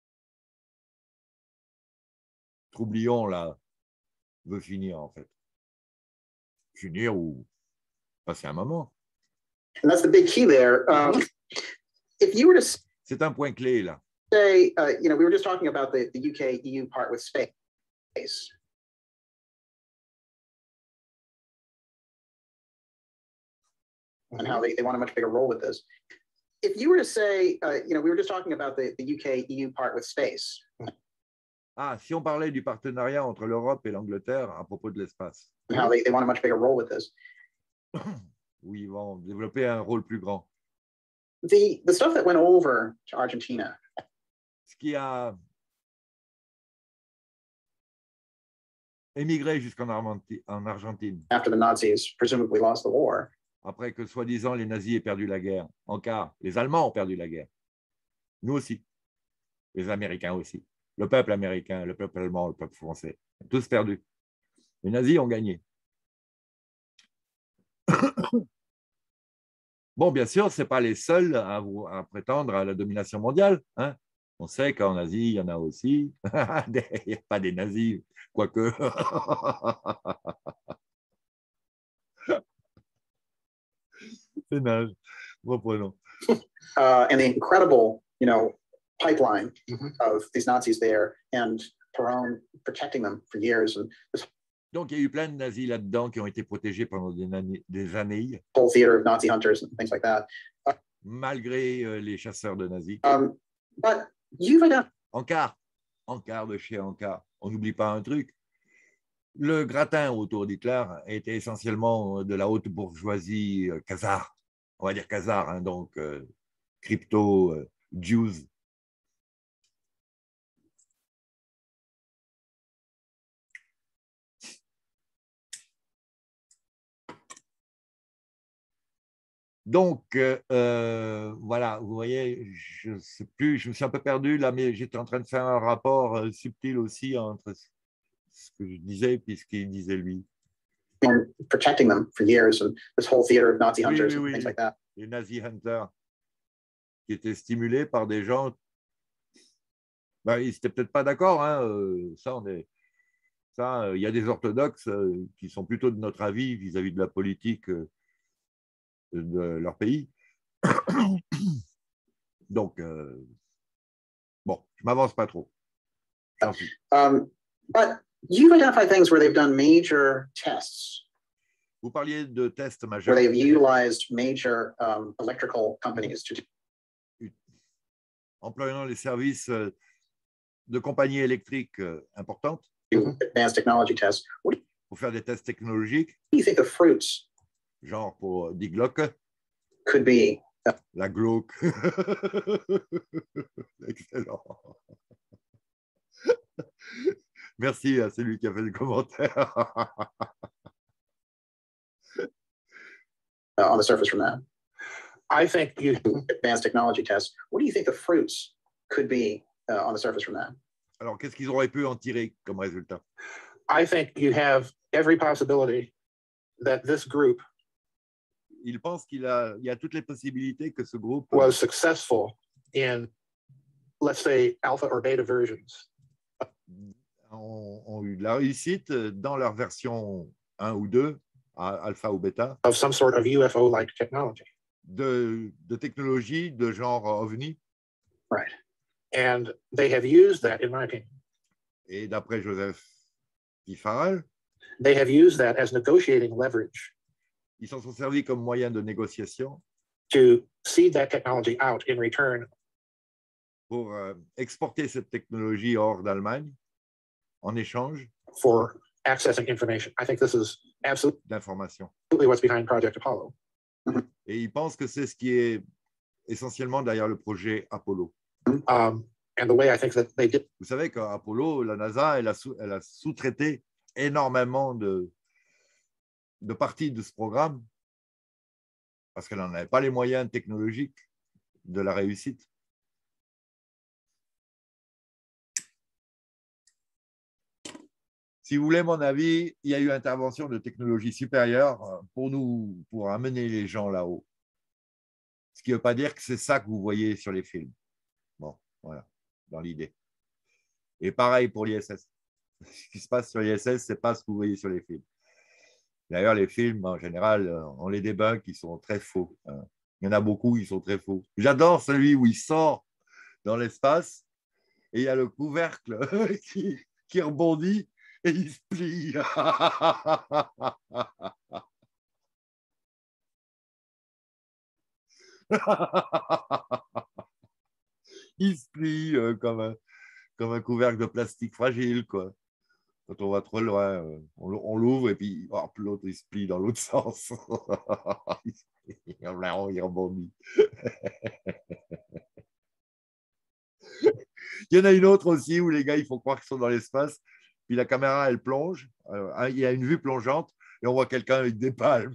[SPEAKER 1] Troublion là, veut finir, en fait. Finir ou passer un moment.
[SPEAKER 2] And that's the big key there. Um, if you were to
[SPEAKER 1] C'est un point clé, là.
[SPEAKER 2] say, uh, you know, we were just talking about the, the U K E U part with space. And how they, they want a much bigger role with this. If you were to say, uh, you know, we were just talking about the, the U K E U part with space.
[SPEAKER 1] Ah, si on parlait du partenariat entre l'Europe et l'Angleterre à propos de l'espace.
[SPEAKER 2] And how they, they want a much bigger role with this.
[SPEAKER 1] Oui, ils vont développer un rôle plus grand.
[SPEAKER 2] The, the stuff that went over to Argentina.
[SPEAKER 1] Ce qui a émigré jusqu'en Argentine, en Argentine.
[SPEAKER 2] After the Nazis presumably lost the war.
[SPEAKER 1] Après que, soi-disant, les nazis aient perdu la guerre. En cas, les Allemands ont perdu la guerre. Nous aussi. Les Américains aussi. Le peuple américain, le peuple allemand, le peuple français. Tous perdus. Les nazis ont gagné. Bon, bien sûr, ce n'est pas les seuls à, à prétendre à la domination mondiale. Hein. On sait qu'en Asie, il y en a aussi. Il n'y a pas des nazis, quoique. C'est nage. Reprenons.
[SPEAKER 2] Uh, and the incredible, you know, pipeline mm-hmm. of these Nazis there, and Perón protecting them for years. And this
[SPEAKER 1] Donc, il y a eu plein de nazis là-dedans qui ont été protégés pendant des, des années.
[SPEAKER 2] Whole theater of Nazi hunters and things like that. Uh,
[SPEAKER 1] Malgré euh, les chasseurs de nazis.
[SPEAKER 2] Um, but you've identified.
[SPEAKER 1] Ankar, Ankar de chez Ankar. On n'oublie pas un truc. Le gratin autour d'Hitler était essentiellement de la haute bourgeoisie euh, khazare. On va dire khazare, hein, donc euh, crypto, euh, Jews. Donc, euh, voilà, vous voyez, je ne sais plus, je me suis un peu perdu là, mais j'étais en train de faire un rapport euh, subtil aussi entre ce que je disais et ce qu'il disait lui.
[SPEAKER 2] And protecting them for years, and this whole theater of Nazi hunters
[SPEAKER 1] oui, oui,
[SPEAKER 2] and things
[SPEAKER 1] oui.
[SPEAKER 2] like that.
[SPEAKER 1] Les Nazi hunters qui étaient stimulés par des gens. Ben, ils n'étaient peut-être pas d'accord, hein, euh, ça, on est. Ça, il euh, y a des orthodoxes euh, qui sont plutôt de notre avis vis-à-vis de la politique euh, de leur pays. Donc, euh, bon, je ne m'avance pas trop.
[SPEAKER 2] Um, but you've identified things where they've done major tests.
[SPEAKER 1] Vous parliez de tests majeurs.
[SPEAKER 2] Where they've utilized major um, electrical companies to
[SPEAKER 1] employant les services de compagnies électriques importantes.
[SPEAKER 2] Do advanced technology tests. What do
[SPEAKER 1] pour faire des tests technologiques.
[SPEAKER 2] you think the fruits
[SPEAKER 1] Genre pour Die Glocke.
[SPEAKER 2] could be?
[SPEAKER 1] La glauque. Excellent. Merci à celui qui a fait le commentaire.
[SPEAKER 2] Uh, on the surface from that.
[SPEAKER 3] I think you
[SPEAKER 2] Advanced technology tests. What do you think the fruits could be uh, on the surface from that?
[SPEAKER 1] Alors, qu'est-ce qu'ils auraient pu en tirer comme résultat?
[SPEAKER 3] I think you have every possibility that this group
[SPEAKER 1] Il pense qu'il a, il y a toutes les possibilités que ce groupe
[SPEAKER 3] was successful in, let's say, alpha or beta versions.
[SPEAKER 1] ont, ont eu de la réussite dans leur version un ou deux, alpha ou bêta,
[SPEAKER 3] of some sort of U F O-like technology.
[SPEAKER 1] de, de technologie de genre OVNI.
[SPEAKER 3] Right. And they have used that, in my opinion.
[SPEAKER 1] Et d'après Joseph P. Farrell,
[SPEAKER 3] they have used that as negotiating leverage.
[SPEAKER 1] Ils s'en sont servis comme moyen de négociation
[SPEAKER 3] to seed that technology out in return
[SPEAKER 1] pour euh, exporter cette technologie hors d'Allemagne en échange
[SPEAKER 3] for accessing information. I think this is absolutely
[SPEAKER 1] d'informations.
[SPEAKER 3] what's behind Project Apollo.
[SPEAKER 1] Et ils pensent que c'est ce qui est essentiellement derrière le projet Apollo.
[SPEAKER 3] Um, and the way I think that they did.
[SPEAKER 1] Vous savez qu'Apollo, la NASA, elle a, sous, elle a sous-traité énormément de, de parties de ce programme parce qu'elle n'en avait pas les moyens technologiques de la réussite. Si vous voulez mon avis, il y a eu intervention de technologie supérieure pour nous, pour amener les gens là-haut. Ce qui ne veut pas dire que c'est ça que vous voyez sur les films. Bon, voilà, dans l'idée. Et pareil pour l'I S S. Ce qui se passe sur l'I S S, ce n'est pas ce que vous voyez sur les films. D'ailleurs, les films, en général, on les débunk, ils sont très faux. Il y en a beaucoup, ils sont très faux. J'adore celui où il sort dans l'espace et il y a le couvercle qui, qui rebondit et il se plie. Il se plie euh, comme, un, comme un couvercle de plastique fragile, quoi. Quand on va trop loin, euh, on, on l'ouvre et puis hop, l'autre il se plie dans l'autre sens. Il rebondit. Il y en a une autre aussi où les gars, ils font croire qu'ils sont dans l'espace, puis la caméra, elle plonge. Euh, il y a une vue plongeante et on voit quelqu'un avec des palmes.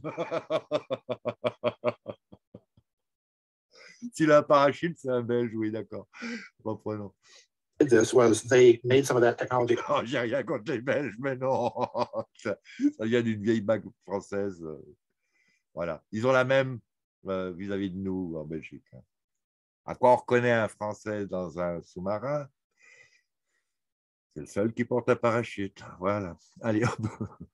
[SPEAKER 1] S'il a un parachute, c'est un Belge, oui, d'accord. Reprenons.
[SPEAKER 3] This was they made some of that technology.
[SPEAKER 1] Oh, j'ai rien contre les Belges, mais non. Ça, ça vient d'une vieille bague française. Voilà. Ils ont la même euh, vis-à-vis de nous en Belgique. À quoi on reconnaît un Français dans un sous-marin? C'est le seul qui porte un parachute. Voilà. Allez, hop.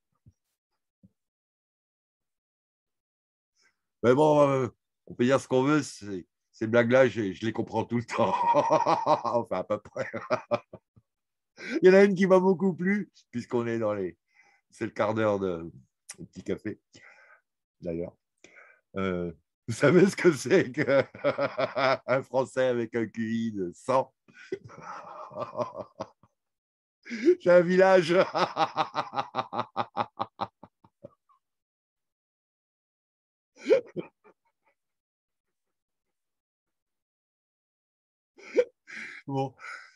[SPEAKER 1] Mais bon, euh, on peut dire ce qu'on veut. Ces, ces blagues-là, je, je les comprends tout le temps. Enfin, à peu près. Il y en a une qui m'a beaucoup plu, puisqu'on est dans les... C'est le quart d'heure de petit café, d'ailleurs. Euh, vous savez ce que c'est qu'un Français avec un Q I de cent? C'est un village. Bon.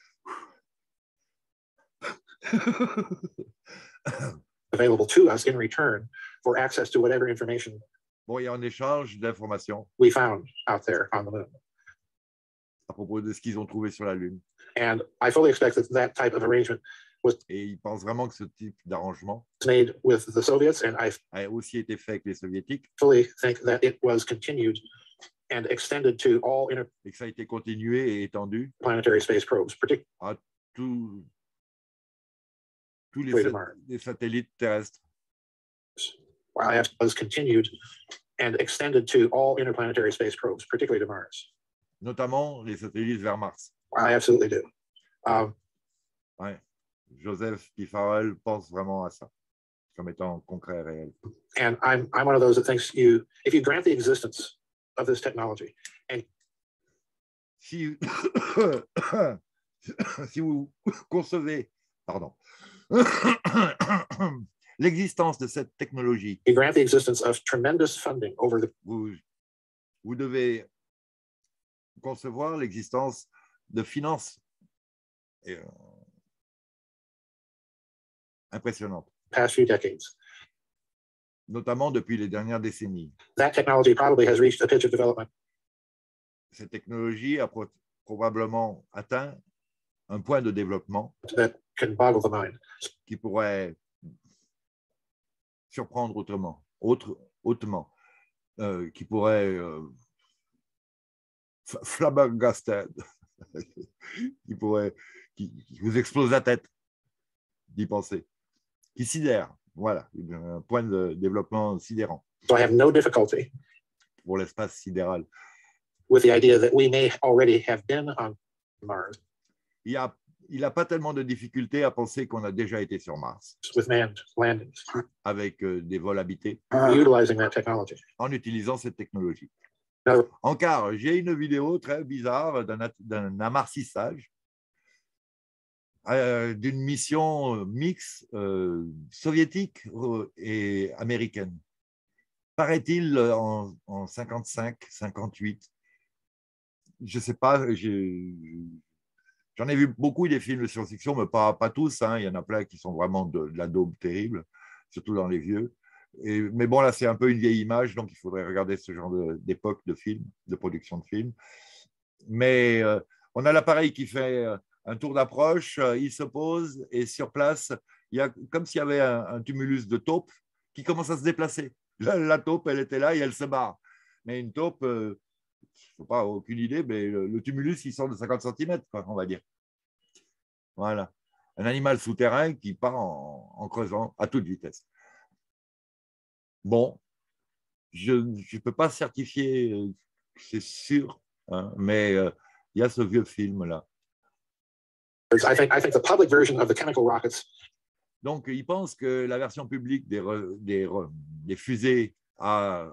[SPEAKER 3] Available to us in return for access to whatever information
[SPEAKER 1] Bon, et en échange d'informations
[SPEAKER 3] we found out there on the moon.
[SPEAKER 1] à propos de ce qu'ils ont trouvé sur la Lune.
[SPEAKER 3] And I fully expect that that type of arrangement was
[SPEAKER 1] Et ils pensent vraiment que ce type d'arrangement
[SPEAKER 3] made with the Soviets, and I
[SPEAKER 1] a aussi été fait avec les Soviétiques
[SPEAKER 3] fully think that it was continued and extended to all
[SPEAKER 1] et que ça a été continué et étendu
[SPEAKER 3] interplanetary space probes, particularly
[SPEAKER 1] à tout, tous les,
[SPEAKER 3] to
[SPEAKER 1] sat-
[SPEAKER 3] Mars.
[SPEAKER 1] les satellites terrestres.
[SPEAKER 3] While I was continued and extended to all interplanetary space probes, particularly to Mars.
[SPEAKER 1] Notamment les satellites vers Mars.
[SPEAKER 3] I absolutely do. Um,
[SPEAKER 1] Ouais. Joseph P. Farrell pense vraiment à ça, comme étant concret et réel.
[SPEAKER 3] and I'm I'm one of those that thinks you, if you grant the existence of this technology, and
[SPEAKER 1] Si, si vous concevez, pardon, l'existence de cette technologie,
[SPEAKER 3] you grant the existence of tremendous funding over the
[SPEAKER 1] vous, vous devez concevoir l'existence de finances euh, impressionnantes,
[SPEAKER 3] past few decades,
[SPEAKER 1] notamment depuis les dernières décennies.
[SPEAKER 3] that technology probably has reached a pitch of development
[SPEAKER 1] Cette technologie a pro- probablement atteint un point de développement
[SPEAKER 3] that can boggle the mind.
[SPEAKER 1] qui pourrait surprendre autrement, autre, hautement, euh, qui pourrait euh, flabbergasted, qui pourrait, qui, qui vous explose la tête d'y penser, qui sidère, voilà, un point de développement sidérant
[SPEAKER 3] So I have no difficulty
[SPEAKER 1] pour l'espace sidéral.
[SPEAKER 3] with the idea that we may already have been on Mars
[SPEAKER 1] Il n'a il a pas tellement de difficultés à penser qu'on a déjà été sur Mars
[SPEAKER 3] with manned landings,
[SPEAKER 1] avec euh, des vols habités
[SPEAKER 3] utilizing that technology.
[SPEAKER 1] en utilisant cette technologie.
[SPEAKER 3] Now,
[SPEAKER 1] En car, j'ai une vidéo très bizarre d'un at- d'un amarcissage euh, d'une mission mixte euh, soviétique euh, et américaine. Paraît-il en, en cinquante-cinq, cinquante-huit. Je ne sais pas, j'ai- j'en ai vu beaucoup des films de science-fiction, mais pas, pas tous. Hein. Il y en a plein qui sont vraiment de, de la daube terrible, surtout dans les vieux. Et, mais bon, là, c'est un peu une vieille image, donc il faudrait regarder ce genre de- d'époque de, de film, de production de films. Mais euh, on a l'appareil qui fait un tour d'approche, euh, il se pose et sur place, il y a comme s'il y avait un, un tumulus de taupes qui commence à se déplacer. La, la taupe, elle était là et elle se barre. Mais une taupe, euh, je n'ai pas aucune idée, mais le, le tumulus, il sort de cinquante centimètres, quoi, on va dire. Voilà. Un animal souterrain qui part en, en creusant à toute vitesse. Bon, je ne peux pas certifier, euh, c'est sûr, hein, mais euh, il y a ce vieux film-là.
[SPEAKER 3] I think, I think the public version of the chemical rockets.
[SPEAKER 1] Donc, ils pensent que la version publique des, re, des, re, des fusées à,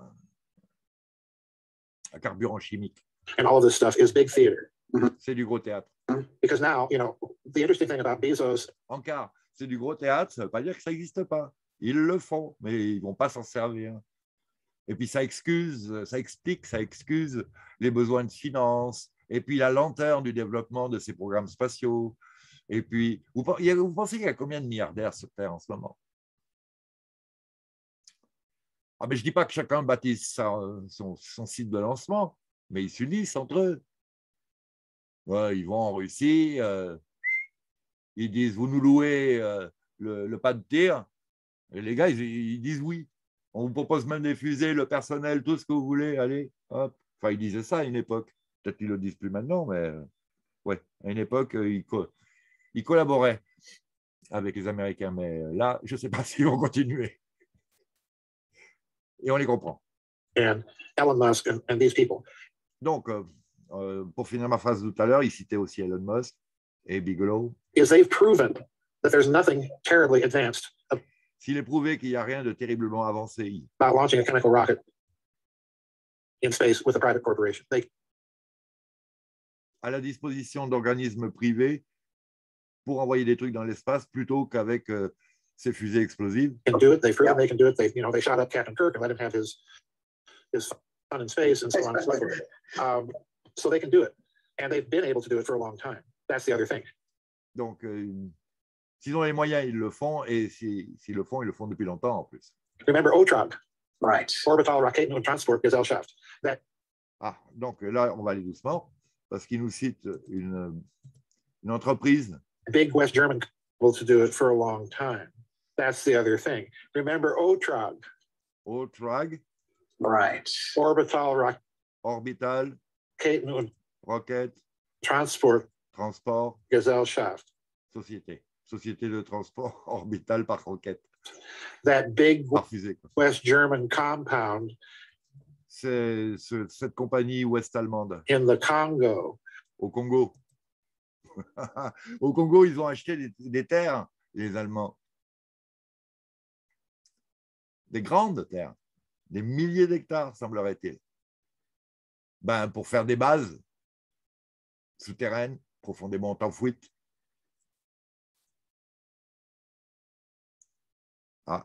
[SPEAKER 1] à carburant chimique,
[SPEAKER 3] and all of this stuff is big theater.
[SPEAKER 1] C'est du gros théâtre.
[SPEAKER 3] Because now, you know, the interesting thing about Bezos.
[SPEAKER 1] Encore, c'est du gros théâtre, ça ne veut pas dire que ça n'existe pas. Ils le font, mais ils ne vont pas s'en servir. Et puis ça excuse, ça explique, ça excuse les besoins de finances, et puis la lenteur du développement de ces programmes spatiaux. Et puis, vous, vous pensez qu'il y a combien de milliardaires sur Terre en ce moment? Ah, mais je ne dis pas que chacun bâtisse sa, son, son site de lancement, mais ils s'unissent entre eux. Ouais, ils vont en Russie, euh, ils disent, vous nous louez euh, le, le pas de tir, et les gars, ils, ils disent oui. On vous propose même des fusées, le personnel, tout ce que vous voulez, allez, hop. Enfin, ils disaient ça à une époque. Peut-être qu'ils ne le disent plus maintenant, mais euh, ouais, à une époque, euh, ils, co ils collaboraient avec les Américains, mais là, je ne sais pas s'ils vont continuer. Et on les comprend.
[SPEAKER 3] And Elon Musk and, and these people.
[SPEAKER 1] Donc, euh, euh, pour finir ma phrase de tout à l'heure, il citait aussi Elon Musk et Bigelow.
[SPEAKER 3] Is they've proven that there's nothing terribly advanced
[SPEAKER 1] S'il est prouvé qu'il n'y a rien de terriblement avancé
[SPEAKER 3] about launching a chemical rocket in space with a private corporation. They,
[SPEAKER 1] à la disposition d'organismes privés pour envoyer des trucs dans l'espace plutôt qu'avec euh, ces fusées explosives.
[SPEAKER 3] can do it. They've proven they can do it. They, you know, they shot up Captain Kirk and let him have his his fun in space and so on and so forth. Um, so they can do it, and they've been able to do it for a long time. That's the other thing.
[SPEAKER 1] Donc, euh, s'ils ont les moyens, ils le font, et s'ils si, le font, ils le font depuis longtemps en plus.
[SPEAKER 3] Remember O T R O G,
[SPEAKER 2] Right.
[SPEAKER 3] Orbital Raketentransport Gesellschaft. That
[SPEAKER 1] Ah, donc là, on va aller doucement, parce qu'il nous cite une, une entreprise.
[SPEAKER 3] big West German able to do it for a long time. That's the other thing. Remember O T R O G,
[SPEAKER 1] O T R O G,
[SPEAKER 2] Right.
[SPEAKER 3] Orbital Rock
[SPEAKER 1] Orbital,
[SPEAKER 3] Raketen
[SPEAKER 1] Rocket,
[SPEAKER 3] Transport
[SPEAKER 1] Transport,
[SPEAKER 3] Gesellschaft.
[SPEAKER 1] Société. Société de transport orbital par roquette.
[SPEAKER 3] That big
[SPEAKER 1] Par fusée, quoi.
[SPEAKER 3] West German compound
[SPEAKER 1] C'est ce, cette compagnie ouest-allemande
[SPEAKER 3] in the Congo.
[SPEAKER 1] au Congo. Au Congo, ils ont acheté des, des terres, les Allemands. Des grandes terres, des milliers d'hectares, semblerait-il. Ben, pour faire des bases souterraines, profondément enfouies. Ah.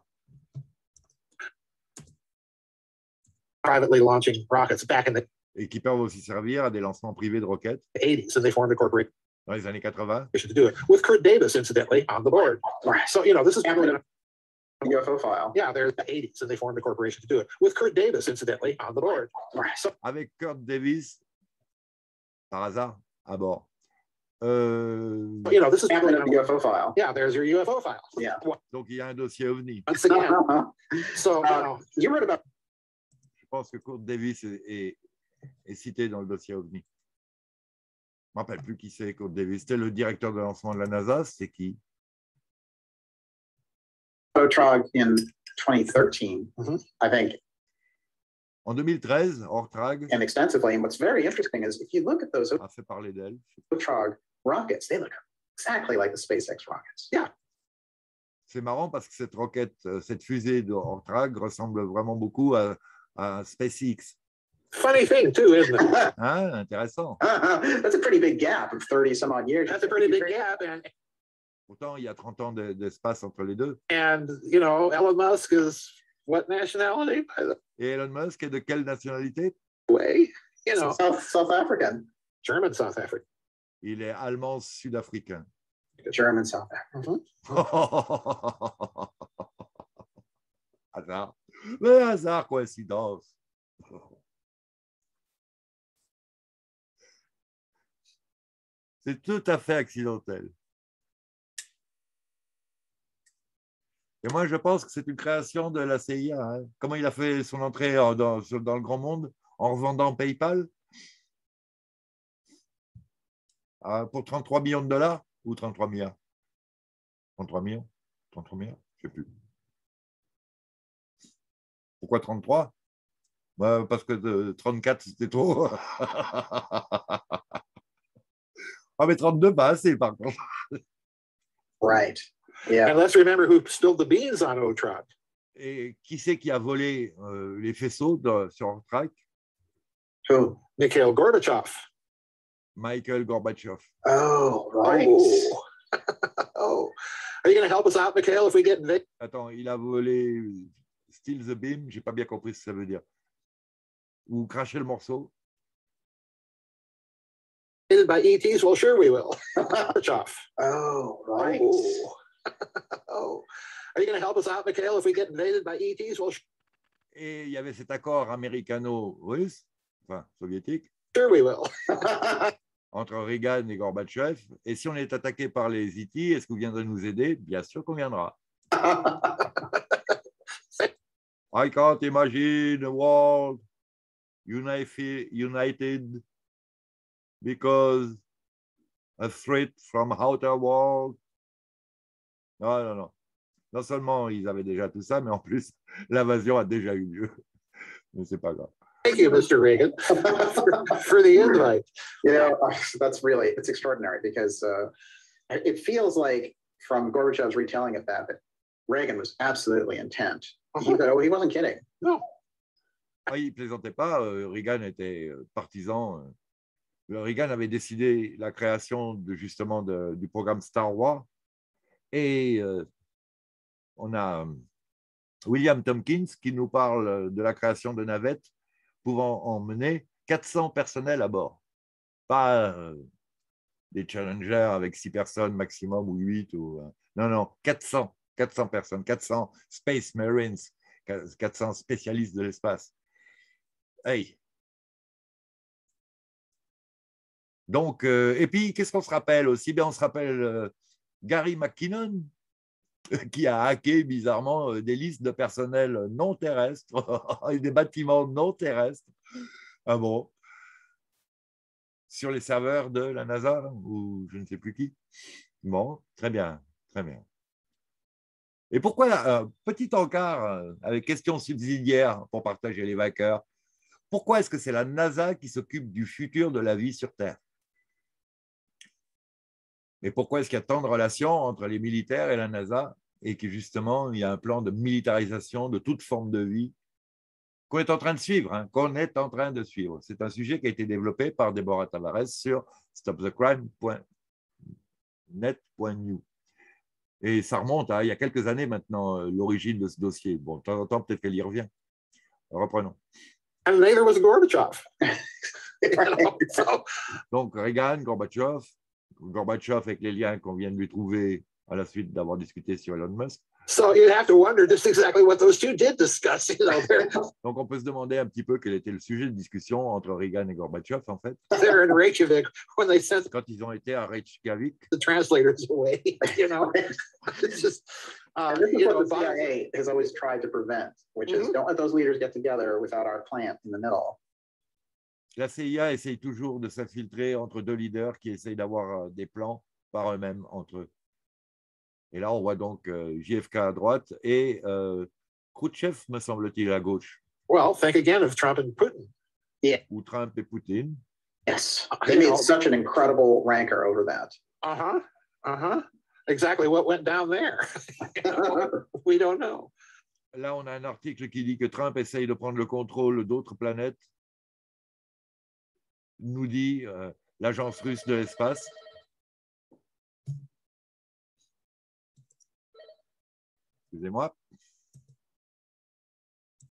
[SPEAKER 3] Privately launching rockets back in the
[SPEAKER 1] Et qui peuvent aussi servir à des lancements privés de roquettes
[SPEAKER 3] eighties, and they formed a corporation
[SPEAKER 1] dans les années quatre-vingts.
[SPEAKER 3] to do it with Kurt Davis, incidentally, on the board.
[SPEAKER 2] Right.
[SPEAKER 3] So, you know, this is
[SPEAKER 2] And
[SPEAKER 3] really,
[SPEAKER 2] U F O file.
[SPEAKER 3] yeah, there's the eighties, and they formed a corporation to do it with Kurt Davis, incidentally, on the board.
[SPEAKER 2] Right.
[SPEAKER 3] So,
[SPEAKER 1] Avec Kurt Davis, par hasard, à bord. Euh,
[SPEAKER 3] you know, this is
[SPEAKER 2] And
[SPEAKER 3] really,
[SPEAKER 2] the U F O file.
[SPEAKER 3] yeah, there's your U F O file.
[SPEAKER 2] Yeah.
[SPEAKER 1] donc, il y a un dossier OVNI.
[SPEAKER 3] Once again, so, you
[SPEAKER 2] Uh,
[SPEAKER 3] know,
[SPEAKER 2] you read about
[SPEAKER 1] Je pense que Kurt Davis est, est, est cité dans le dossier OVNI. Je ne me rappelle plus qui c'est, Kurt Davis. C'était le directeur de lancement de la NASA. C'est qui?
[SPEAKER 2] O T R O G in twenty thirteen,
[SPEAKER 3] Mhm.
[SPEAKER 2] I think,
[SPEAKER 1] En deux mille treize, O T R O G
[SPEAKER 2] and extensively. And what's very interesting is if you look at those
[SPEAKER 1] a fait parler d'elle.
[SPEAKER 2] O T R O G rockets, they look exactly like the SpaceX rockets. Yeah.
[SPEAKER 1] C'est marrant parce que cette roquette, cette fusée de O T R O G ressemble vraiment beaucoup à, à SpaceX.
[SPEAKER 3] funny thing too, isn't it?
[SPEAKER 1] Hein? Intéressant.
[SPEAKER 2] That's a pretty big gap of thirty some odd years.
[SPEAKER 3] That's a pretty big gap, and
[SPEAKER 1] Pourtant, il y a trente ans de- d'espace entre les deux.
[SPEAKER 3] and you know, Elon Musk is what nationality, by the
[SPEAKER 1] Et Elon Musk est de quelle nationalité?
[SPEAKER 3] way? You know,
[SPEAKER 2] South, South African.
[SPEAKER 3] German South Africa.
[SPEAKER 1] Il est allemand sud-africain.
[SPEAKER 2] German South African.
[SPEAKER 1] Hasard. Le hasard, coïncidence. C'est tout à fait accidentel. Et moi, je pense que c'est une création de la C I A. Hein. Comment il a fait son entrée dans, dans le grand monde? En revendant PayPal ah, pour trente-trois millions de dollars ou trente-trois milliards? trente-trois millions? trente-trois milliards? Je ne sais plus. Pourquoi trente-trois? Bah, parce que trente-quatre, c'était trop. Ah, mais trente-deux, pas assez, par contre.
[SPEAKER 2] Right. Yeah.
[SPEAKER 3] And let's remember who spilled the beans on O-Track.
[SPEAKER 1] Et qui c'est qui a volé euh, les faisceaux de, sur O-Track?
[SPEAKER 2] Who?
[SPEAKER 3] Mikhail Gorbachev.
[SPEAKER 1] Michael Gorbachev.
[SPEAKER 2] Oh, right.
[SPEAKER 3] Oh. Oh. Are you going to help us out, Mikhail, if we get invaded?
[SPEAKER 1] Attends, il a volé Steal the Beam, j'ai pas bien compris ce que ça veut dire. Ou cracher le morceau.
[SPEAKER 3] By E Ts? Well, sure we will. Gorbachev.
[SPEAKER 2] Oh, right.
[SPEAKER 3] Oh. Oh. Are you going to help us out, Mikhail, if we get invaded by E Ts? Well,
[SPEAKER 1] et il y avait cet accord américano-russe, enfin soviétique,
[SPEAKER 3] sure we will.
[SPEAKER 1] entre Reagan et Gorbatchev. Et si on est attaqué par les E T, est-ce que vous viendrez nous aider? Bien sûr qu'on viendra. I can't imagine a world united because a threat from outer world. Non, non, non. Non seulement ils avaient déjà tout ça, mais en plus, l'invasion a déjà eu lieu. Mais c'est pas grave.
[SPEAKER 3] Thank you, Mister Reagan, for, for the invite.
[SPEAKER 2] You know, that's really, it's extraordinary because uh, it feels like from Gorbachev's retelling of that, that Reagan was absolutely intent. He, he wasn't kidding.
[SPEAKER 3] No.
[SPEAKER 1] Ah, il ne plaisantait pas. Reagan était partisan. Reagan avait décidé la création de, justement de, du programme Star Wars. Et euh, on a William Tompkins qui nous parle de la création de navettes pouvant emmener quatre cents personnels à bord. Pas euh, des Challenger avec six personnes maximum ou huit. Ou, euh, non, non, quatre cents, quatre cents personnes, quatre cents Space Marines, quatre cents spécialistes de l'espace. Hey. Donc, euh, et puis, qu'est-ce qu'on se rappelle aussi? Bien, on se rappelle euh, Gary McKinnon, qui a hacké bizarrement des listes de personnel non terrestres et des bâtiments non terrestres. Ah bon, sur les serveurs de la NASA ou je ne sais plus qui. Bon, très bien, très bien. Et pourquoi, euh, petit encart avec question subsidiaire pour partager les vainqueurs, pourquoi est-ce que c'est la NASA qui s'occupe du futur de la vie sur Terre? Et pourquoi est-ce qu'il y a tant de relations entre les militaires et la NASA et que justement, il y a un plan de militarisation de toute forme de vie qu'on est en train de suivre, hein, qu'on est en train de suivre. C'est un sujet qui a été développé par Deborah Tavares sur stop the crime point net point new. Et ça remonte à il y a quelques années maintenant, l'origine de ce dossier. Bon, de temps en temps, peut-être qu'elle y revient. Reprenons.
[SPEAKER 3] And later was Gorbachev.
[SPEAKER 1] Donc, Reagan, Gorbatchev, Gorbatchev avec les liens qu'on vient de lui trouver à la suite d'avoir discuté sur Elon Musk.
[SPEAKER 3] So you have to wonder just exactly what those two did discuss. You know,
[SPEAKER 1] donc on peut se demander un petit peu quel était le sujet de discussion entre Reagan et Gorbatchev en fait.
[SPEAKER 3] They're in Reykjavik when they sent
[SPEAKER 1] quand ils ont été à Reykjavik.
[SPEAKER 3] The translators away. You know, it's just.
[SPEAKER 2] Uh, this is what the C I A has always tried to prevent, which mm-hmm. is don't let those leaders get together without our plant in the middle.
[SPEAKER 1] La C I A essaye toujours de s'infiltrer entre deux leaders qui essayent d'avoir des plans par eux-mêmes entre eux. Et là, on voit donc euh, J F K à droite et euh, Khrouchtchev, me semble-t-il, à gauche.
[SPEAKER 3] Well, think again of Trump and Putin.
[SPEAKER 2] Yeah.
[SPEAKER 1] Ou Trump et Poutine.
[SPEAKER 2] Yes. They made such an incredible rancor over that.
[SPEAKER 3] Uh-huh. Uh-huh. Exactly what went down there. We don't know.
[SPEAKER 1] Là, on a un article qui dit que Trump essaye de prendre le contrôle d'autres planètes. Nous dit euh, l'agence russe de l'espace. Excusez-moi.